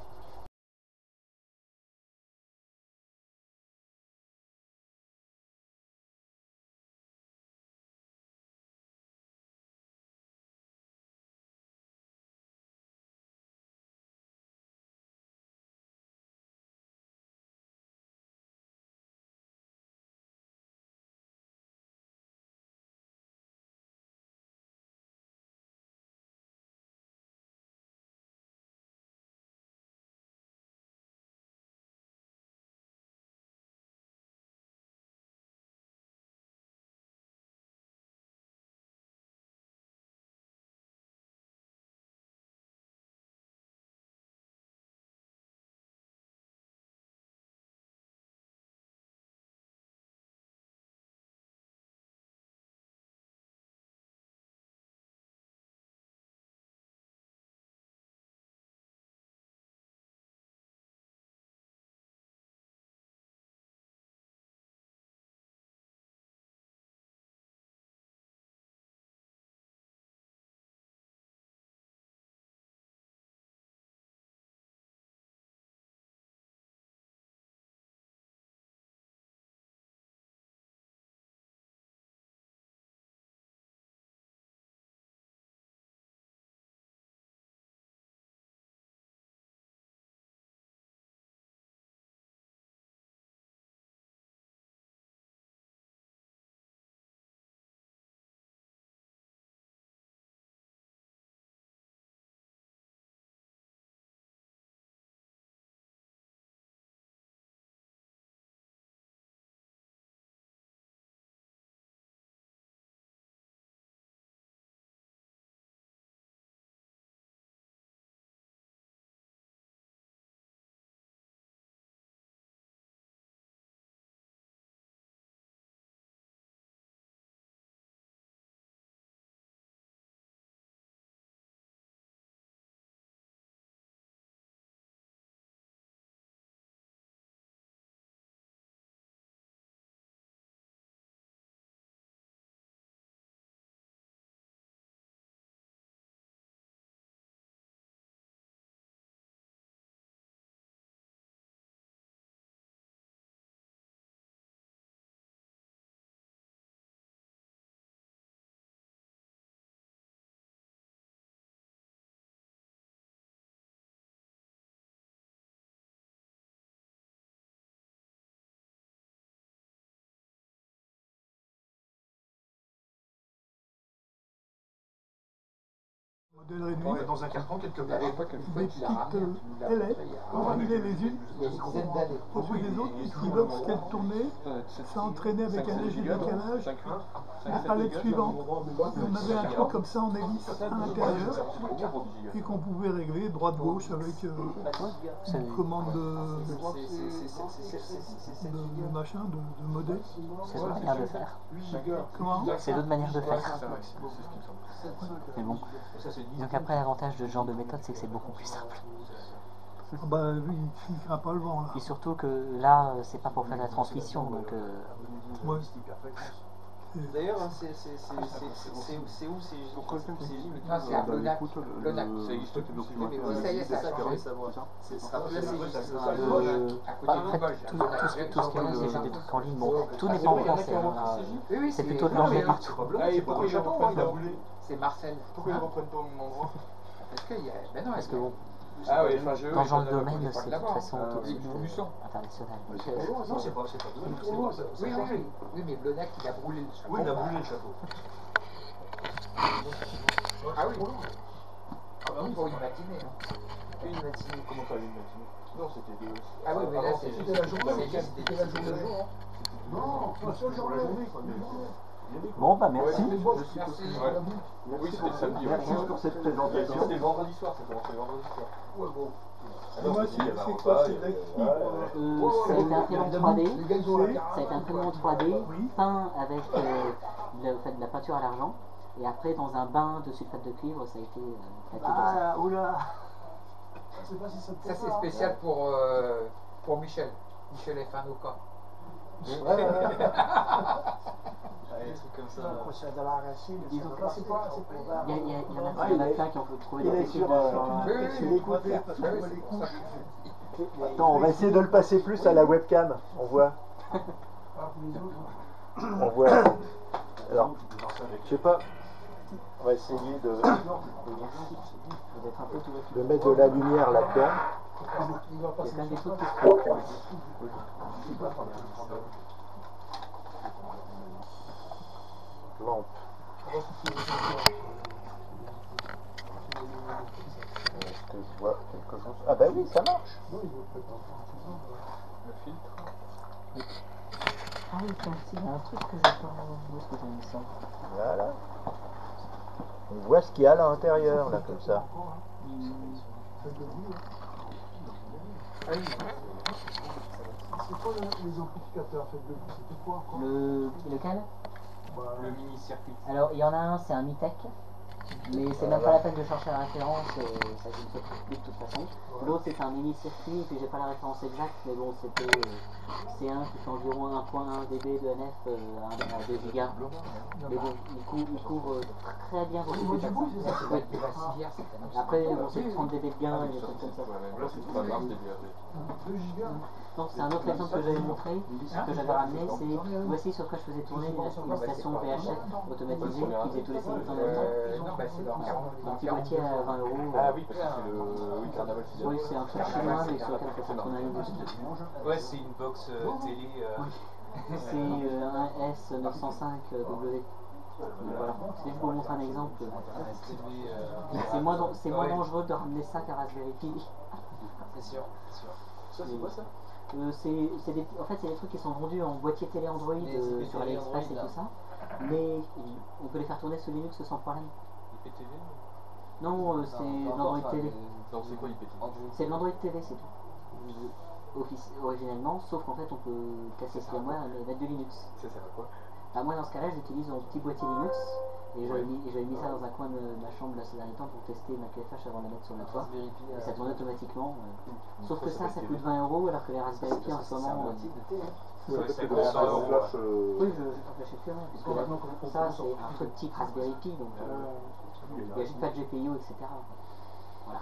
Modèle réduit. Ouais, dans un carton quelque part. Des petites euh, ailettes, enfiler les unes au-dessus des autres, et puis lorsqu'elles tournaient, ça entraînait avec un léger décalage la palette suivante. On avait un truc comme ça en hélice à l'intérieur, et qu'on pouvait régler droite-gauche avec euh, une commande de, de, de machin, de, de modèle. C'est d'autres manières de faire. Comment? C'est d'autres manières de faire. Mais bon. Donc après, l'avantage de ce genre de méthode, c'est que c'est beaucoup plus simple. Ah bah oui, il ne craint pas le vent là. Et surtout que là, euh, c'est pas pour faire de la transmission, donc... Euh... Ouais. D'ailleurs, hein, c'est c'est- c'est- c'est- c'est- c'est où c'est Non, c'est à Blonac. Blonac. Ça existe le document. Oui, ça y est, ça ça change. savoir. Ce sera plus la C J, ce sera Le- le- bah, en fait, tout, tout ce, tout ce qu'il y a, c'est juste des trucs en ligne. Bon, tout n'est pas en français. hein. Oui, oui, C'est plutôt de l'anglais partout. Ah, et pourquoi il a il a brûlé? C'est Marcel. Pourquoi ils ne reprennent pas au même endroit? Parce qu'il y a. Ben non, Parce que bon, Ah oui, enfin, je. dans ce genre de domaine, c'est de toute façon Euh, tout de suite du euh, Luçon. international. Non, c'est pas, c'est pas de c'est loin, ça. Oui, oui, oui. Oui, mais Blonac, il a brûlé le château. Oui, il a brûlé le château. Ah oui. Ah bah oui, pour une matinée. hein. Une matinée. Comment ça, une matinée? Non, c'était deux. Ah oui, mais là, c'est C'était la journée. c'est juste des C'était la journée. jour. Non, c'est la seule journée. La journée, quoi. Bon, bah merci. Merci. Oui, c'était samedi. Merci pour cette présentation. C'était vendredi soir, ça commençait vendredi soir. Ouais, bon. Et moi, c'est c'est quoi? C'est l'actif. Euh, ça a été imprimé en trois D, ça a été imprimé en trois D, peint avec euh, le, en fait, de la peinture à l'argent, et après dans un bain de sulfate de cuivre, ça a été euh, plaqué comme ça. Ah, oula. Ça, c'est spécial pour, euh, pour Michel. Michel F un Oka. Ouais, ouais, ouais. Des trucs comme ça. C'est de la racine. Disons que c'est quoi? C'est pour Il y, a- il y, a- il y en a Ah, il y en a il est- plein qui ont trouvé il des est trucs sur, de- euh, sur un- Oui, oui, sur oui, l'écoute. oui, parce que c'est pour ça que- Attends, on va essayer de le passer plus à la webcam. On voit. On voit. Alors, je sais pas. On va essayer de, de mettre de la lumière là-dedans. Il y a quand même des trucs qui se font. Lampe. Est-ce que je vois quelque chose? Ah bah oui, ça marche. Le filtre. Ah oui, tiens, si, il y a un truc que j'ai pas. Où est-ce que j'ai mis ça? Voilà. On voit ce qu'il y a à l'intérieur, là, comme ça. C'est quoi les amplificateurs faits de c'était quoi encore? Le, lequel? Le mini-circuit. Alors, il y en a un, c'est un Mitec, mais c'est même pas la peine de chercher la référence, euh, ça je ne sais plus de toute façon. L'autre, c'est un mini-circuit, puis j'ai pas la référence exacte, mais bon, c'était euh, C un qui fait environ un point un dB de N F euh, à deux gigas. Mais bon, il couvre, il couvre euh, très bien vos spécifications. Oui. Après, bon, c'est trente dB de gain et des trucs comme ça. Là, c'est pas marche des deux gigas. Non, c'est un autre exemple que j'avais montré, que j'avais ramené, c'est voici sur quoi je faisais tourner une station V H F automatisée qui faisait tous les signaux en même temps. Non, bah c'est leur quarante. Un petit boîtier à vingt euros. Ah oui, parce que c'est le oui, Carnaval Fidèle. Oui, c'est un truc chinois, mais sur lequel on peut tourner un dessus. Ouais, c'est une box euh, télé. euh, C'est euh, un S neuf cent cinq W. Voilà, c'est juste pour montrer un exemple. C'est moins, dan- c'est moins Ouais. dangereux de ramener ça qu'un Raspberry Pi. C'est sûr, c'est sûr. Ça, c'est quoi ça? Euh, c'est, c'est des, en fait, c'est des trucs qui sont vendus en boîtier télé Android euh, sur AliExpress et tout ça. Mais on peut les faire tourner sur Linux sans problème. I P T V? Non, euh, c'est de l'Android T V. Non, c'est quoi I P T V? C'est de l'Android T V, c'est tout. Euh, offici- originellement, sauf qu'en fait, on peut casser ce firmware et mettre de Linux. Ça sert à quoi? Bah, moi, dans ce cas-là, j'utilise un petit boîtier Linux. Et j'avais mis, et j'avais mis ça dans un coin de ma chambre là, ces derniers temps pour tester ma Q F H avant de la mettre sur le toit. Et ça tournait automatiquement. euh. Sauf que ça, ça coûte vingt euros alors que les Raspberry Pi en ce moment. euh, Ouais, ça coûte Un cent euros. flash, euh, Oui, je ne fâchais plus rien. Parce que là, ça, c'est un truc type Raspberry Pi, donc euh, il n'y a juste pas de G P I O, et cetera. Voilà.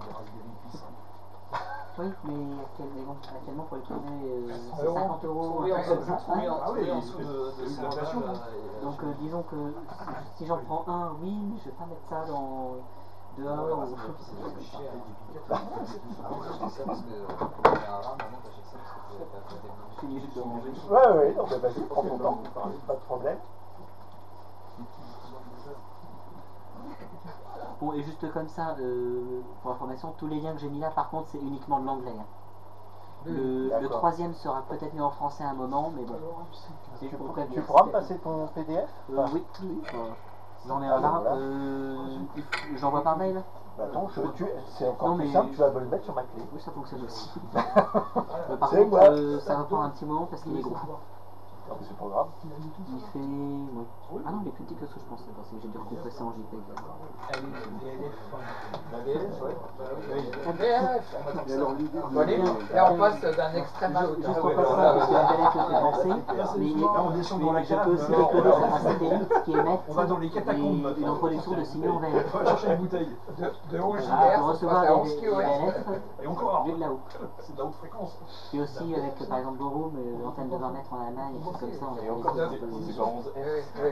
Oui, mais, actuel- mais bon, actuellement pour les tourner, euh, c'est cinquante euros, un truc comme ça. Oui, Ouais. en- Ah oui, oui, en il- dessous de, de il- cent l'inflation, balles, hein. euh, Donc euh, disons que si j'en prends un, oui, mais je vais pas mettre ça dans dehors. Ou... Ouais, ouais, non, mais vas-y, prends ton temps, pas de problème. Bon, et juste comme ça, euh, pour information, tous les liens que j'ai mis là, par contre, c'est uniquement de l'anglais. hein. Le, le D'accord. troisième sera peut-être mis en français à un moment, mais bon. C'est juste pour prévenir. Tu pourras me passer ton P D F? Euh, oui, oui. J'en ai un là. Voilà. Euh, J'envoie par mail. Bah attends, je, tu, c'est encore Non, plus mais- simple, tu vas me le mettre sur ma clé. Oui, ça fonctionne aussi. Euh, par C'est contre, moi. euh, ça va prendre un petit moment parce qu'il est gros. Non, mais c'est pas grave. Il fait. Oui. Ah non, il est plus petit que ce que je pensais. Parce que j'ai dû recompresser en JPEG. La V L F, ouais. La V L F. Et alors, l'idée de- Vous voyez, là on passe d'un extrême à l'autre. Juste pour pas ça, parce que la V L F me fait penser, mais, Là, on descend dans la mais je peux cave. aussi décoder sur un satellite qui émet On va dans les catacombes. des- une reproduction de signaux en V L F. On va chercher une bouteille. De onze Ah, gigahertz, pour on recevoir passe à des onze des V kilohertz. L F, Et encore. vu de là-haut. C'est de la haute fréquence. Et aussi avec par exemple Borum, euh, l'antenne de vingt mètres en Allemagne, et tout comme ça, on a Et fait encore, des c'est choses un peu- c'est pas onze Oui, F. oui.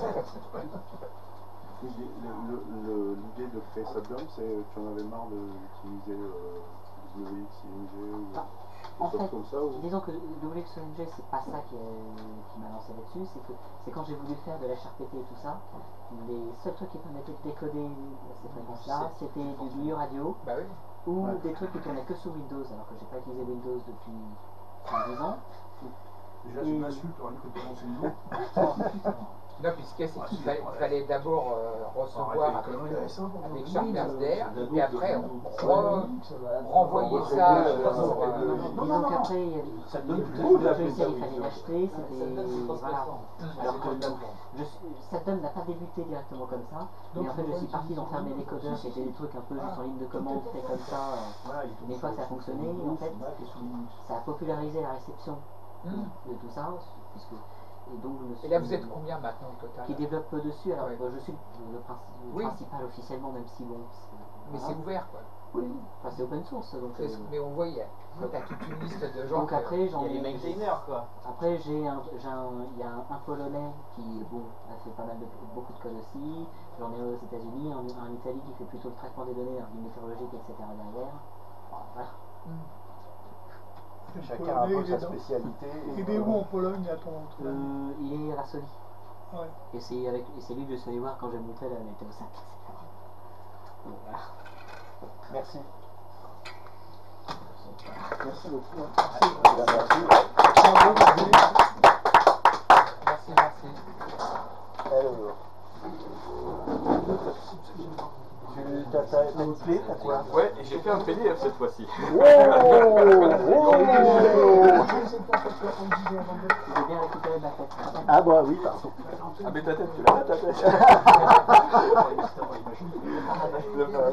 L'idée le- le- l'idée de créer Subdom, c'est que tu en avais marre de- d'utiliser euh, W X I M G ou Ah, des En choses fait, comme ça ou... disons que W X O M G, c'est pas ça qui, est- qui m'a lancé là-dessus, c'est que c'est quand j'ai voulu faire de l'H R P T et tout ça, les seuls trucs qui permettaient de décoder ces fréquences-là, c'était du G U radio Bah oui. ou des trucs qui tournaient que sous Windows, alors que j'ai pas utilisé Windows depuis cinq dix ans. Déjà, c'est une insulte, on a dit que tu prononces le nom. Non, puisque c'est qu'il fallait, il fallait d'abord euh, recevoir avec, euh, avec Charles d'air, et après on re- renvoyer ça. euh, euh, Disons qu'après, il y avait le logiciel, il fallait l'acheter, c'était. Voilà. Alors que je suis- Satom n'a pas débuté directement comme ça, mais en fait je suis parti d'en faire mes décodeurs, c'était des trucs un peu juste en ligne de commande, fait comme ça. euh, Une fois que ça a fonctionné, en fait, ça a popularisé la réception de tout ça, puisque. Et, donc, je me suis Et là, vous êtes combien maintenant au total? Qui développe dessus. Alors, Ouais. euh, je suis le, princi- le Oui. principal officiellement, même si bon. Mais c'est ouvert, quoi. Oui, enfin, c'est open source. Donc, C'est ce- euh, Mais on voit, il y a t'as toute une liste de gens. donc que- après, j'en Il y a ai. les maintainers, quoi. Après, j'ai un, j'ai un, il y a un, un Polonais qui, bon, a fait pas mal de beaucoup de code aussi. J'en ai un aux États-Unis, un, un Italie qui fait plutôt le traitement des données, hein, du météorologique, et cetera derrière. Voilà. Chacun a un peu sa spécialité. Il est où en Pologne à ton Euh, il est à Varsovie. Ouais. Et c'est avec, et c'est lui que je suis allé voir quand j'ai monté la météo cinq, et cetera. Donc, voilà. Merci. Merci beaucoup. hein. Merci, merci. Alors. Tu t'as, t'as, t'as une clé, t'as quoi? Ouais, et j'ai fait un P D F cette fois-ci. Oh, oh. J'ai bien récupéré ma tête. Ah bah oui, pardon. Ah mais ta tête, tu l'as là, ta tête. Le fameux.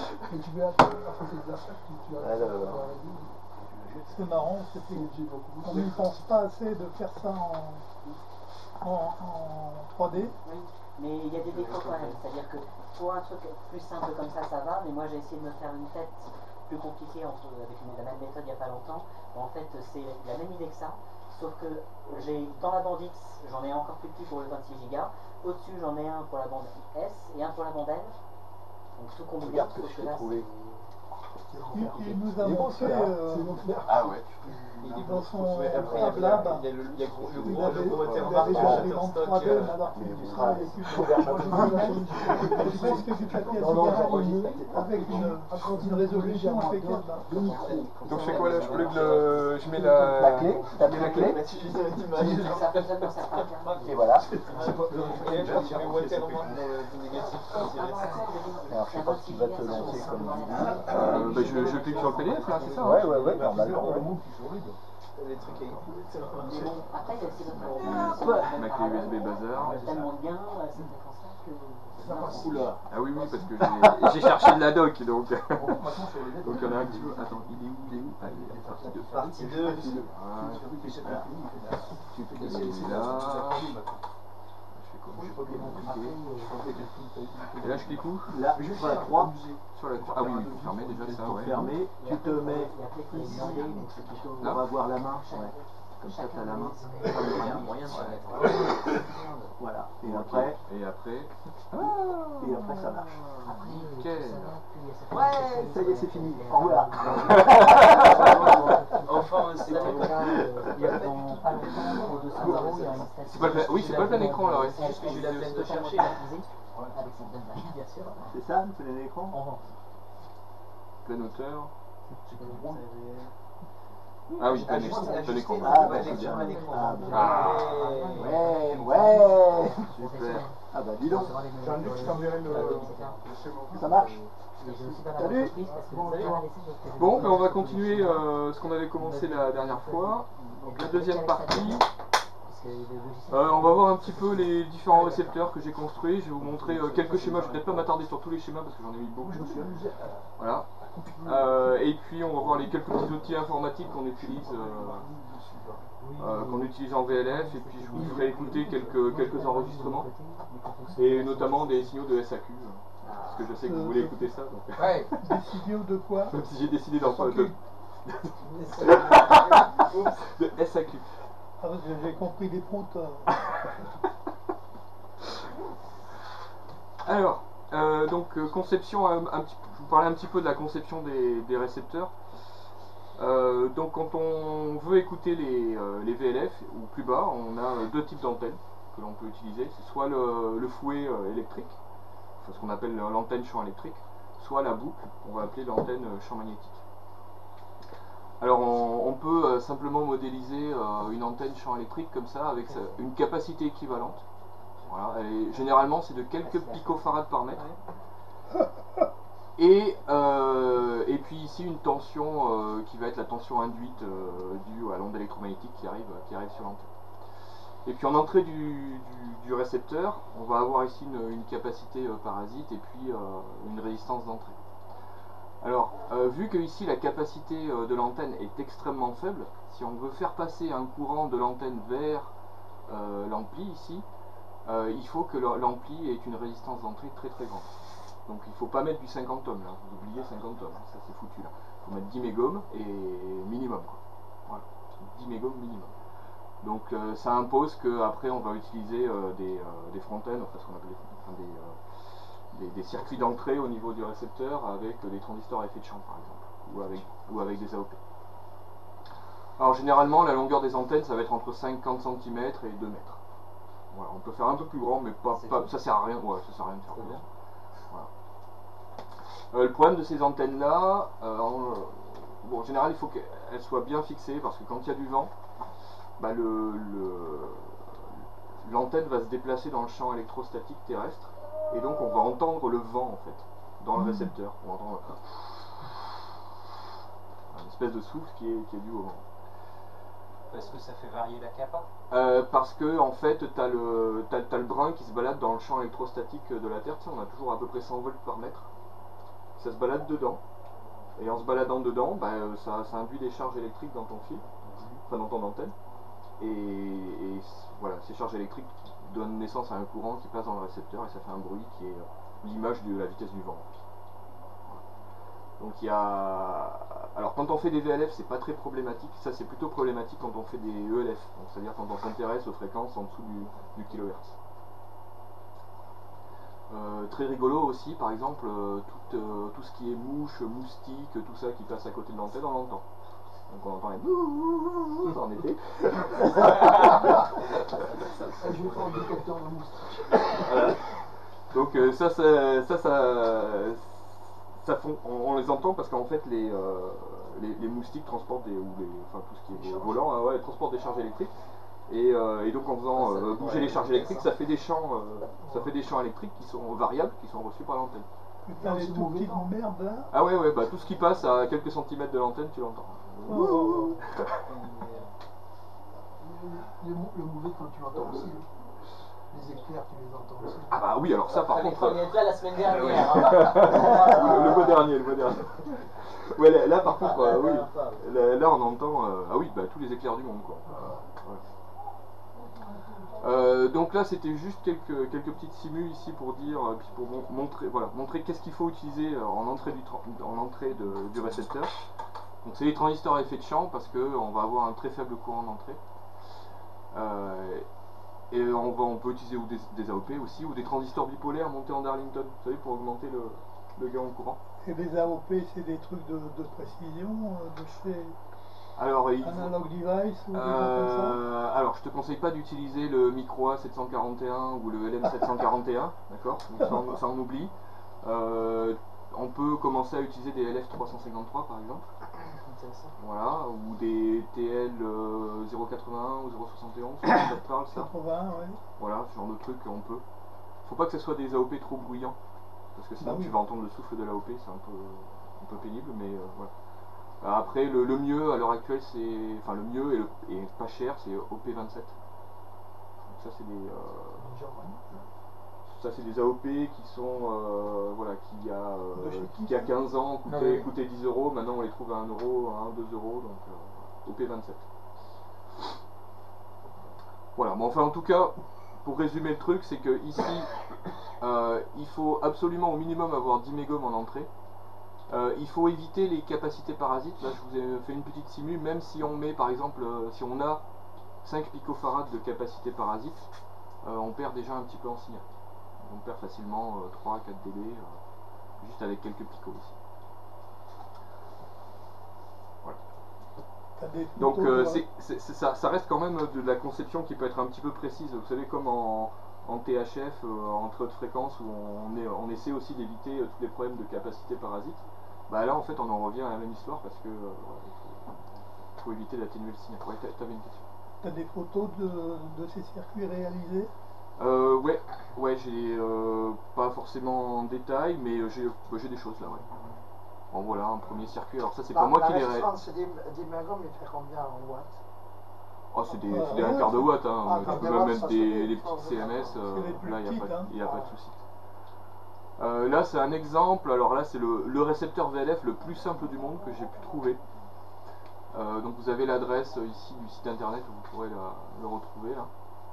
Alors. C'est marrant, c'est qu'on n'y pense pas assez de faire ça en, en, en trois D. Oui, mais il y a des défauts quand même. C'est-à-dire que pour un truc plus simple comme ça, ça va, mais moi j'ai essayé de me faire une tête plus compliquée entre, avec une, la même méthode il n'y a pas longtemps. Bon, en fait, c'est la même idée que ça, sauf que j'ai dans la bande X, j'en ai un encore plus petit pour le vingt-six gigas. Au-dessus, j'en ai un pour la bande S et un pour la bande L. Donc tout combiné, Regarde ce que sauf je que t'ai là, trouvé. Il, il nous a montré euh, Ah ouais. dans son Après, il y a- Fab Lab, il y a le, il y a gros- le il gros, avait, le gros il terme avait marquant, des bandes Shutterstock, trois D, euh, mais alors mais qu'il vous travaille serez- avec presque du papier à Non, non, cigarette, j'ai enregistré. avec une, une résolution impeccable. Donc je fais quoi là? Je plug le. Je mets la. La clé, t'as mis la clé? ça fonctionne dans certains cas. Et voilà. Tu mets watermark dans le négatif. Alors je sais pas ce qu'il va te lancer comme vidéo. Euh, bah, je, je clique sur le P D F là, c'est ça? Ouais, ouais, ouais, normalement. ouais. Les trucs avec. Mais bon, après, il y a aussi notre. Ma clé U S B bazar. Tellement de gains, c'est pour ça que. Oula. Ah oui, oui, parce que j'ai- j'ai cherché de la doc donc. Donc il y en a un qui veut. Attends, il est où? Il est où? Ah, il est partie deux. Partie deux. Voilà. Tu fais là. Je fais comment? Et là je clique où? Là, sur la croix, Sur la croix. Ah oui, oui, pour fermer déjà ça, pour ouais. fermer, tu te mets ici, Là. on va voir la main. Ouais. Comme ça, tu as la main. Moyen de se mettre. Voilà. Et après, Et après. et après ça marche. Ok. Ouais, ça y est, c'est fini. Au revoir. Enfin, c'est Dans pas longtemps, pour deux cents euros, il y a une station. C'est pas le plein- oui, c'est pas le plein écran là, ouais. C'est juste que j'ai eu la peine de chercher. Avec cette donne bien sûr. C'est ça, le plein écran? Plein hauteur. Ah oui, plein écran. Plein écran. Ah, bah, j'ai c'est bien. un écran. Ah, bien. Ah. Ouais, ouais. Super. Ah bah dis donc, Jean-Luc, je t'enverrai le, le schéma. ça marche. Salut. Bon, ben on va continuer euh, ce qu'on avait commencé la dernière fois. Donc la deuxième partie. Euh, on va voir un petit peu les différents récepteurs que j'ai construits. Je vais vous montrer euh, quelques schémas. Je vais peut-être pas m'attarder sur tous les schémas parce que j'en ai mis beaucoup. Voilà. Euh, et puis on va voir les quelques petits outils informatiques qu'on utilise, euh, euh, qu'on utilise en V L F. Et puis je vous ferai écouter quelques, quelques enregistrements. Et notamment des signaux de S A Q. Parce que je sais que vous voulez écouter ça. Donc. Ouais. Des signaux de quoi? Même si j'ai décidé d'en faire de... de S A Q. Ah, j'ai compris des proutes. Alors, euh, donc euh, conception, un, un petit, je vous parlais un petit peu de la conception des, des récepteurs. Euh, donc quand on veut écouter les, euh, les V L F, ou plus bas, on a deux types d'antennes que l'on peut utiliser. C'est soit le, le fouet euh, électrique, enfin, ce qu'on appelle l'antenne champ électrique, soit la boucle, on va appeler l'antenne champ magnétique. Alors on, on peut euh, simplement modéliser euh, une antenne champ électrique comme ça, avec sa- une capacité équivalente. Voilà, et généralement c'est de quelques picofarades par mètre. Et, euh, et puis ici une tension euh, qui va être la tension induite euh, due à l'onde électromagnétique qui arrive, qui arrive sur l'antenne. Et puis en entrée du, du, du récepteur, on va avoir ici une, une capacité euh, parasite et puis euh, une résistance d'entrée. Alors, euh, vu que ici la capacité euh, de l'antenne est extrêmement faible, si on veut faire passer un courant de l'antenne vers euh, l'ampli ici, euh, il faut que l'ampli ait une résistance d'entrée très très grande. Donc il ne faut pas mettre du cinquante ohms là, vous oubliez cinquante ohms, ça c'est foutu là. Il faut mettre dix mégohms et minimum quoi. Voilà, dix mégohms minimum. Donc euh, ça impose qu'après on va utiliser euh, des, euh, des front-ends, enfin ce qu'on appelle enfin, des, euh, des, des circuits d'entrée au niveau du récepteur avec euh, des transistors à effet de champ par exemple, ou avec, ou avec des A O P. Alors généralement la longueur des antennes ça va être entre cinquante centimètres et deux mètres. Voilà, on peut faire un peu plus grand mais pas, pas ça sert à rien, ouais, ça sert à rien de faire plus grand. Voilà. Euh, le problème de ces antennes là, euh, en, bon, en général il faut qu'elles soient bien fixées parce que quand il y a du vent, bah, le, le, l'antenne va se déplacer dans le champ électrostatique terrestre et donc on va entendre le vent en fait dans le récepteur. On va entendre une espèce de souffle qui est, qui est dû au vent. Parce que ça fait varier la capa euh, Parce que en fait tu as le, t'as, t'as le brin qui se balade dans le champ électrostatique de la Terre. Tu sais, on a toujours à peu près cent volts par mètre. Ça se balade dedans. Et en se baladant dedans, bah, ça, ça induit des charges électriques dans ton fil, enfin dans ton antenne. Et, et voilà, ces charges électriques donnent naissance à un courant qui passe dans le récepteur et ça fait un bruit qui est l'image de la vitesse du vent. Donc il y a... Alors quand on fait des V L F c'est pas très problématique, ça c'est plutôt problématique quand on fait des E L F, c'est-à-dire quand on s'intéresse aux fréquences en dessous du, du kilohertz. Euh, très rigolo aussi, par exemple, euh, tout, euh, tout ce qui est mouche, moustique, tout ça qui passe à côté de l'antenne, on l'entend. Donc on entend les en été. Je vais faire un détecteur de moustiques. Voilà. Donc euh, ça, ça, ça, ça, ça fond, on, on les entend parce qu'en fait les, euh, les, les moustiques transportent des, ou les, enfin tout ce qui est volant, hein, ouais, transportent des charges électriques. Et, euh, et donc en faisant euh, bouger les charges électriques, ça fait des champs, euh, ça fait des champs électriques qui sont variables, qui sont reçus par l'antenne. Putain, les tout petites merdes là. Ah ouais ouais, bah tout ce qui passe à quelques centimètres de l'antenne, tu l'entends. Oh. Le mauvais quand tu l'entends aussi. Les éclairs, tu les entends aussi. Ah bah oui, alors ça par contre. On est là la semaine dernière. le, le mois dernier, le mois dernier. Ouais, là, là par contre, euh, oui. Là, là on entend, euh, ah oui, bah tous les éclairs du monde quoi. Ouais. Euh, donc là c'était juste quelques, quelques petites simus ici pour dire, euh, puis pour mon, montrer, voilà, montrer qu'est-ce qu'il faut utiliser en entrée du, en entrée de, du récepteur. Donc c'est les transistors à effet de champ parce qu'on va avoir un très faible courant d'entrée. Euh, et on, va, on peut utiliser ou des, des A O P aussi, ou des transistors bipolaires montés en Darlington, vous savez, pour augmenter le, le gain en courant. Et les A O P c'est des trucs de, de précision, de chez... Alors, il Analog device ou des euh, choses comme ça. Alors, je te conseille pas d'utiliser le Micro A sept cent quarante et un ou le L M sept cent quarante et un, d'accord? Ça, on- ça on oublie. Euh, on peut commencer à utiliser des L F trois cent cinquante-trois par exemple, voilà, ou des T L euh, zéro quatre-vingt-un ou zéro soixante et onze, ça te parle ça? quatre-vingts, ouais. Voilà, ce genre de truc on peut. Faut pas que ce soit des A O P trop bruyants, parce que sinon Bah oui. tu vas entendre le souffle de l'A O P, c'est un peu, un peu pénible, mais euh, voilà. Après, le, le mieux à l'heure actuelle, c'est, enfin le mieux et, le, et pas cher, c'est O P vingt-sept. Donc ça, c'est des, euh, ça c'est des A O P qui sont, euh, voilà, qui il y a, euh, qui il y a quinze ans coûtaient, Ah oui. coûtaient dix euros. Maintenant, on les trouve à un euro, un, deux euros, donc euh, O P vingt-sept. Voilà. Mais enfin, en tout cas, pour résumer le truc, c'est que ici, euh, il faut absolument au minimum avoir dix mégohms en entrée. Euh, il faut éviter les capacités parasites. Là, je vous ai fait une petite simu. Même si on met, par exemple, euh, si on a cinq picofarades de capacité parasite, euh, on perd déjà un petit peu en signal. On perd facilement euh, trois à quatre dB, euh, juste avec quelques picots aussi. Voilà. T'as des Donc, photos, euh, toi c'est- c'est- c'est- ça, ça reste quand même de la conception qui peut être un petit peu précise. Vous savez, comme en, en T H F, euh, en très haute fréquence, où on, est, on essaie aussi d'éviter euh, tous les problèmes de capacité parasite. Bah là, en fait, on en revient à la même histoire parce que euh, voilà, il faut, faut éviter d'atténuer le signal. Ouais, t'a- t'avais une question. T'as des photos de, de ces circuits réalisés? Euh, ouais, ouais, j'ai euh, pas forcément en détail, mais euh, j'ai bah, j'ai des choses là, ouais. Bon voilà, un premier circuit. Alors ça, c'est pas moi qui les ré... La résistance d'Imergom, il fait combien en watts? Oh, c'est des, des un quart de watt, hein. Ah, Tu peux même mettre des, des petites C M S, euh, là, il n'y a, pas, a pas de souci. Euh, là, c'est un exemple. Alors là, c'est le, le récepteur V L F le plus simple du monde que j'ai pu trouver. Euh, donc vous avez l'adresse ici du site internet où vous pourrez la, le retrouver là.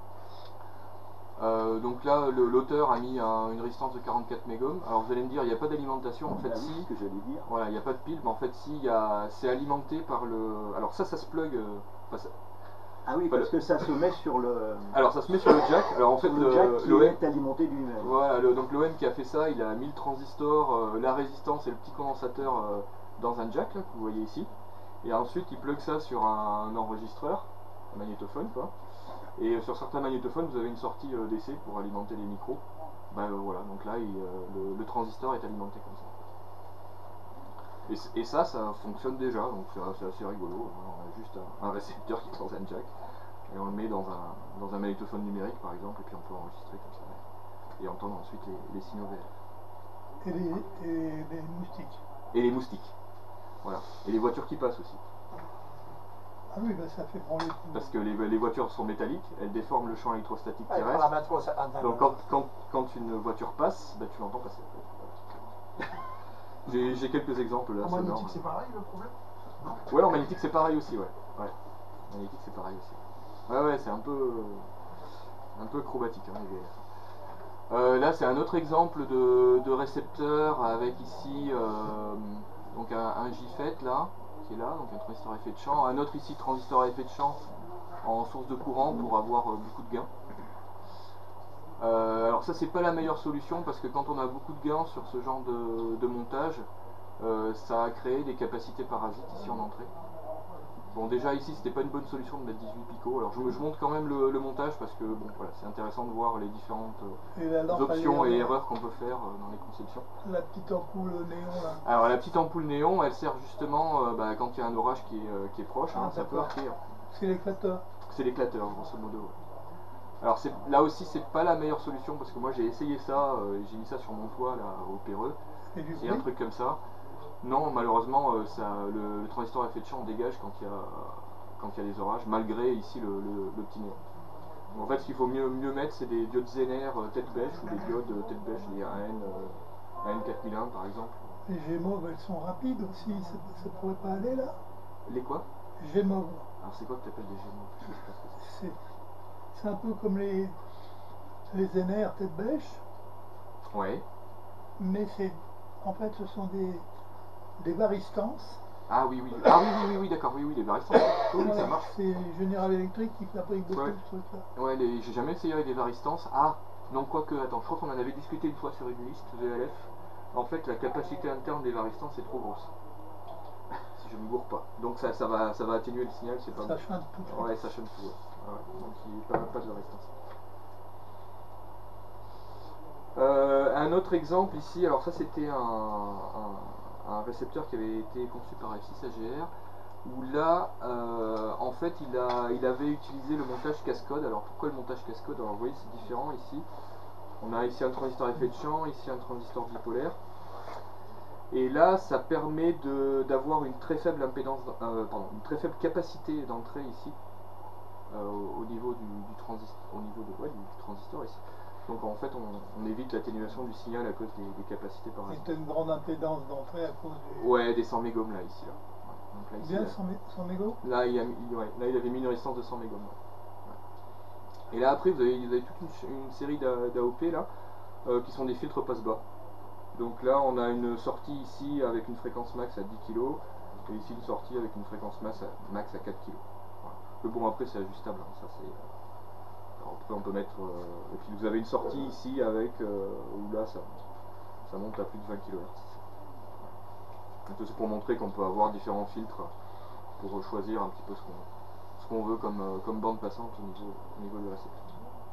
Euh, donc là, l'auteur a mis un, une résistance de quarante-quatre mégohms. Alors vous allez me dire, il n'y a pas d'alimentation. En fait, ah oui, si. que j'allais dire. Voilà, il n'y a pas de pile, mais en fait, si, c'est alimenté par le. Alors ça, ça se plug. Euh, enfin, ça... Ah oui, parce que ça se met sur le. Alors ça se met sur le jack. Alors en fait, le jack qui l'O M est alimenté lui-même. Voilà, le, donc l'O M qui a fait ça, il a mis le transistor, euh, la résistance et le petit condensateur euh, dans un jack là, que vous voyez ici. Et ensuite, il plug ça sur un, un enregistreur, un magnétophone quoi. Et sur certains magnétophones, vous avez une sortie euh, D C pour alimenter les micros. Ben euh, voilà, donc là, il, euh, le, le transistor est alimenté comme ça. Et, et ça, ça fonctionne déjà, donc c'est assez rigolo. On a juste un, un récepteur qui est dans un jack, et on le met dans un, dans un magnétophone numérique par exemple, et puis on peut enregistrer comme ça, et entendre ensuite les, les signaux V L F. Et les, et les moustiques. Et les moustiques, voilà. Et les voitures qui passent aussi. Ah oui, bah ça fait branler tout. Parce que les, les voitures sont métalliques, elles déforment le champ électrostatique ah, terrestre. La Donc quand, quand, quand une voiture passe, bah, tu l'entends passer. J'ai quelques exemples là. En magnétique c'est pareil le problème? Ouais, en magnétique c'est pareil aussi, ouais. ouais. En magnétique c'est pareil aussi. Ouais, ouais, c'est un peu, un peu acrobatique hein, les V L F. Euh, là c'est un autre exemple de, de récepteur avec ici euh, donc un, un J F E T là, qui est là, donc un transistor à effet de champ, un autre ici transistor à effet de champ en source de courant pour avoir euh, beaucoup de gains. Euh, alors ça c'est pas la meilleure solution parce que quand on a beaucoup de gains sur ce genre de, de montage, euh, ça a créé des capacités parasites ici en entrée. Bon déjà ici c'était pas une bonne solution de mettre dix-huit picots, alors je, je montre quand même le, le montage parce que bon voilà c'est intéressant de voir les différentes euh, options et erreurs qu'on peut faire euh, dans les conceptions. La petite ampoule néon là. Alors la petite ampoule néon elle sert justement euh, bah, quand il y a un orage qui est, euh, qui est proche, ah, hein, ça peut arquer. C'est l'éclateur. C'est l'éclateur grosso modo. Ouais. Alors là aussi c'est pas la meilleure solution parce que moi j'ai essayé ça, euh, j'ai mis ça sur mon toit là au Péreux, et un truc comme ça. Non malheureusement euh, ça, le, le transistor à effet de champ dégage quand il y a, quand il y a des orages, malgré ici le, le, le petit néon. En fait ce qu'il faut mieux, mieux mettre c'est des diodes Zener euh, tête bêche ou des diodes euh, tête bêche, les A N, euh, A N quatre mille un par exemple. Les Gémeaux elles sont rapides aussi, ça, ça pourrait pas aller là? Les quoi? Gémeaux. Alors c'est quoi que tu appelles des Gémeaux? C'est un peu comme les, les Zener tête bêche. Ouais. Mais c'est en fait ce sont des, des varistances. Ah oui oui ah oui oui oui, oui d'accord oui oui les varistances. Oui, oui ça marche. C'est General Electric qui fabrique beaucoup ouais. de trucs là. Ouais les, j'ai jamais essayé avec des varistances. Ah non quoique attends je crois qu'on en avait discuté une fois sur une liste V L F. En fait la capacité interne des varistances est trop grosse. Si je me gourre pas. Donc ça, ça va ça va atténuer le signal, c'est pas ça bon. chante tout. Ouais ça chante tout. Ouais. Ouais, donc il n'y a pas, pas de résistance. Euh, un autre exemple ici, alors ça c'était un, un, un récepteur qui avait été conçu par F six A G R, où là euh, en fait il, a, il avait utilisé le montage cascode. Alors pourquoi le montage cascode? Alors vous voyez c'est différent ici. On a ici un transistor à effet de champ, ici un transistor bipolaire. Et là ça permet d'avoir une très faible impédance, euh, pardon, une très faible capacité d'entrée ici. Euh, au, au niveau du, du transistor, au niveau de, ouais, du, du transistor ici. Donc en fait on, on évite l'atténuation du signal à cause des, des capacités parasites. C'est une grande impédance d'entrée à cause du... Ouais, des cent mégohms là ici. Là. Ouais. Donc, là, ici, bien là, cent mégohms là, il a, il, ouais, là il avait mis une résistance de cent mégohms. Ouais. Et là après vous avez, vous avez toute une, une série d'A O P là euh, qui sont des filtres passe-bas. Donc là on a une sortie ici avec une fréquence max à dix kilos et ici une sortie avec une fréquence max à, max à quatre kilos. Le bon après c'est ajustable, hein. Ça c'est. Après on peut mettre. Euh... Et puis vous avez une sortie ici avec euh, où là ça, ça monte à plus de vingt kilohertz. Donc c'est pour montrer qu'on peut avoir différents filtres pour choisir un petit peu ce qu'on ce qu'on veut comme, euh, comme bande passante au niveau, au niveau du récepteur.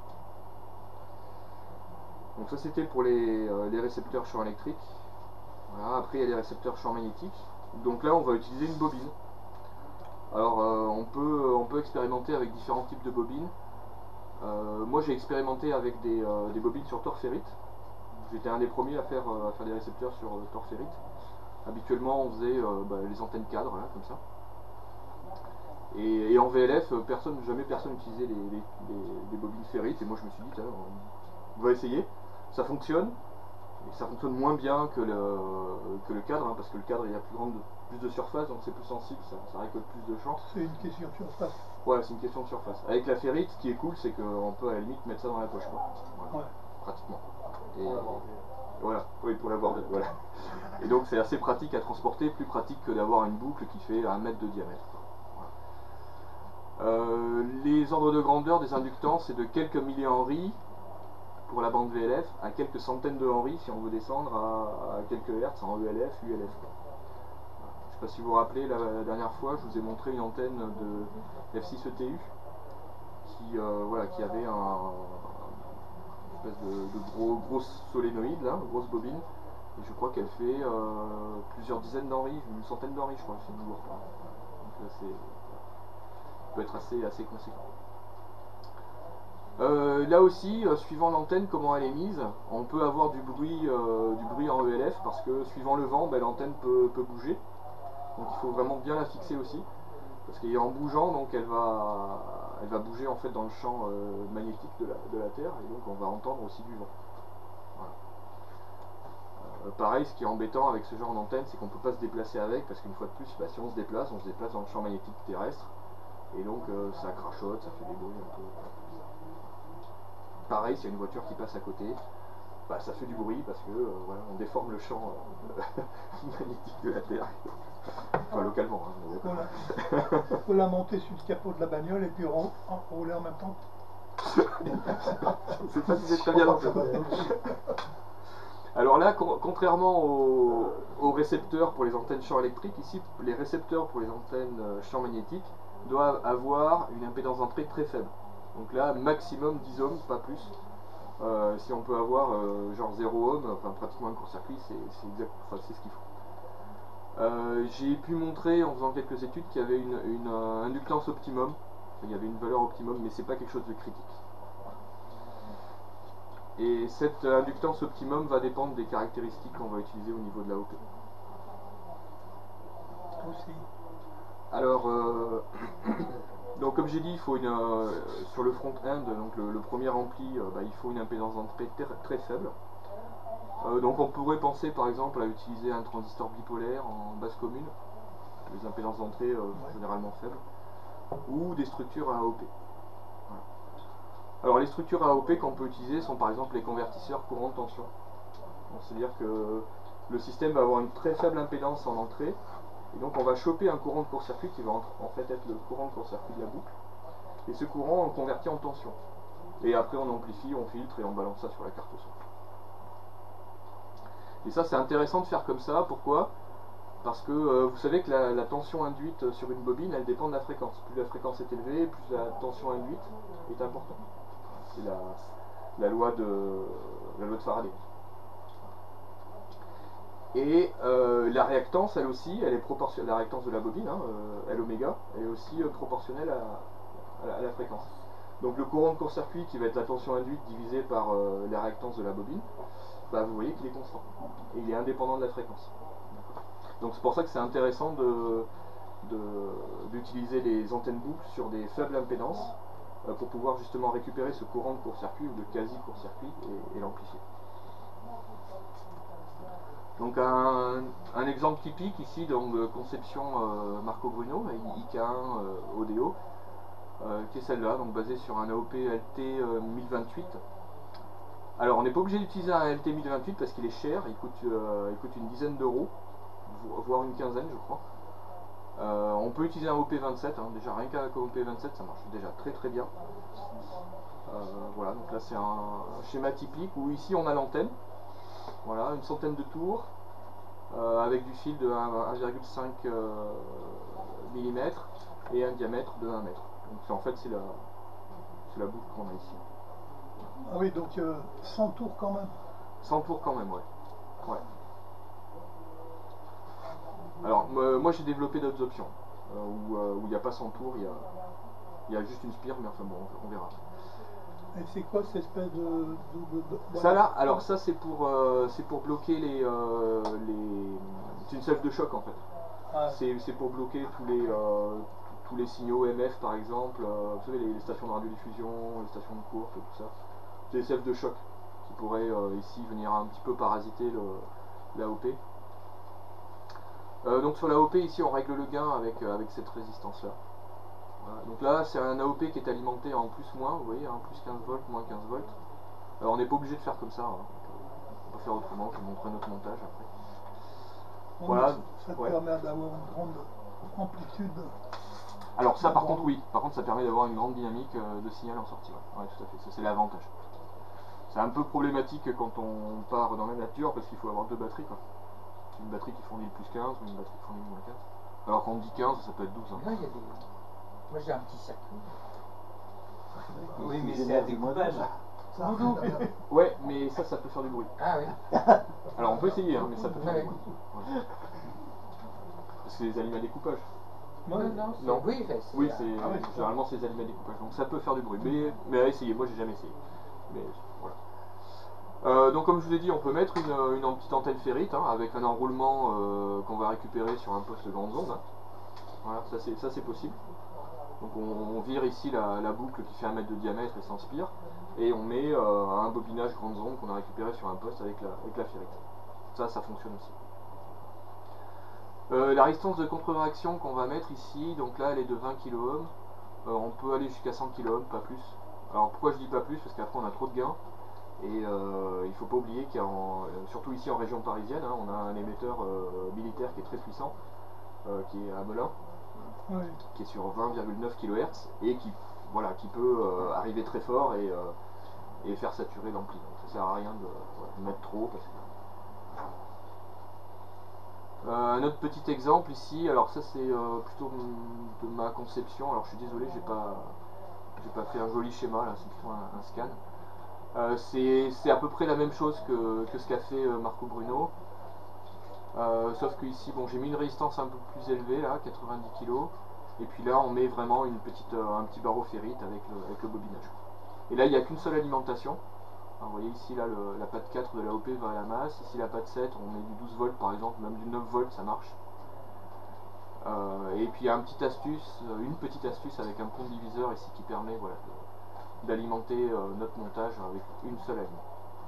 Donc ça c'était pour les, euh, les récepteurs champ électrique. Voilà. Après il y a les récepteurs champ magnétique. Donc là on va utiliser une bobine. Alors euh, on, peut, on peut expérimenter avec différents types de bobines. Euh, moi j'ai expérimenté avec des, euh, des bobines sur torférite. J'étais un des premiers à faire, euh, à faire des récepteurs sur euh, torférite. Habituellement on faisait euh, bah, les antennes cadres, là, comme ça. Et, et en V L F, personne, jamais personne n'utilisait les, les, les, les bobines ferrites. Et moi je me suis dit, on va essayer. Ça fonctionne. Et ça fonctionne moins bien que le, que le cadre, hein, parce que le cadre il y a plus, grande, plus de surface, donc c'est plus sensible, ça, ça récolte plus de champ. C'est une question de surface. Ouais, c'est une question de surface. Avec la ferrite, ce qui est cool, c'est qu'on peut à la limite mettre ça dans la poche, quoi. Voilà. Ouais. Pratiquement. Et, et voilà, oui, pour l'avoir vu, voilà. Et donc c'est assez pratique à transporter, plus pratique que d'avoir une boucle qui fait un mètre de diamètre. Voilà. Euh, les ordres de grandeur des inductants, c'est de quelques millihenries pour la bande V L F à quelques centaines de henry si on veut descendre à, à quelques hertz en E L F, U L F. Quoi. Je ne sais pas si vous vous rappelez, la, la dernière fois je vous ai montré une antenne de F six E T U qui, euh, voilà, qui avait un, une espèce de, de gros, grosse solénoïde, là, une grosse bobine, et je crois qu'elle fait euh, plusieurs dizaines d'henry, une centaine d'henry je crois, c'est lourd. Donc là c'est peut être assez, assez conséquent. Euh, là aussi, euh, suivant l'antenne, comment elle est mise, on peut avoir du bruit, euh, du bruit en E L F parce que suivant le vent, ben, l'antenne peut, peut bouger. Donc il faut vraiment bien la fixer aussi. Parce qu'en bougeant, donc elle va, elle va bouger en fait dans le champ euh, magnétique de la, de la Terre et donc on va entendre aussi du vent. Voilà. Euh, pareil, ce qui est embêtant avec ce genre d'antenne, c'est qu'on ne peut pas se déplacer avec parce qu'une fois de plus, bah, si on se déplace, on se déplace dans le champ magnétique terrestre et donc euh, ça crachote, ça fait des bruits un peu. Pareil, s'il y a une voiture qui passe à côté, bah, ça fait du bruit parce que euh, voilà, on déforme le champ euh, magnétique de la Terre. Enfin, localement. Hein, on, la, on peut la monter sur le capot de la bagnole et puis rou rouler en même temps. Je sais pas si c'est très bien. Alors là, co contrairement aux, aux récepteurs pour les antennes champ électrique, ici, les récepteurs pour les antennes euh, champ magnétique doivent avoir une impédance d'entrée très faible. Donc là, maximum dix ohms, pas plus. Euh, si on peut avoir euh, genre zéro ohm, enfin pratiquement un court-circuit, c'est exact, enfin, c'est ce qu'il faut. Euh, J'ai pu montrer en faisant quelques études qu'il y avait une, une euh, inductance optimum. Il y avait une valeur optimum, mais c'est pas quelque chose de critique. Et cette inductance optimum va dépendre des caractéristiques qu'on va utiliser au niveau de la O P. Aussi. Alors, euh, donc comme j'ai dit, il faut une, euh, sur le front-end, donc le, le premier ampli, euh, bah, il faut une impédance d'entrée très faible. Euh, donc on pourrait penser par exemple à utiliser un transistor bipolaire en basse commune, les impédances d'entrée euh, sont généralement faibles, ou des structures à A O P. Voilà. Alors les structures à A O P qu'on peut utiliser sont par exemple les convertisseurs courant-tension. C'est-à-dire que le système va avoir une très faible impédance en entrée, et donc on va choper un courant de court-circuit qui va en fait être le courant de court-circuit de la boucle, et ce courant on le convertit en tension. Et après on amplifie, on filtre et on balance ça sur la carte son. Et ça c'est intéressant de faire comme ça, pourquoi? Parce que euh, vous savez que la, la tension induite sur une bobine, elle dépend de la fréquence. Plus la fréquence est élevée, plus la tension induite est importante. C'est la, la, loi de, la loi de Faraday. Et euh, la réactance, elle aussi, elle est proportionnelle, la réactance de la bobine, hein, euh, L oméga, elle est aussi euh, proportionnelle à, à, la, à la fréquence. Donc le courant de court-circuit qui va être la tension induite divisée par euh, la réactance de la bobine, bah, vous voyez qu'il est constant. Et il est indépendant de la fréquence. Donc c'est pour ça que c'est intéressant d'utiliser les antennes boucles sur des faibles impédances euh, pour pouvoir justement récupérer ce courant de court-circuit ou de quasi-court-circuit et, et l'amplifier. Donc un, un exemple typique ici donc, de conception euh, Marco Bruno, I K un euh, O D O, euh, qui est celle-là, donc basée sur un A O P L T euh, mille vingt-huit. Alors on n'est pas obligé d'utiliser un L T mille vingt-huit parce qu'il est cher, il coûte, euh, il coûte une dizaine d'euros, voire une quinzaine je crois. Euh, on peut utiliser un O P vingt-sept, hein, déjà rien qu'avec un O P vingt-sept ça marche déjà très très bien. Euh, voilà, donc là c'est un, un schéma typique où ici on a l'antenne, voilà, une centaine de tours, euh, avec du fil de un virgule cinq euh, millimètres et un diamètre de un mètre. Donc en fait c'est la, la boucle qu'on a ici. Ah oui, donc euh, cent tours quand même. cent tours quand même, ouais. ouais. Alors, euh, moi j'ai développé d'autres options, euh, où il euh, n'y a pas cent tours, il y a, y a juste une spire, mais enfin bon, on verra. Et c'est quoi cette espèce de... de, de, de Ça là, alors ça c'est pour, euh, c'est pour bloquer les... Euh, les... C'est une self de choc en fait. Ah. C'est pour bloquer tous les, euh, tous les signaux M F par exemple, euh, vous savez les, les stations de radiodiffusion, les stations de course, tout ça. C'est des selfs de choc qui pourraient euh, ici venir un petit peu parasiter l'A O P. Euh, donc sur l'A O P ici on règle le gain avec, euh, avec cette résistance là. Voilà. Donc là c'est un A O P qui est alimenté en plus moins, vous voyez, en plus quinze volts, moins quinze volts. Alors on n'est pas obligé de faire comme ça, hein. On peut faire autrement, je vous montrerai notre montage après. Bon, Voilà. ça te Ouais. permet d'avoir une grande amplitude. Alors ça par contre oui, par contre ça permet d'avoir une grande dynamique euh, de signal en sortie. Ouais, ouais tout à fait, ça c'est l'avantage. C'est un peu problématique quand on part dans la nature parce qu'il faut avoir deux batteries quoi. Une batterie qui fournit le plus quinze ou une batterie qui fournit le moins quinze. Alors quand on dit quinze ça peut être douze. Hein. Non, il y a des... Moi j'ai un petit circuit. Oui mais c'est à découpage. Ouais mais ça ça peut faire du bruit. Ah oui. Alors on peut essayer hein, mais ça peut faire Ouais. du bruit. Ouais. Parce que c'est des aliments à découpage. Non, non, c'est- Non. oui, enfin, c'est- Oui, c'est ah ouais. généralement c'est des aliments à découpage. Donc ça peut faire du bruit. Mais, mais à essayer, moi j'ai jamais essayé. Mais voilà. Euh, donc comme je vous ai dit, on peut mettre une, une petite antenne ferrite hein, avec un enroulement euh, qu'on va récupérer sur un poste grande onde. Hein. Voilà, ça c'est ça c'est possible. Donc on, on vire ici la, la boucle qui fait un mètre de diamètre et sans spire, et on met euh, un bobinage grande onde qu'on a récupéré sur un poste avec la, avec la ferrite. Ça, ça fonctionne aussi. Euh, la résistance de contre-réaction qu'on va mettre ici, donc là elle est de vingt kiloohms, euh, on peut aller jusqu'à cent kiloohms, pas plus. Alors pourquoi je dis pas plus? Parce qu'après on a trop de gains, et euh, il faut pas oublier qu'il y a, en, surtout ici en région parisienne, hein, on a un émetteur euh, militaire qui est très puissant, euh, qui est à Melun, Oui. qui est sur vingt virgule neuf kilohertz, et qui, voilà, qui peut euh, arriver très fort et, euh, et faire saturer l'ampli. Donc ça sert à rien de, voilà, de mettre trop, parce que Euh, un autre petit exemple ici, alors ça c'est euh, plutôt de ma conception, alors je suis désolé, j'ai pas j'ai pas fait un joli schéma là, c'est plutôt un, un scan. Euh, c'est à peu près la même chose que, que ce qu'a fait euh, Marco Bruno, euh, sauf que ici bon j'ai mis une résistance un peu plus élevée là, quatre-vingt-dix kilos, et puis là on met vraiment une petite, euh, un petit barreau ferrite avec le, avec le bobinage. Et là il n'y a qu'une seule alimentation. Alors, vous voyez ici là le, la patte quatre de l'A O P va à la masse, ici la patte sept on met du douze volts par exemple, même du neuf volts ça marche. Euh, et puis il y a un petit astuce, une petite astuce avec un pont diviseur ici qui permet voilà, d'alimenter euh, notre montage avec une seule aliment.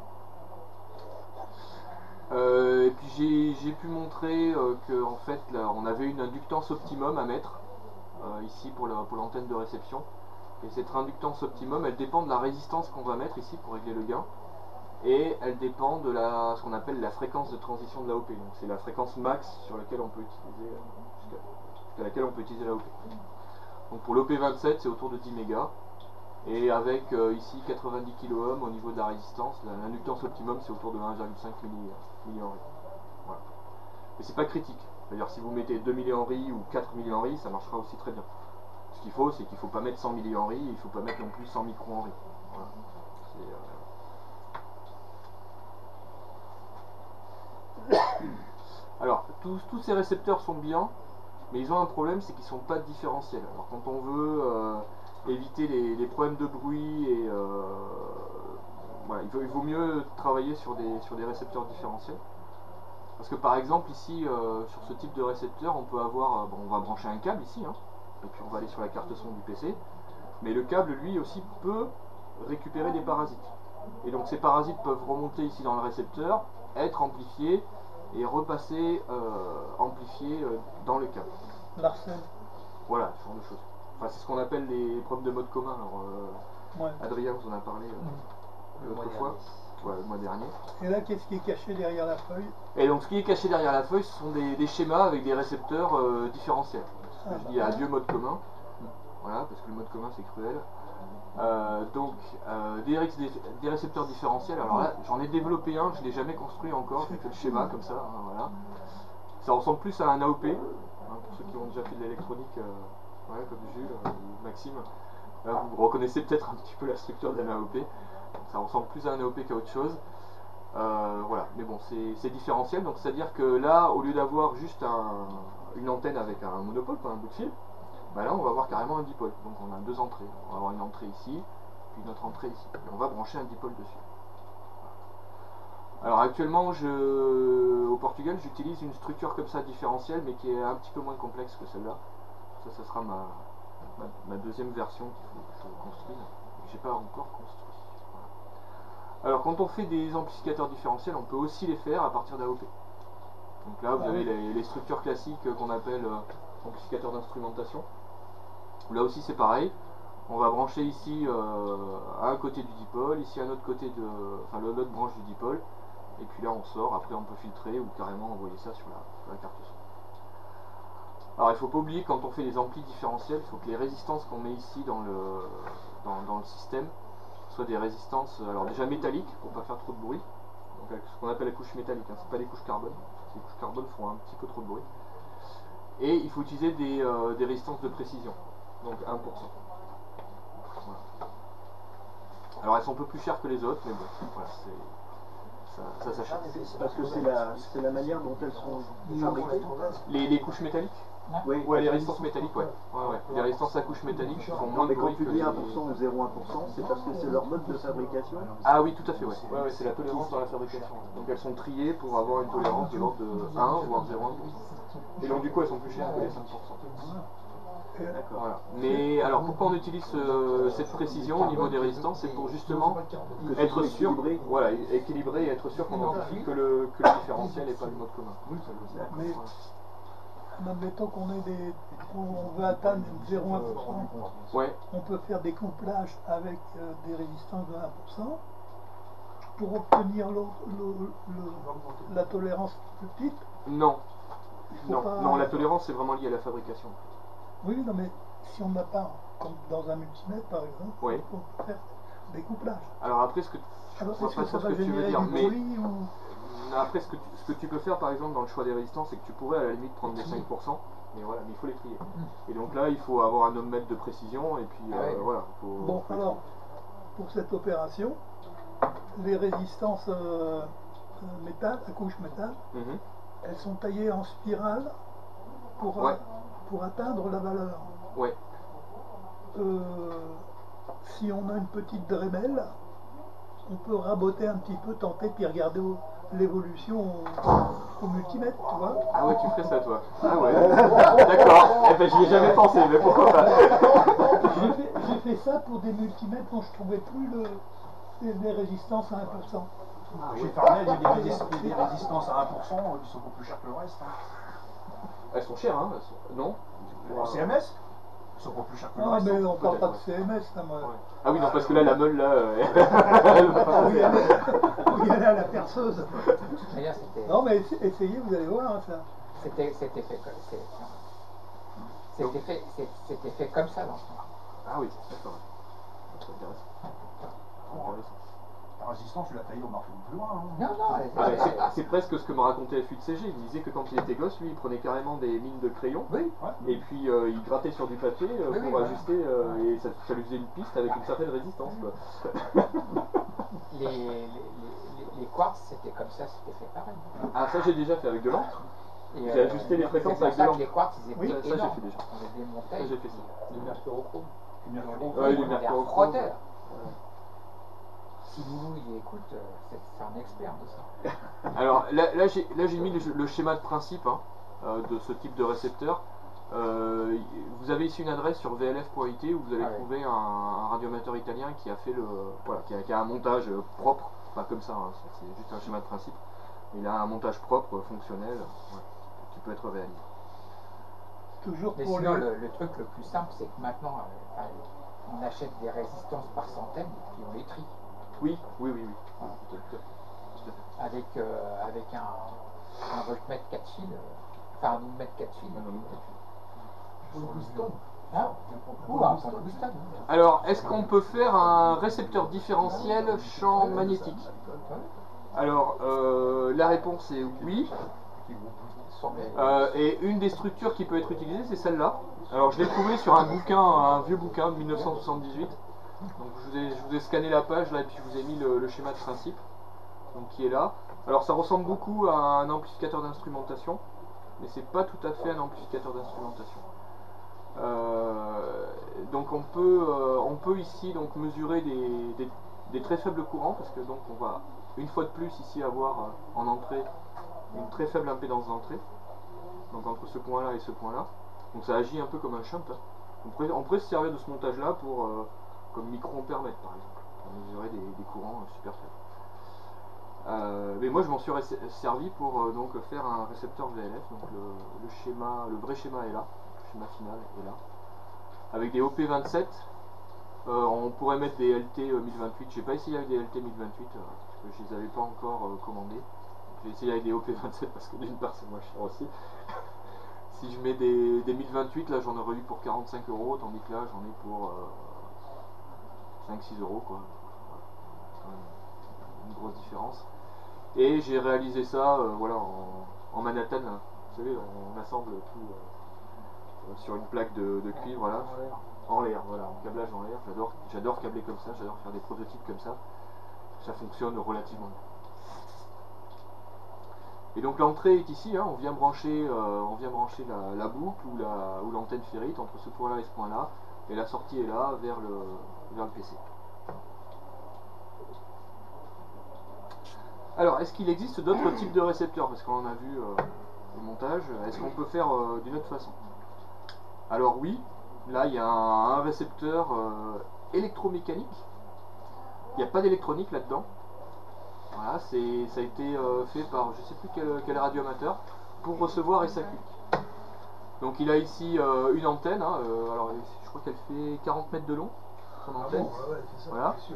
Euh, et puis j'ai pu montrer euh, que en fait là, on avait une inductance optimum à mettre euh, ici pour l'antenne de réception. Et cette inductance optimum, elle dépend de la résistance qu'on va mettre ici pour régler le gain. Et elle dépend de la, ce qu'on appelle la fréquence de transition de l'A O P. Donc c'est la fréquence max sur laquelle on peut utiliser, jusqu'à laquelle on peut utiliser l'A O P. Donc pour l'O P vingt-sept, c'est autour de dix mégas. Et avec euh, ici quatre-vingt-dix kiloohms au niveau de la résistance, l'inductance optimum c'est autour de un virgule cinq millihenries. Voilà. Et c'est pas critique. C'est-à-dire si vous mettez deux millihenries ou quatre millihenries, ça marchera aussi très bien. Ce qu'il faut, c'est qu'il ne faut pas mettre cent millihenries, il ne faut pas mettre non plus cent microhenries. Voilà. Euh... Alors, tous, tous ces récepteurs sont bien, mais ils ont un problème, c'est qu'ils ne sont pas différentiels. Alors, quand on veut euh, éviter les, les problèmes de bruit, et, euh, voilà, il, vaut, il vaut mieux travailler sur des, sur des récepteurs différentiels. Parce que par exemple, ici, euh, sur ce type de récepteur, on peut avoir, bon, on va brancher un câble ici, hein, et puis on va aller sur la carte son du P C, mais le câble lui aussi peut récupérer des parasites. Et donc ces parasites peuvent remonter ici dans le récepteur, être amplifiés et repasser euh, amplifiés euh, dans le câble. L'arsène. Voilà, ce genre de choses. Enfin, c'est ce qu'on appelle les problèmes de mode commun. Alors, euh, ouais. Adrien vous en a parlé euh, l'autre fois, ouais, le mois dernier. Et là, qu'est-ce qui est caché derrière la feuille? Et donc ce qui est caché derrière la feuille, ce sont des, des schémas avec des récepteurs euh, différentiels. Ah, je dis adieu mode commun, voilà, parce que le mode commun c'est cruel. Euh, donc euh, des, des, des récepteurs différentiels, alors là j'en ai développé un, je ne l'ai jamais construit encore, j'ai fait le schéma comme ça, hein, voilà. Ça ressemble plus à un A O P, hein, pour ceux qui ont déjà fait de l'électronique, euh, ouais, comme Jules euh, ou Maxime. Là, vous reconnaissez peut-être un petit peu la structure d'un A O P, ça ressemble plus à un A O P qu'à autre chose. Euh, voilà, mais bon, c'est différentiel, donc c'est à dire que là, au lieu d'avoir juste un, une antenne avec un monopôle, quoi, un bout de fil, bah là on va avoir carrément un dipôle, donc on a deux entrées. On va avoir une entrée ici puis notre entrée ici. Et on va brancher un dipôle dessus. Alors actuellement, je, au Portugal, j'utilise une structure comme ça différentielle, mais qui est un petit peu moins complexe que celle-là. Ça, ça sera ma, ma, ma deuxième version qu'il faut que je construise, que j'ai pas encore construit. Voilà. Alors quand on fait des amplificateurs différentiels, on peut aussi les faire à partir d'A O P. Donc là, vous avez les, les structures classiques qu'on appelle euh, amplificateurs d'instrumentation. Là aussi, c'est pareil. On va brancher ici euh, à un côté du dipôle, ici à un autre côté de, enfin l'autre branche du dipôle. Et puis là on sort, après on peut filtrer ou carrément envoyer ça sur la, sur la carte son. Alors il ne faut pas oublier, quand on fait des amplis différentiels, il faut que les résistances qu'on met ici dans le, dans, dans le système soient des résistances, alors déjà métalliques pour ne pas faire trop de bruit, donc avec ce qu'on appelle la couche métallique, hein, c'est pas les couches carbone, les couches carbone font un petit peu trop de bruit. Et il faut utiliser des, euh, des résistances de précision, donc un pour cent. Voilà. Alors elles sont un peu plus chères que les autres, mais bon, voilà, c'est... Ça, ça s'achète. Parce que c'est la, c'est la manière dont elles sont fabriquées. Les, les couches métalliques? Oui. Ouais, les résistances métalliques, ouais. ouais, ouais. Les résistances à couches métalliques font moins de mais bruit quand tu que dis les... un pour cent ou zéro virgule un pour cent, c'est parce que c'est leur mode de fabrication? Ah oui, tout à fait, ouais. Ouais, ouais, c'est la tolérance dans la fabrication. Donc elles sont triées pour avoir une tolérance de l'ordre de un, voire zéro virgule un pour cent. Et donc du coup, elles sont plus chères que les cinq pour cent. Voilà. Mais alors pourquoi on utilise euh, cette précision au niveau des résistances? C'est pour justement être sûr, voilà, équilibrer et être sûr qu'on amplifie que le, que le différentiel n'est pas le mode commun. Mais admettons qu'on ait des, on veut atteindre zéro virgule un pour cent, ouais. On peut faire des couplages avec euh, des résistances de un pour cent pour obtenir le, le, le, la tolérance plus petite. Non, non, pas... non, la tolérance c'est vraiment lié à la fabrication. Oui, non, mais si on n'a pas, comme dans un multimètre par exemple, oui. On peut faire des couplages. Alors après, ce que, Alors, je ne sais pas ça ce que tu veux dire, mais ou... après ce que, tu, ce que tu peux faire par exemple dans le choix des résistances, c'est que tu pourrais à la limite prendre des cinq pour cent, mais voilà, mais il faut les trier. Mmh. Et donc là, il faut avoir un ohmmètre de précision, et puis euh, ouais. voilà. Faut, bon, faut alors, pour cette opération, les résistances euh, métal, à couche métal, mmh. elles sont taillées en spirale pour... Ouais. pour atteindre la valeur. Ouais. Euh, si on a une petite Dremel, on peut raboter un petit peu, tenter, puis regarder l'évolution au, au multimètre, tu vois. Ah ouais, tu ferais ça toi. Ah ouais. D'accord. Eh ben j'y ai jamais pensé, mais pourquoi pas. J'ai fait, j'ai fait ça pour des multimètres dont je trouvais plus le, les, les résistances à un pour cent. Ah, chez Farnell, il y a des, résist des résistances à un pour cent qui sont beaucoup plus chères que le reste. Hein. Elles sont chères, hein elles sont... Non en C M S? Ils sont pas plus chers que le ah, reste. mais on parle pas de C M S, là, moi. Ouais. Ah oui, non, parce que là, la meule, là... Euh... oui, il y a là la perceuse. Non, mais essayez, vous allez voir, hein, ça. C'était fait, fait, fait, fait comme ça, dans Ah oui, d'accord. C'est intéressant. intéressant. La résistance, tu l'as taillée au marteau plus loin. Hein. Non, non. Ah, c'est presque ce que me racontait F huit C G. Il me disait que quand il était gosse, lui, il prenait carrément des mines de crayon. Oui. Et puis euh, il grattait sur du papier euh, oui, pour oui, ajuster. Euh, et ça, ça lui faisait une piste avec une certaine résistance. Quoi. les, les, les, les quartz, c'était comme ça, c'était fait pareil. Ah, ça j'ai déjà fait avec de l'encre. J'ai euh, ajusté les fréquences avec de l'encre. Les quartz, ils étaient oui, ça, ça j'ai fait déjà. On les démontait. Ça j'ai fait ça. Du mercurochrome. Du mercurochrome. Oui, du mercurochrome. Si Loulou il écoute, c'est un expert de ça. Alors là, là j'ai mis le, le schéma de principe hein, euh, de ce type de récepteur. Euh, vous avez ici une adresse sur V L F point I T où vous allez ah trouver ouais. un, un radioamateur italien qui a fait le, voilà, qui a, qui a un montage propre, pas comme ça, hein, c'est juste un schéma de principe. Il a un montage propre, fonctionnel, ouais, qui peut être réalisé. Toujours Mais pour sinon, le... Le, le truc le plus simple, c'est que maintenant, euh, enfin, on achète des résistances par centaines et puis on les trie. Oui, oui, oui, oui. Voilà. Tout à fait. Avec, euh, avec un, un voltmètre quatre fils, euh, enfin un ohmmètre quatre fils. Ah, ou un Booston. Alors, est-ce qu'on peut faire un récepteur différentiel champ magnétique? Alors, euh, la réponse est oui. Euh, et une des structures qui peut être utilisée, c'est celle-là. Alors, je l'ai trouvé sur un bouquin, un vieux bouquin de mille neuf cent soixante-dix-huit. Donc je vous, ai, je vous ai scanné la page là et puis je vous ai mis le, le schéma de principe donc, qui est là. Alors ça ressemble beaucoup à un amplificateur d'instrumentation, mais c'est pas tout à fait un amplificateur d'instrumentation. Euh, donc on peut, euh, on peut ici donc mesurer des, des, des très faibles courants, parce que donc on va une fois de plus ici avoir euh, en entrée une très faible impédance d'entrée, donc entre ce point là et ce point là, donc ça agit un peu comme un shunt. Hein. On, pourrait, on pourrait se servir de ce montage là pour euh, comme micro-ampèremètre par exemple, pour mesurer des, des courants euh, super faibles. Euh, mais moi je m'en suis servi pour euh, donc faire un récepteur V L F, donc le, le schéma, le vrai schéma est là, le schéma final est là, avec des O P vingt-sept. Euh, on pourrait mettre des L T mille vingt-huit, j'ai pas essayé avec des L T mille vingt-huit euh, parce que je les avais pas encore euh, commandés. J'ai essayé avec des O P vingt-sept parce que d'une part c'est moins cher aussi. Si je mets des, des mille vingt-huit, là j'en aurais eu pour quarante-cinq euros, tandis que là j'en ai pour euh, cinq six euros quoi. C'est quand même une grosse différence. Et j'ai réalisé ça euh, voilà, en, en Manhattan, hein. Vous savez, on assemble tout euh, sur une plaque de, de cuivre, voilà. En l'air, voilà, en câblage en l'air. J'adore, j'adore câbler comme ça, j'adore faire des prototypes comme ça. Ça fonctionne relativement bien. Et donc l'entrée est ici, hein, on vient brancher, euh, on vient brancher la, la boucle ou la, ou l'antenne ferrite entre ce point-là et ce point-là, et la sortie est là vers le, vers le P C. Alors, est-ce qu'il existe d'autres types de récepteurs? Parce qu'on en a vu euh, le montage. Est-ce qu'on peut faire euh, d'une autre façon? Alors oui, là il y a un, un récepteur euh, électromécanique. Il n'y a pas d'électronique là-dedans. Voilà, c'est, ça a été euh, fait par je ne sais plus quel, quel radioamateur pour recevoir S A Q. Donc il a ici euh, une antenne, hein, euh, alors je crois qu'elle fait quarante mètres de long, son antenne. Ah bon, ouais, c'est ça, voilà. C'est sûr.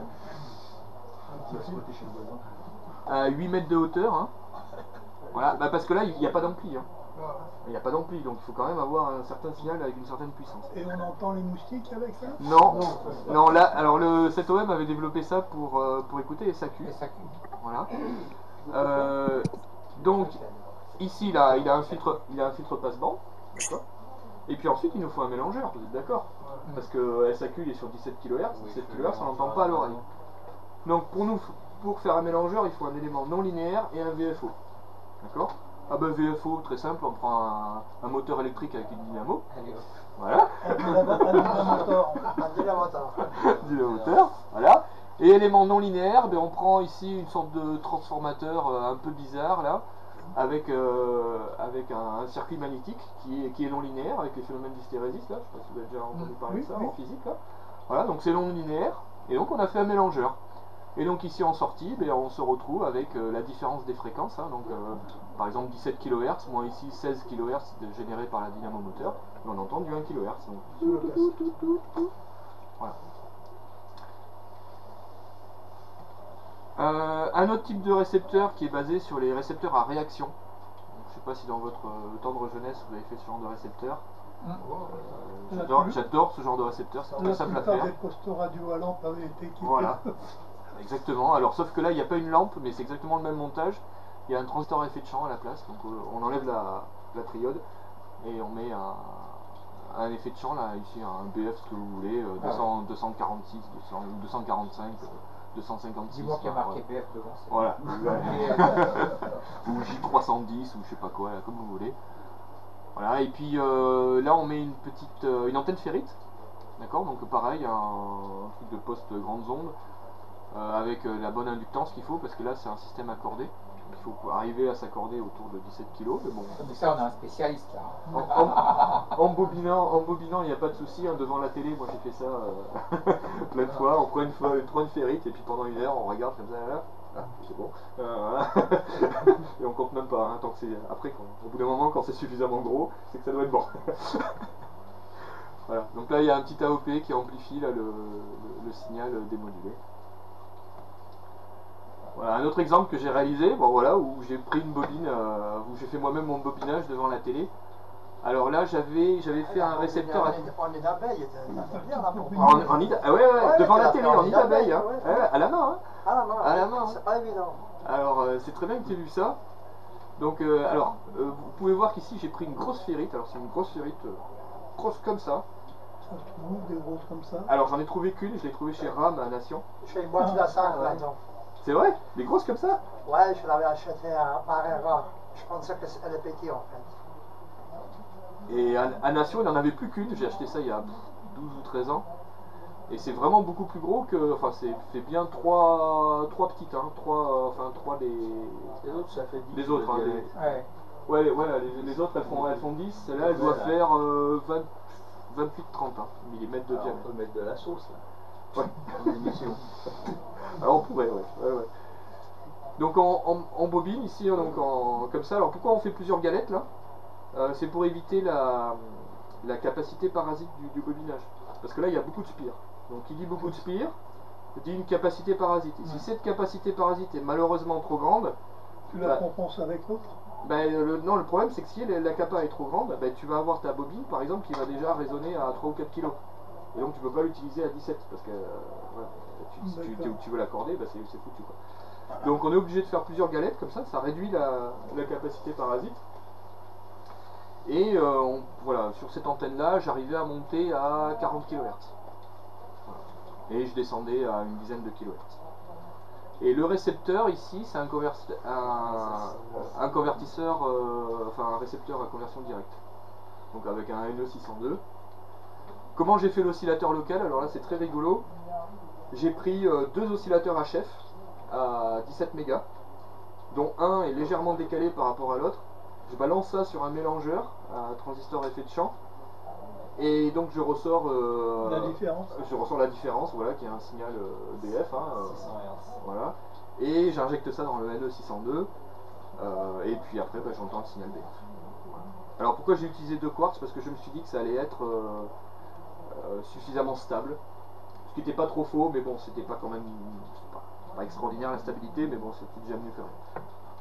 À huit mètres de hauteur, hein. Voilà, bah parce que là il n'y a pas d'ampli, hein. Il n'y a pas d'ampli, donc il faut quand même avoir un certain signal avec une certaine puissance. Et on entend les moustiques avec ça? Non, non, non, là, alors le sept O M avait développé ça pour, euh, pour écouter S A Q. S A Q. Voilà. Euh, donc ici là, il a un filtre, il a un filtre passe-bande, d'accord. Et puis ensuite il nous faut un mélangeur, vous êtes d'accord? Parce que S A Q il est sur dix-sept kilohertz, dix-sept kilohertz on n'entend pas à l'oreille. Donc pour nous, pour faire un mélangeur, il faut un élément non linéaire et un V F O, d'accord. Ah bah V F O, très simple, on prend un, un moteur électrique avec une dynamo. Voilà. Un dynamo-moteur. Dynamo-moteur, voilà. Et élément non linéaire, ben on prend ici une sorte de transformateur euh, un peu bizarre là, avec, euh, avec un, un circuit magnétique qui est, qui est non linéaire, avec les phénomènes d'hystérésis là, je sais pas si vous avez déjà entendu parler de ça en physique là. Voilà, donc c'est non linéaire, et donc on a fait un mélangeur. Et donc ici en sortie, ben, on se retrouve avec euh, la différence des fréquences, hein, donc euh, par exemple dix-sept kilohertz, moins ici seize kilohertz généré par la dynamo moteur, et on entend du un kilohertz. Donc, tout, tout, tout, tout, tout. Voilà. Euh, un autre type de récepteur qui est basé sur les récepteurs à réaction. Donc, je ne sais pas si dans votre euh, tendre jeunesse vous avez fait ce genre de récepteur. Euh, j'adore, j'adore ce genre de récepteur, c'est très simple à faire. Des postes radio à lampe avaient été équipés. Voilà. Exactement, alors sauf que là il n'y a pas une lampe, mais c'est exactement le même montage. Il y a un transistor à effet de champ à la place, donc euh, on enlève la, la triode et on met un, un effet de champ là, ici un B F ce que vous voulez, euh, deux cents, deux cent quarante-six, deux cent quarante-cinq, deux cent cinquante-six. Dis-moi qu'il y a marqué B F devant. Voilà. Ou J trois cent dix ou je sais pas quoi, là, comme vous voulez. Voilà, et puis euh, là on met une petite euh, une antenne ferrite, d'accord, donc pareil, un, un truc de poste grandes ondes. Euh, avec euh, la bonne inductance qu'il faut, parce que là c'est un système accordé, il faut arriver à s'accorder autour de dix-sept kilos, mais bon. Mais ça on a un spécialiste là. En, en, en bobinant, en bobinant il n'y a pas de souci, hein, devant la télé, moi j'ai fait ça euh, plein de fois, on prend une, fois, une, une ferrite et puis pendant une heure on regarde comme ça, là, ah, c'est bon, euh, voilà. Et on compte même pas, hein, tant que c'est, après quand, au bout d'un moment quand c'est suffisamment gros, c'est que ça doit être bon. Voilà, donc là il y a un petit A O P qui amplifie là, le, le, le signal démodulé. Voilà, un autre exemple que j'ai réalisé, bon voilà, où j'ai pris une bobine, euh, où j'ai fait moi-même mon bobinage devant la télé. Alors là, j'avais j'avais fait un récepteur à... En nid d'abeille, bien là pour En, en nid ah ouais, ouais, ouais, devant la télé, en nid d'abeille, hein. Ouais, ouais, à la main, hein. À la main, à la main, c'est pas évident. Alors, euh, c'est très bien que tu aies vu ça. Donc, euh, alors, euh, vous pouvez voir qu'ici, j'ai pris une grosse ferrite. Alors, c'est une grosse ferrite, euh, grosse comme ça. Ça se trouve, des grosses comme ça. Alors, j'en ai trouvé qu'une, je l'ai trouvée chez RAM à Nation. Je fais une boîte de cinq là-dedans. C'est vrai? Des grosses comme ça? Ouais, je l'avais acheté à, par erreur. Je pensais qu'elle est petite en fait. Et à, à Nation, il n'en avait plus qu'une. J'ai acheté ça il y a douze ou treize ans. Et c'est vraiment beaucoup plus gros que. Enfin, c'est fait bien trois, trois petites, hein, trois, enfin, trois des. Les autres, ça fait dix. Les autres, hein, les- Ouais. Ouais, les, ouais, les, les autres elles font, elles font dix, celle-là elle doit Ouais, là. faire euh, vingt, vingt-huit trente hein, millimètres de Alors, diamètre. on peut mettre de la sauce là. Ouais. En émission. Alors on pourrait, ouais. ouais, ouais. Donc en, en, en bobine ici, hein, donc en, comme ça. Alors pourquoi on fait plusieurs galettes là? Euh, C'est pour éviter la, la capacité parasite du, du bobinage. Parce que là il y a beaucoup de spires. Donc qui dit beaucoup de spires, dit une capacité parasite. Et si cette capacité parasite est malheureusement trop grande, Tu la compenses avec l'autre? ben, le, non, le problème c'est que si la, la capa est trop grande, ben, tu vas avoir ta bobine par exemple qui va déjà résonner à trois ou quatre kilos. Et donc tu peux pas l'utiliser à dix-sept parce que euh, voilà, tu, si tu, tu, tu veux l'accorder, ben, c'est c'est foutu quoi. Donc on est obligé de faire plusieurs galettes comme ça, ça réduit la, la capacité parasite. Et euh, on- voilà, sur cette antenne là, j'arrivais à monter à quarante kilohertz. Voilà. Et je descendais à une dizaine de kilohertz. Et le récepteur ici, c'est un, convers- un, un convertisseur, euh, enfin un récepteur à conversion directe. Donc avec un N E six cent deux. Comment j'ai fait l'oscillateur local? Alors là c'est très rigolo. J'ai pris euh, deux oscillateurs H F à dix-sept mégas, dont un est légèrement décalé par rapport à l'autre. Je balance ça sur un mélangeur à transistor effet de champ. Et donc je ressors euh, La différence. je ressors la différence, voilà, qui est un signal euh, B F, hein, euh, six cents hertz. voilà, et j'injecte ça dans le N E six cent deux, euh, et puis après bah, j'entends le signal B F. Voilà. Alors pourquoi j'ai utilisé deux quartz? Parce que je me suis dit que ça allait être euh, euh, suffisamment stable, ce qui n'était pas trop faux, mais bon, c'était pas quand même c'était pas, pas extraordinaire la stabilité, mais bon, c'était déjà mieux que rien.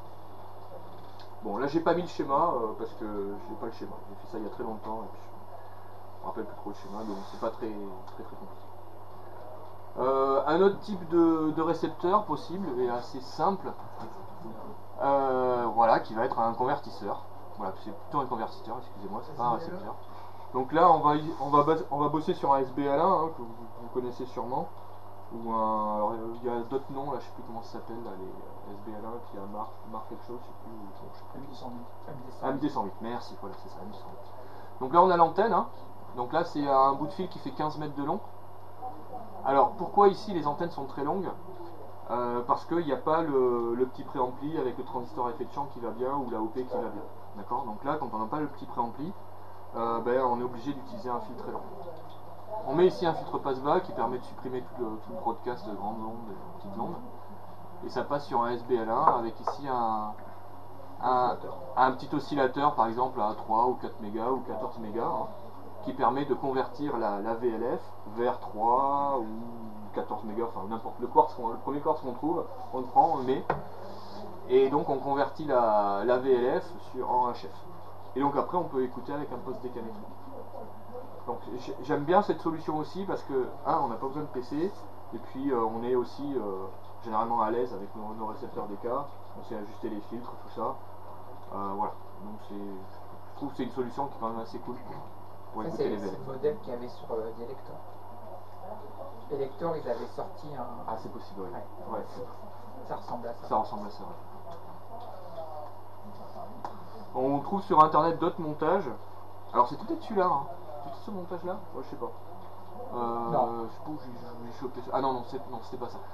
Bon, là j'ai pas mis le schéma euh, parce que j'ai pas le schéma. J'ai fait ça il y a très longtemps et puis je me rappelle plus trop le schéma, donc c'est pas très très très compliqué. Euh, un autre type de, de récepteur possible et assez simple, euh, voilà, qui va être un convertisseur. Voilà, c'est plutôt un convertisseur, excusez-moi, c'est pas un récepteur. Donc là on va y- on va bas- on va bosser sur un S B L un hein, que vous, vous connaissez sûrement. Ou un. Alors il y a d'autres noms là, je sais plus comment ça s'appelle là, les euh, S B L un qui a marque, marque quelque chose, je sais plus. Bon, je sais plus. M deux cent huit. M D cent huit, merci, voilà, c'est ça, M D cent huit. Donc là on a l'antenne, hein. Donc là c'est un bout de fil qui fait quinze mètres de long. Alors pourquoi ici les antennes sont très longues? Euh, Parce qu'il n'y a pas le, le petit préampli avec le transistor à effet de champ qui va bien ou la O P qui va bien. D'accord? Donc là quand on n'a pas le petit préampli, euh, ben, on est obligé d'utiliser un fil très long. On met ici un filtre passe-bas qui permet de supprimer tout le, tout le broadcast de grandes ondes et petites ondes. Et ça passe sur un S B L un avec ici un, un, un petit oscillateur par exemple à trois ou quatre mégas ou quatorze mégas hein, qui permet de convertir la, la V L F vers trois ou quatorze mégas, enfin n'importe le quartz, qu'on- le premier quartz qu'on trouve, on le prend, on le met. Et donc on convertit la, la V L F sur, en H F. Et donc après on peut écouter avec un poste décamétrique. Donc j'ai- j'aime bien cette solution aussi parce que, un, on n'a pas besoin de P C, et puis euh, on est aussi euh, généralement à l'aise avec nos, nos récepteurs D K, on sait ajuster les filtres, tout ça. Euh, voilà, donc c'est, je trouve que c'est une solution qui est quand même assez cool pour, pour Ça, écouter c'est les c'est V L F. le modèle qu'il y avait sur euh, Elector. Elector, ils avaient sorti un. Ah, c'est possible, oui. Ouais. Ouais. Ça ressemble à ça. Ça ressemble à ça, ouais. On trouve sur internet d'autres montages. Alors c'est peut-être celui-là, hein. C'est peut-être ce montage-là? Ouais, je sais pas. Euh, Non. Je sais pas où j'ai j'ai chopé ça. Ah non, non, c'est- non c'était pas ça.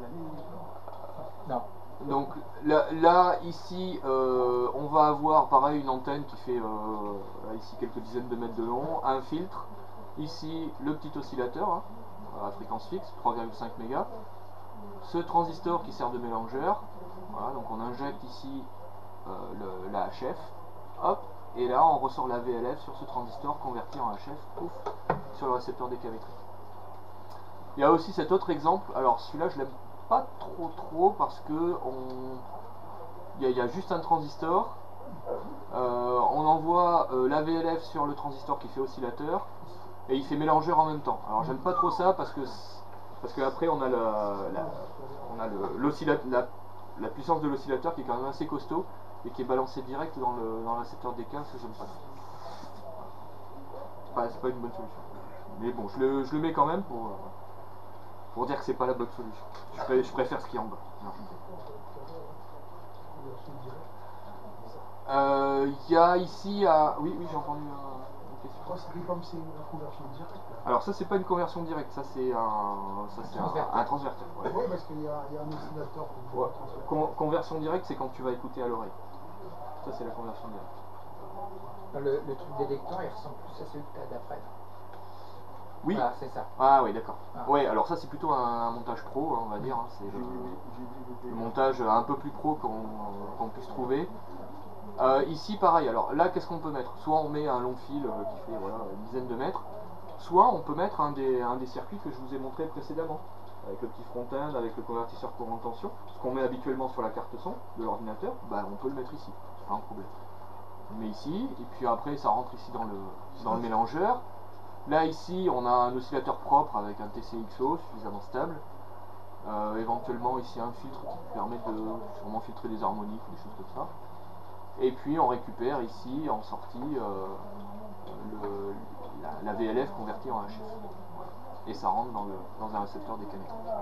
Non. Donc là, là, ici, euh, on va avoir pareil une antenne qui fait euh, là, ici quelques dizaines de mètres de long, un filtre, ici le petit oscillateur hein, à fréquence fixe, trois virgule cinq mégas, ce transistor qui sert de mélangeur, voilà, donc on injecte ici euh, le- la H F, hop, et là on ressort la V L F sur ce transistor converti en H F, pouf, sur le récepteur décamétrique. Il y a aussi cet autre exemple, alors celui-là je l'aime pas trop trop parce que on... il, y a, il y a juste un transistor, euh, on envoie euh, la V L F sur le transistor qui fait oscillateur et il fait mélangeur en même temps. Alors j'aime pas trop ça parce que parce que après on a la, la on a le, l'oscilla- la, la puissance de l'oscillateur qui est quand même assez costaud et qui est balancé direct dans le, dans le récepteur D K, ça j'aime pas. C'est pas, c'est pas une bonne solution. Mais bon, je le, je le mets quand même pour, pour dire que c'est pas la bonne solution. Je, pré- je préfère ce qui est en bas. Non. Euh, Il y a ici, à... oui, oui, j'ai entendu euh, une question. Oh, ça dépend si c'est une conversion directe. Alors ça c'est pas une conversion directe, ça c'est un, ça c'est un, un transverteur. Ouais, ouais, parce qu'il y, y a un oscillateur. Pour ouais. Con conversion directe, c'est quand tu vas écouter à l'oreille. Ça c'est la conversion directe. Le, le truc des lecteurs, il ressemble plus à celui que tu as d'après. Oui. Voilà, c'est ça. Ah oui, d'accord. Ah. Ouais, alors ça c'est plutôt un, un montage pro, hein, on va dire. Hein. C'est le, le montage un peu plus pro qu'on qu'on puisse trouver. Euh, ici, pareil. Alors là, qu'est-ce qu'on peut mettre? Soit on met un long fil euh, qui fait voilà, une dizaine de mètres, soit on peut mettre un des, un des circuits que je vous ai montré précédemment, avec le petit front-end, avec le convertisseur courant tension, ce qu'on met habituellement sur la carte son de l'ordinateur, bah, on peut le mettre ici, c'est pas un problème. On met ici, et puis après ça rentre ici dans le, dans le mélangeur. Là ici on a un oscillateur propre avec un T C X O suffisamment stable. Euh, éventuellement ici un filtre qui permet de sûrement filtrer des harmoniques ou des choses comme ça. Et puis on récupère ici en sortie euh, le, la, la V L F convertie en H F. Voilà. Et ça rentre dans, le, dans un récepteur décalé.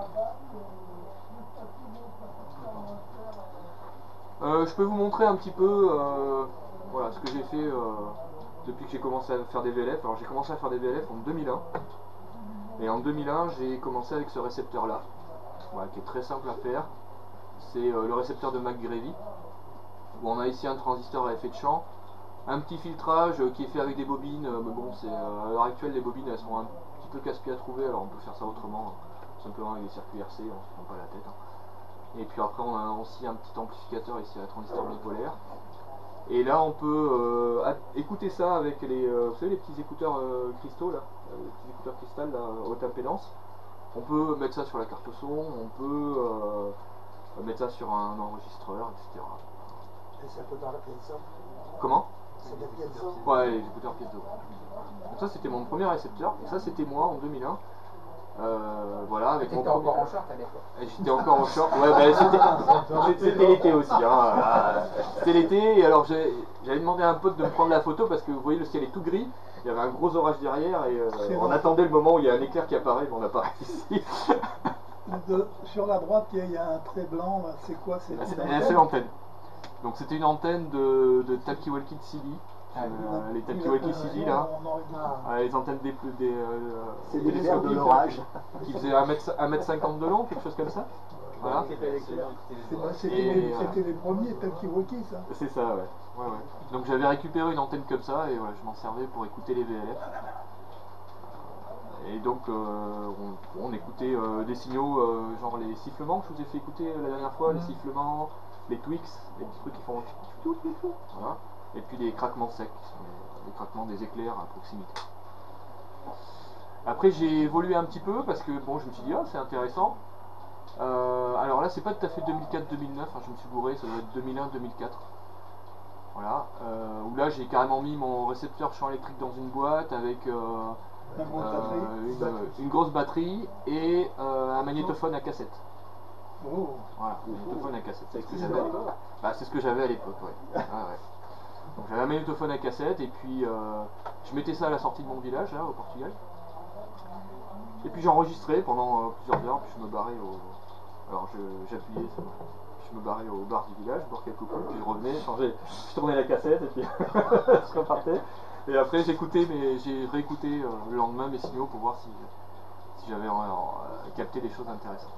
Euh, je peux vous montrer un petit peu euh, voilà, ce que j'ai fait euh, depuis que j'ai commencé à faire des V L F. Alors j'ai commencé à faire des V L F en deux mille un. Et en deux mille un j'ai commencé avec ce récepteur là, voilà, qui est très simple à faire. C'est euh, le récepteur de McGreevy. Où on a ici un transistor à effet de champ, un petit filtrage euh, qui est fait avec des bobines, euh, mais bon, c'est euh, à l'heure actuelle les bobines elles sont un petit peu casse-pied à trouver, alors on peut faire ça autrement, tout simplement avec des circuits R C, on se prend pas la tête. Hein. Et puis après on a aussi un petit amplificateur ici à transistor bipolaire. Et là on peut euh, écouter ça avec les, euh, vous savez, les petits écouteurs euh, cristaux là, euh, les petits écouteurs cristal là, haute impédance. On peut mettre ça sur la carte son, on peut euh, mettre ça sur un enregistreur, et cetera. Et c'est un peu dans la piezo. Comment? C'est des piezo. Ouais, les écouteurs piezo. Donc ça c'était mon premier récepteur, et ça c'était moi en deux mille un. Euh, voilà, avec mon premier... encore en short à l'époque. J'étais encore en short, ouais, bah, c'était l'été aussi. Hein. C'était l'été, et alors j'avais demandé à un pote de me prendre la photo parce que vous voyez le ciel est tout gris, il y avait un gros orage derrière, et euh, on attendait le moment où il y a un éclair qui apparaît, mais on apparaît ici. De, sur la droite, il y a un trait blanc, c'est quoi? C'est l'antenne. Donc c'était une antenne de, de Talkie-Walkie de C D. Euh, les Talkie-Walkie C D là, euh, les antennes des, des euh, c'est des verres de l'orage qui faisaient un mètre cinquante de long, quelque chose comme ça. Voilà. C'était les, euh, les premiers Talkie-Walkie ça. C'est ça, ouais. Ouais, ouais. Donc j'avais récupéré une antenne comme ça et voilà, je m'en servais pour écouter les V L F. Et donc euh, on, on écoutait euh, des signaux euh, genre les sifflements que je vous ai fait écouter la dernière fois, les sifflements, les tweaks, les petits trucs qui font voilà. Et puis les craquements secs, les, les craquements des éclairs à proximité. Après j'ai évolué un petit peu parce que bon, je me suis dit ah c'est intéressant. Euh, alors là c'est pas tout à fait deux mille quatre deux mille neuf, hein, je me suis bourré, ça doit être deux mille un deux mille quatre. Voilà, euh, où là j'ai carrément mis mon récepteur champ électrique dans une boîte avec euh, euh, une, une grosse batterie et euh, un magnétophone à cassette. Oh. Voilà, un magnétophone à cassette, c'est ce que j'avais à l'époque. Bah, c'est ce que j'avais à l'époque, ouais. Ah, ouais. Donc j'avais un magnétophone à cassette et puis euh, je mettais ça à la sortie de mon village, là, au Portugal. Et puis j'enregistrais pendant euh, plusieurs heures, puis je me barrais au... Alors j'appuyais, je me barrais au bar du village, boire quelques coups, puis je revenais, changeais, je tournais la cassette et puis je repartais. Et après j'écoutais, mais j'ai réécouté euh, le lendemain mes signaux pour voir si, si j'avais euh, capté des choses intéressantes.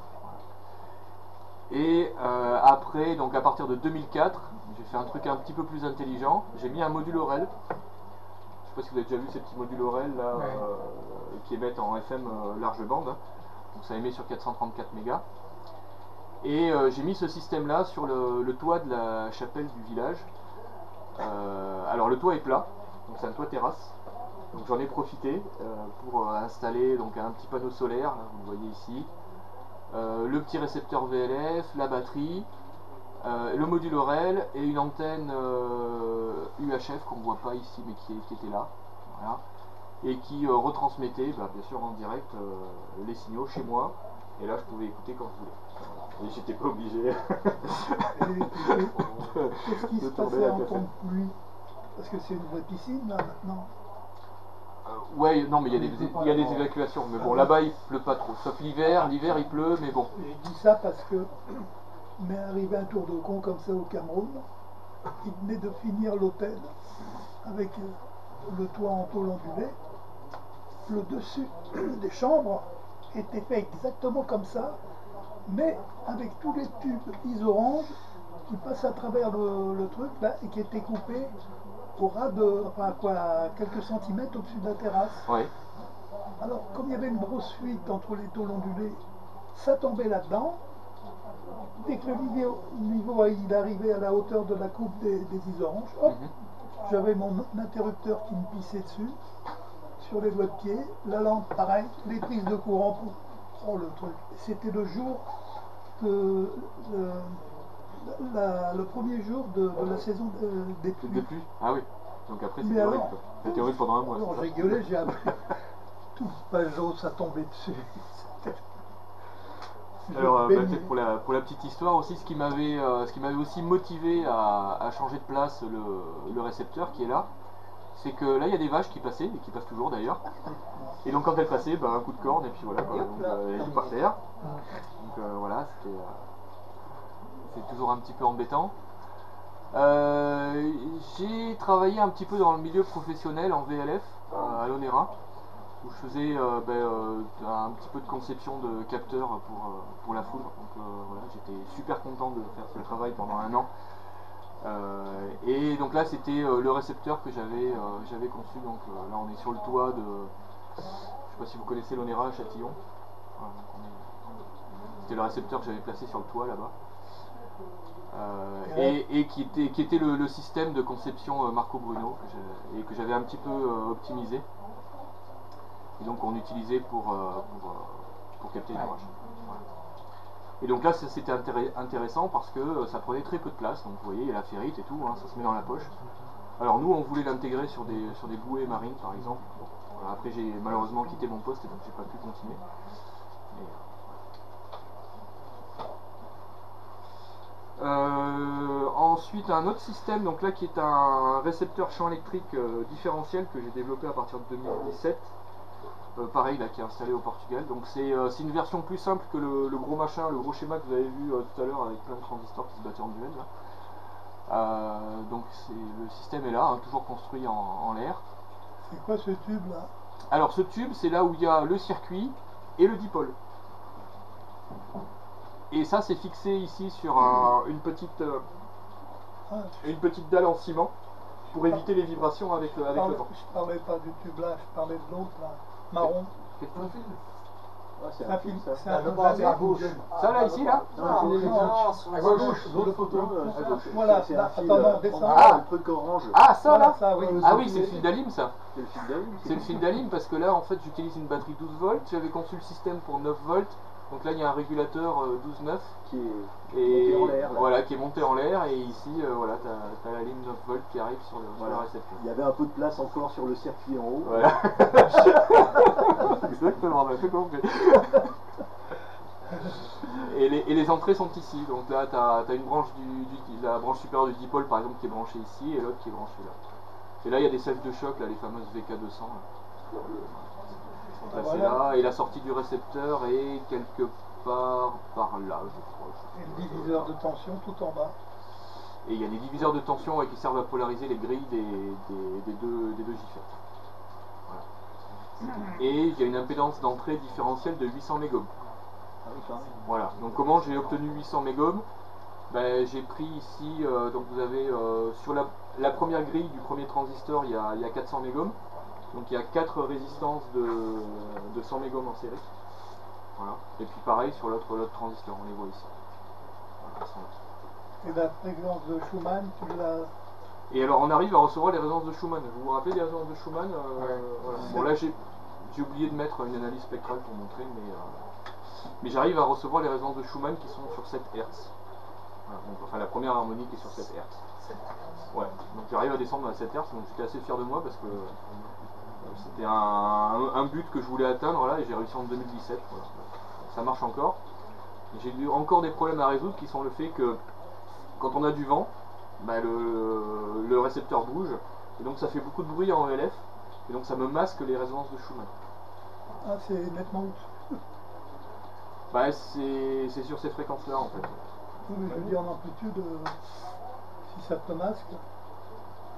Et euh, après, donc à partir de deux mille quatre, j'ai fait un truc un petit peu plus intelligent. J'ai mis un module Aurel. Je ne sais pas si vous avez déjà vu ces petits modules Aurel là, ouais. euh, qui émettent en F M euh, large bande. Hein. Donc ça émet sur quatre cent trente-quatre mégas. Et euh, j'ai mis ce système là sur le, le toit de la chapelle du village. Euh, alors le toit est plat, donc c'est un toit terrasse. Donc j'en ai profité euh, pour installer donc, un petit panneau solaire, là, vous le voyez ici. Euh, le petit récepteur V L F, la batterie, euh, le module Aurel et une antenne euh, U H F qu'on ne voit pas ici mais qui, qui était là, voilà. Et qui euh, retransmettait bah, bien sûr en direct euh, les signaux chez moi et là je pouvais écouter quand je voulais et j'étais pas obligé qu'est-ce qui se passait en temps de pluie parce que c'est une vraie piscine là maintenant. Euh, ouais, non, mais il y a des, il y a des évacuations. Mais bon, là-bas, il pleut pas trop. Sauf l'hiver, l'hiver, il pleut, mais bon. Je dis ça parce que il m'est arrivé un tour de con comme ça au Cameroun. Il venait de finir l'hôtel avec le toit en tôle ondulée, le dessus des chambres était fait exactement comme ça, mais avec tous les tubes isorange qui passent à travers le, le truc là et qui étaient coupés au ras de, enfin quoi, quelques centimètres au-dessus de la terrasse. Ouais. Alors comme il y avait une grosse fuite entre les tôles ondulées, ça tombait là-dedans. Dès que le niveau, niveau il arrivait à la hauteur de la coupe des, des isoranges, hop, mm-hmm. j'avais mon interrupteur qui me pissait dessus, sur les doigts de pied, la lampe pareil, les prises de courant pour oh, le truc. C'était le jour de, de la, le premier jour de, de la saison de, des pluies. Des pluies. Ah oui. Donc après c'était alors, horrible. C'était horrible pendant un mois. Alors j'ai gueulé, j'ai appris. Tout Pajot, ça tombait dessus. Alors euh, bah, peut-être pour la, pour la petite histoire aussi, ce qui m'avait euh, ce qui m'avait aussi motivé à, à changer de place le, le récepteur qui est là, c'est que là il y a des vaches qui passaient, et qui passent toujours d'ailleurs. Et donc quand elles passaient, bah, un coup de corne et puis voilà, quoi, donc, euh, elles par terre. Donc euh, voilà, c'était euh, c'est toujours un petit peu embêtant. Euh, j'ai travaillé un petit peu dans le milieu professionnel en V L F euh, à l'Onera, où je faisais euh, ben, euh, un petit peu de conception de capteurs pour, euh, pour la foudre. Donc euh, voilà, j'étais super content de faire ce travail pendant un an. Euh, et donc là c'était euh, le récepteur que j'avais euh, j'avais conçu. Donc euh, là on est sur le toit de, je sais pas si vous connaissez l'Onera à Châtillon. Voilà, c'était le récepteur que j'avais placé sur le toit là-bas. Euh, et, et qui était, qui était le, le système de conception euh, Marco Bruno que et que j'avais un petit peu euh, optimisé. Et donc on utilisait pour, euh, pour, euh, pour capter les orages. Voilà. Et donc là c'était intéressant parce que euh, ça prenait très peu de place. Donc vous voyez, il y a la ferrite et tout, hein, ça se met dans la poche. Alors nous on voulait l'intégrer sur des, sur des bouées marines par exemple. Bon, voilà, après j'ai malheureusement quitté mon poste et donc j'ai pas pu continuer. Mais, Euh, ensuite un autre système donc là qui est un récepteur champ électrique euh, différentiel que j'ai développé à partir de deux mille dix-sept, euh, pareil là qui est installé au Portugal. Donc c'est euh, une version plus simple que le, le gros machin, le gros schéma que vous avez vu euh, tout à l'heure avec plein de transistors qui se battaient en duel là. Euh, donc le système est là, hein, toujours construit en, en l'air. C'est quoi ce tube là? Alors ce tube c'est là où il y a le circuit et le dipôle. Et ça c'est fixé ici sur un, une, petite, euh, une petite dalle en ciment pour éviter les vibrations avec le, avec je le vent. Je parlais pas du tube là, je parlais de l'autre là, marron. C'est un film, ça. C'est un film à gauche. Ça là, ici là? Non, non, à gauche, l'autre photo. Voilà, là, attends, non, descends. Ah, un truc orange. Ah, ça là? Ça, oui. Ah oui, c'est le fil d'Alim ça. C'est le fil d'Alim. C'est le fil d'Alim parce que là en fait j'utilise une batterie douze volts, j'avais conçu le système pour neuf volts. Donc là il y a un régulateur euh, douze neuf qui est et monté en l'air. Voilà, qui est monté en l'air et ici euh, voilà, tu as, as la ligne neuf volts qui arrive sur le, voilà. sur le récepteur. Il y avait un peu de place encore sur le circuit en haut. Voilà. Exactement, on a tout compris. Et les, et les entrées sont ici, donc là tu as, as une branche du, du, la branche supérieure du dipôle par exemple qui est branchée ici et l'autre qui est branchée là. Et là il y a des sèches de choc, là, les fameuses V K deux cents. Là. Sont placées là, et la sortie du récepteur est quelque part par là, je crois. Et le diviseur de tension tout en bas. Et il y a des diviseurs de tension ouais, qui servent à polariser les grilles des, des, des deux, des deux J F E T. Voilà. Et il y a une impédance d'entrée différentielle de huit cents mégohms. Voilà, donc comment j'ai obtenu huit cents mégohms? Ben, j'ai pris ici, euh, donc vous avez euh, sur la, la première grille du premier transistor, il y a, il y a quatre cents mégohms. Donc il y a quatre résistances de, de cent mégohms en série. Voilà. Et puis pareil sur l'autre transistor, on les voit ici. Voilà, et la fréquence de Schumann, tu l'as... Et alors on arrive à recevoir les résonances de Schumann. Vous vous rappelez des résonances de Schumann? euh, ouais. Voilà. Bon là j'ai oublié de mettre une analyse spectrale pour montrer, mais, euh, mais j'arrive à recevoir les résonances de Schumann qui sont sur sept hertz. Voilà, donc, enfin la première harmonique est sur sept hertz. Ouais, donc j'arrive à descendre à sept hertz, donc j'étais assez fier de moi parce que c'était un, un, un but que je voulais atteindre là, et j'ai réussi en deux mille dix-sept. Voilà. Ça marche encore. J'ai eu encore des problèmes à résoudre qui sont le fait que quand on a du vent, bah le, le récepteur bouge et donc ça fait beaucoup de bruit en E L F et donc ça me masque les résonances de Schumann. Ah, c'est nettement au-dessus. Bah c'est sur ces fréquences là en fait. Oui, mais je veux dire en amplitude, euh, si ça te masque.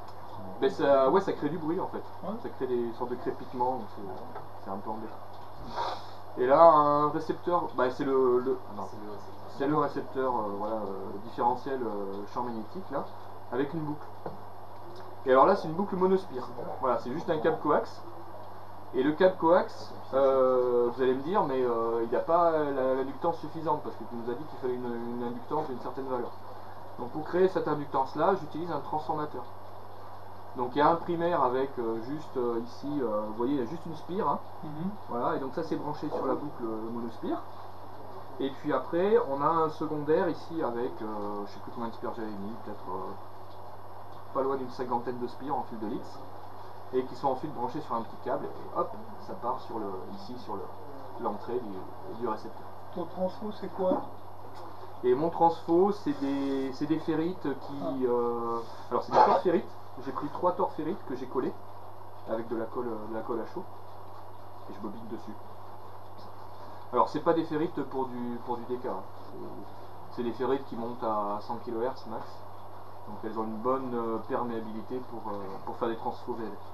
Ben ça, ouais, ça crée du bruit en fait. Ouais. Ça crée des sortes de crépitements, donc c'est un peu embêtant. Et là, un récepteur, bah, c'est le, le, c'est le récepteur euh, voilà, euh, différentiel euh, champ magnétique là, avec une boucle. Et alors là, c'est une boucle monospire. Voilà, c'est juste un câble coax. Et le câble coax, euh, vous allez me dire, mais euh, il n'y a pas l'inductance suffisante parce que tu nous as dit qu'il fallait une, une inductance d'une certaine valeur. Donc pour créer cette inductance là, j'utilise un transformateur. Donc il y a un primaire avec euh, juste euh, ici, euh, vous voyez, il y a juste une spire. Hein. Mm-hmm. Voilà, et donc ça c'est branché sur la boucle euh, monospire. Et puis après, on a un secondaire ici avec, euh, je ne sais plus combien de spires j'avais mis, peut-être euh, pas loin d'une cinquantaine de spires en fil de Lix. Et qui sont ensuite branchés sur un petit câble et hop, ça part sur le, ici sur l'entrée du, du récepteur. Ton transfo c'est quoi? Et mon transfo c'est des, des ferrites qui... Ah. Euh, alors c'est des torférites, j'ai pris trois torférites que j'ai collées avec de la colle, de la colle à chaud et je bobine dessus. Alors c'est pas des ferrites pour du, pour du D K, hein. C'est des ferrites qui montent à cent kilohertz max. Donc elles ont une bonne euh, perméabilité pour, euh, pour faire des transfos V L F.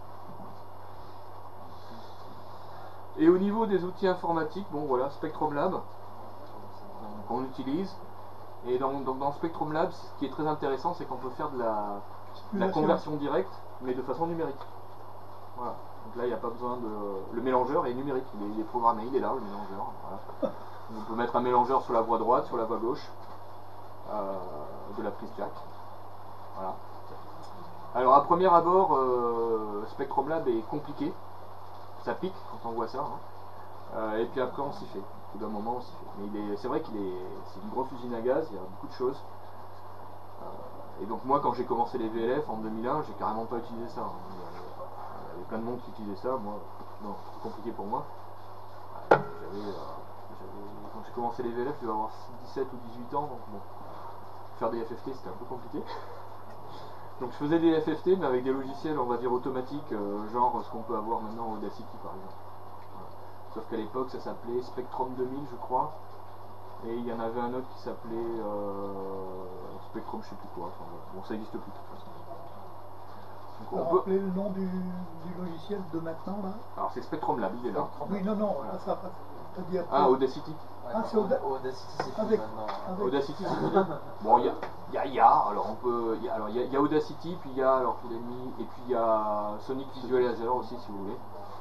Et au niveau des outils informatiques, bon voilà, Spectrum Lab qu'on utilise. Et dans, dans, dans Spectrum Lab, ce qui est très intéressant, c'est qu'on peut faire de la, de la conversion directe, mais de façon numérique. Voilà. Donc là, il n'y a pas besoin de... Le mélangeur est numérique, il est, il est programmé, il est là, le mélangeur. Voilà. On peut mettre un mélangeur sur la voie droite, sur la voie gauche euh, de la prise jack. Voilà. Alors à premier abord, euh, Spectrum Lab est compliqué. Ça pique quand on voit ça. Hein. Euh, et puis après on s'y fait. Au bout d'un moment on s'y fait. Mais c'est vrai qu'il est, c'est une grosse usine à gaz, il y a beaucoup de choses. Euh, et donc moi quand j'ai commencé les V L F en deux mille un, j'ai carrément pas utilisé ça. Hein. Il y avait plein de monde qui utilisait ça, moi, non, c'est compliqué pour moi. J'avais, euh, quand j'ai commencé les V L F, je devais avoir dix-sept ou dix-huit ans, donc bon, faire des F F T c'était un peu compliqué. Donc je faisais des F F T mais avec des logiciels on va dire automatiques, euh, genre ce qu'on peut avoir maintenant au Audacity par exemple. Voilà. Sauf qu'à l'époque ça s'appelait Spectrum deux mille je crois, et il y en avait un autre qui s'appelait euh, Spectrum je sais plus quoi, enfin, bon ça n'existe plus de toute façon. Donc, on peut rappeler le nom du, du logiciel de maintenant là? Alors c'est Spectrum Lab, il est là. Oui non non, voilà. Ça pas. Ah, Audacity. Ah, c'est Auda Audacity, c'est avec, maintenant. Avec. Audacity, c'est bon, il y a, y, a, y a, alors on peut, y a, alors il y, y a Audacity, puis il y a, alors je l'ai mis, et puis il y a Sonic Visualizer aussi, si vous voulez.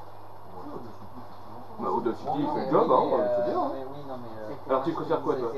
Bah, Audacity, il fait le job, hein, c'est bien. Hein. Oui, non, mais, euh, alors tu préfères quoi, toi?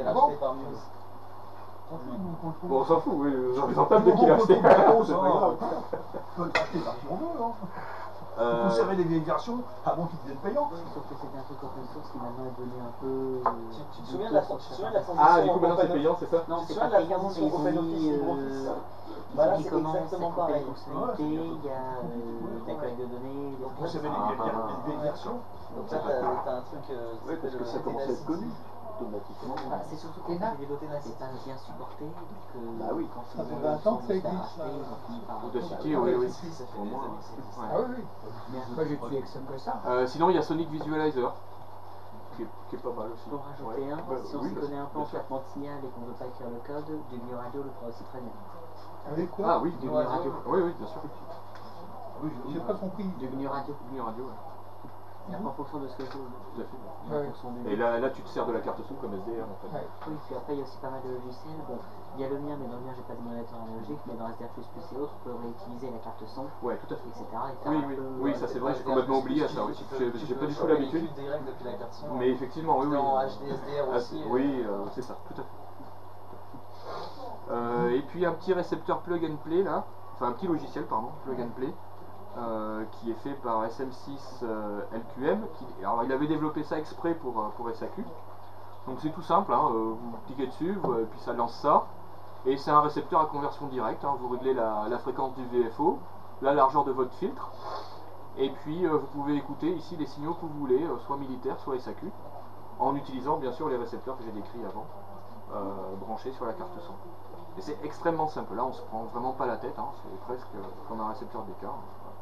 Bon, on s'en fout, oui, le représentant de qui l'a acheté. On peut acheter par qui on veut, hein. Euh... conserver les vieilles versions avant qu'ils deviennent payants. Sauf que c'était un truc open source qui maintenant est devenu un peu. Tu, tu te souviens de la, tu te souviens de la transition? Ah, du coup maintenant c'est payant, c'est ça? Non, c'est pas payant, mais ils ont mis. Voilà, c'est exactement pareil. Il y a la collecte de données. Donc vous savez les vieilles versions. Donc là t'as un truc. Oui, parce que ça commence à être connu. Automatiquement. Bah, c'est surtout que c'est pas bien supporté, donc euh, bah oui, quand ça fait vingt ans que ça existe. Audacity, oui, oui. Au moins. Ah oui, oui. Moi j'utilise que ça. Euh, sinon il y a Sonic Visualizer, qui est, qui est pas mal aussi. Pour rajouter ouais. un, bah, si on oui, se connaît un peu en traitement de signal et qu'on ne veut pas écrire le code, du Gnu Radio le fera aussi très bien. Avec quoi? Ah oui, du Gnu Radio. Oui, oui, bien sûr. Oui, j'ai pas compris. Du Gnu Radio. Gnu Radio, ouais. En fonction de ce que je veux. Tout à fait. Ouais. Et là, là, tu te sers de la carte son comme S D R en fait. Ouais. Oui, puis après, il y a aussi pas mal de logiciels. Bon, il y a le mien, mais dans le mien, j'ai pas d'émulateur analogique, mais dans S D R plus plus et autres, on peut réutiliser la carte son. Ouais, tout à fait. et cetera. Et faire oui, un oui, peu, oui, ça c'est vrai, j'ai complètement oublié à ça aussi. J'ai pas du tout l'habitude. Mais effectivement, oui, oui. En H D S D R aussi. Oui, c'est ça, tout à fait. Et puis un petit récepteur plug and play là, enfin un petit logiciel, pardon, plug and play. Euh, qui est fait par S M six euh, L Q M. Qui, alors il avait développé ça exprès pour, pour S A Q. Donc c'est tout simple, hein, euh, vous cliquez dessus, vous, et puis ça lance ça. Et c'est un récepteur à conversion directe, hein, vous réglez la, la fréquence du V F O, la largeur de votre filtre. Et puis euh, vous pouvez écouter ici les signaux que vous voulez, euh, soit militaires, soit S A Q, en utilisant bien sûr les récepteurs que j'ai décrits avant, euh, branchés sur la carte son. Et c'est extrêmement simple, là on se prend vraiment pas la tête, hein, c'est presque comme un récepteur D K. Hein.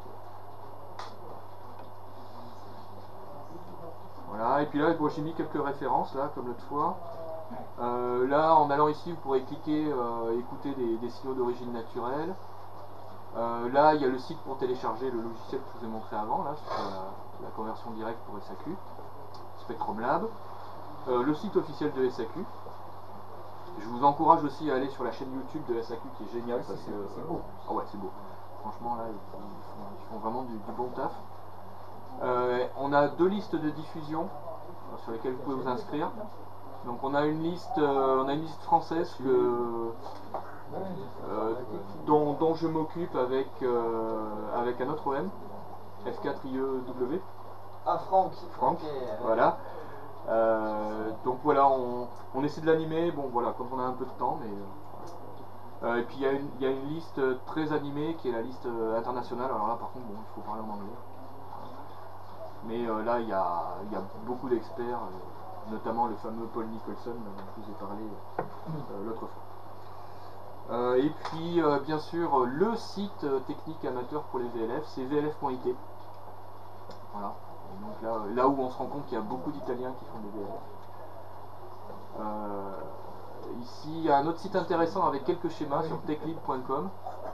Voilà, et puis là j'ai mis quelques références là comme l'autre fois. Euh, là en allant ici vous pourrez cliquer euh, écouter des, des signaux d'origine naturelle. Euh, là, il y a le site pour télécharger le logiciel que je vous ai montré avant, là, sur la, la conversion directe pour S A Q, Spectrum Lab. Euh, le site officiel de S A Q. Je vous encourage aussi à aller sur la chaîne YouTube de S A Q qui est géniale parce que c'est beau. Ah ouais, c'est beau. Franchement, là, ils font, ils font vraiment du, du bon taf. Euh, on a deux listes de diffusion euh, sur lesquelles vous pouvez vous inscrire. Donc on a une liste, euh, on a une liste française que, euh, dont, dont je m'occupe avec, euh, avec un autre O M, F quatre I E W. Ah, Franck. Franck, okay. Voilà. Euh, donc voilà, on, on essaie de l'animer, bon voilà, quand on a un peu de temps, mais... Euh, et puis il y, y a une liste très animée qui est la liste internationale, alors là par contre, bon, il faut parler en anglais. Mais euh, là, il y a, y a beaucoup d'experts, euh, notamment le fameux Paul Nicholson dont je vous ai parlé euh, l'autre fois. Euh, et puis, euh, bien sûr, le site euh, technique amateur pour les V L F, c'est V L F point I T. Voilà. Et donc là, là où on se rend compte qu'il y a beaucoup d'Italiens qui font des V L F. Euh, ici, il y a un autre site intéressant avec quelques schémas sur techlib point com.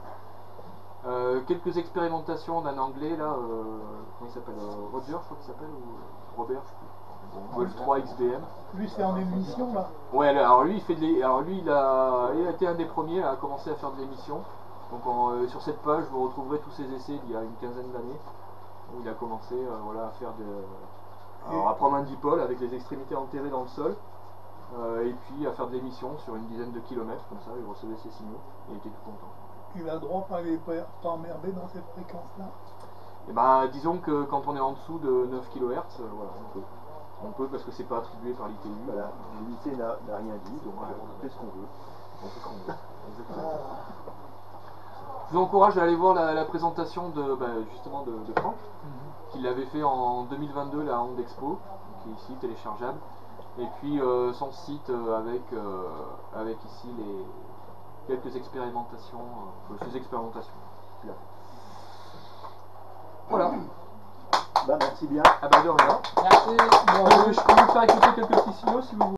Euh, quelques expérimentations d'un anglais là, euh, comment il s'appelle, euh, Roger, je crois qu'il s'appelle, ou Robert, je sais plus. Bon, Golf trois X B M. Lui, c'est en émission là. Ouais, alors lui, il fait de l'é- alors lui, il a, il a été un des premiers à commencer à faire de l'émission. Donc en, euh, sur cette page, vous retrouverez tous ses essais d'il y a une quinzaine d'années, où il a commencé, euh, voilà, à faire de, alors à prendre un dipôle avec les extrémités enterrées dans le sol, euh, et puis à faire de l'émission sur une dizaine de kilomètres comme ça. Il recevait ses signaux, et il était tout content. Il a le droit pas aller pas pas emmerder dans ces fréquences-là. Et ben, disons que quand on est en dessous de neuf kilohertz, euh, voilà, on peut. On peut parce que c'est pas attribué par l'I T U. Voilà, l'I T n'a n'a rien dit, donc on fait ce qu'on veut. On fait ce qu'on veut. Exactement. Je vous encourage à aller voir la, la présentation de, bah, justement de, de Franck, mm-hmm. qu'il avait fait en deux mille vingt-deux, la Honda Expo, qui est ici téléchargeable. Et puis euh, son site euh, avec, euh, avec ici les quelques expérimentations, euh, ces expérimentations qu'il a fait. Voilà. Bah merci bien. Ah bah de rien. Merci. Euh, je peux vous faire écouter quelques petits signaux si vous voulez.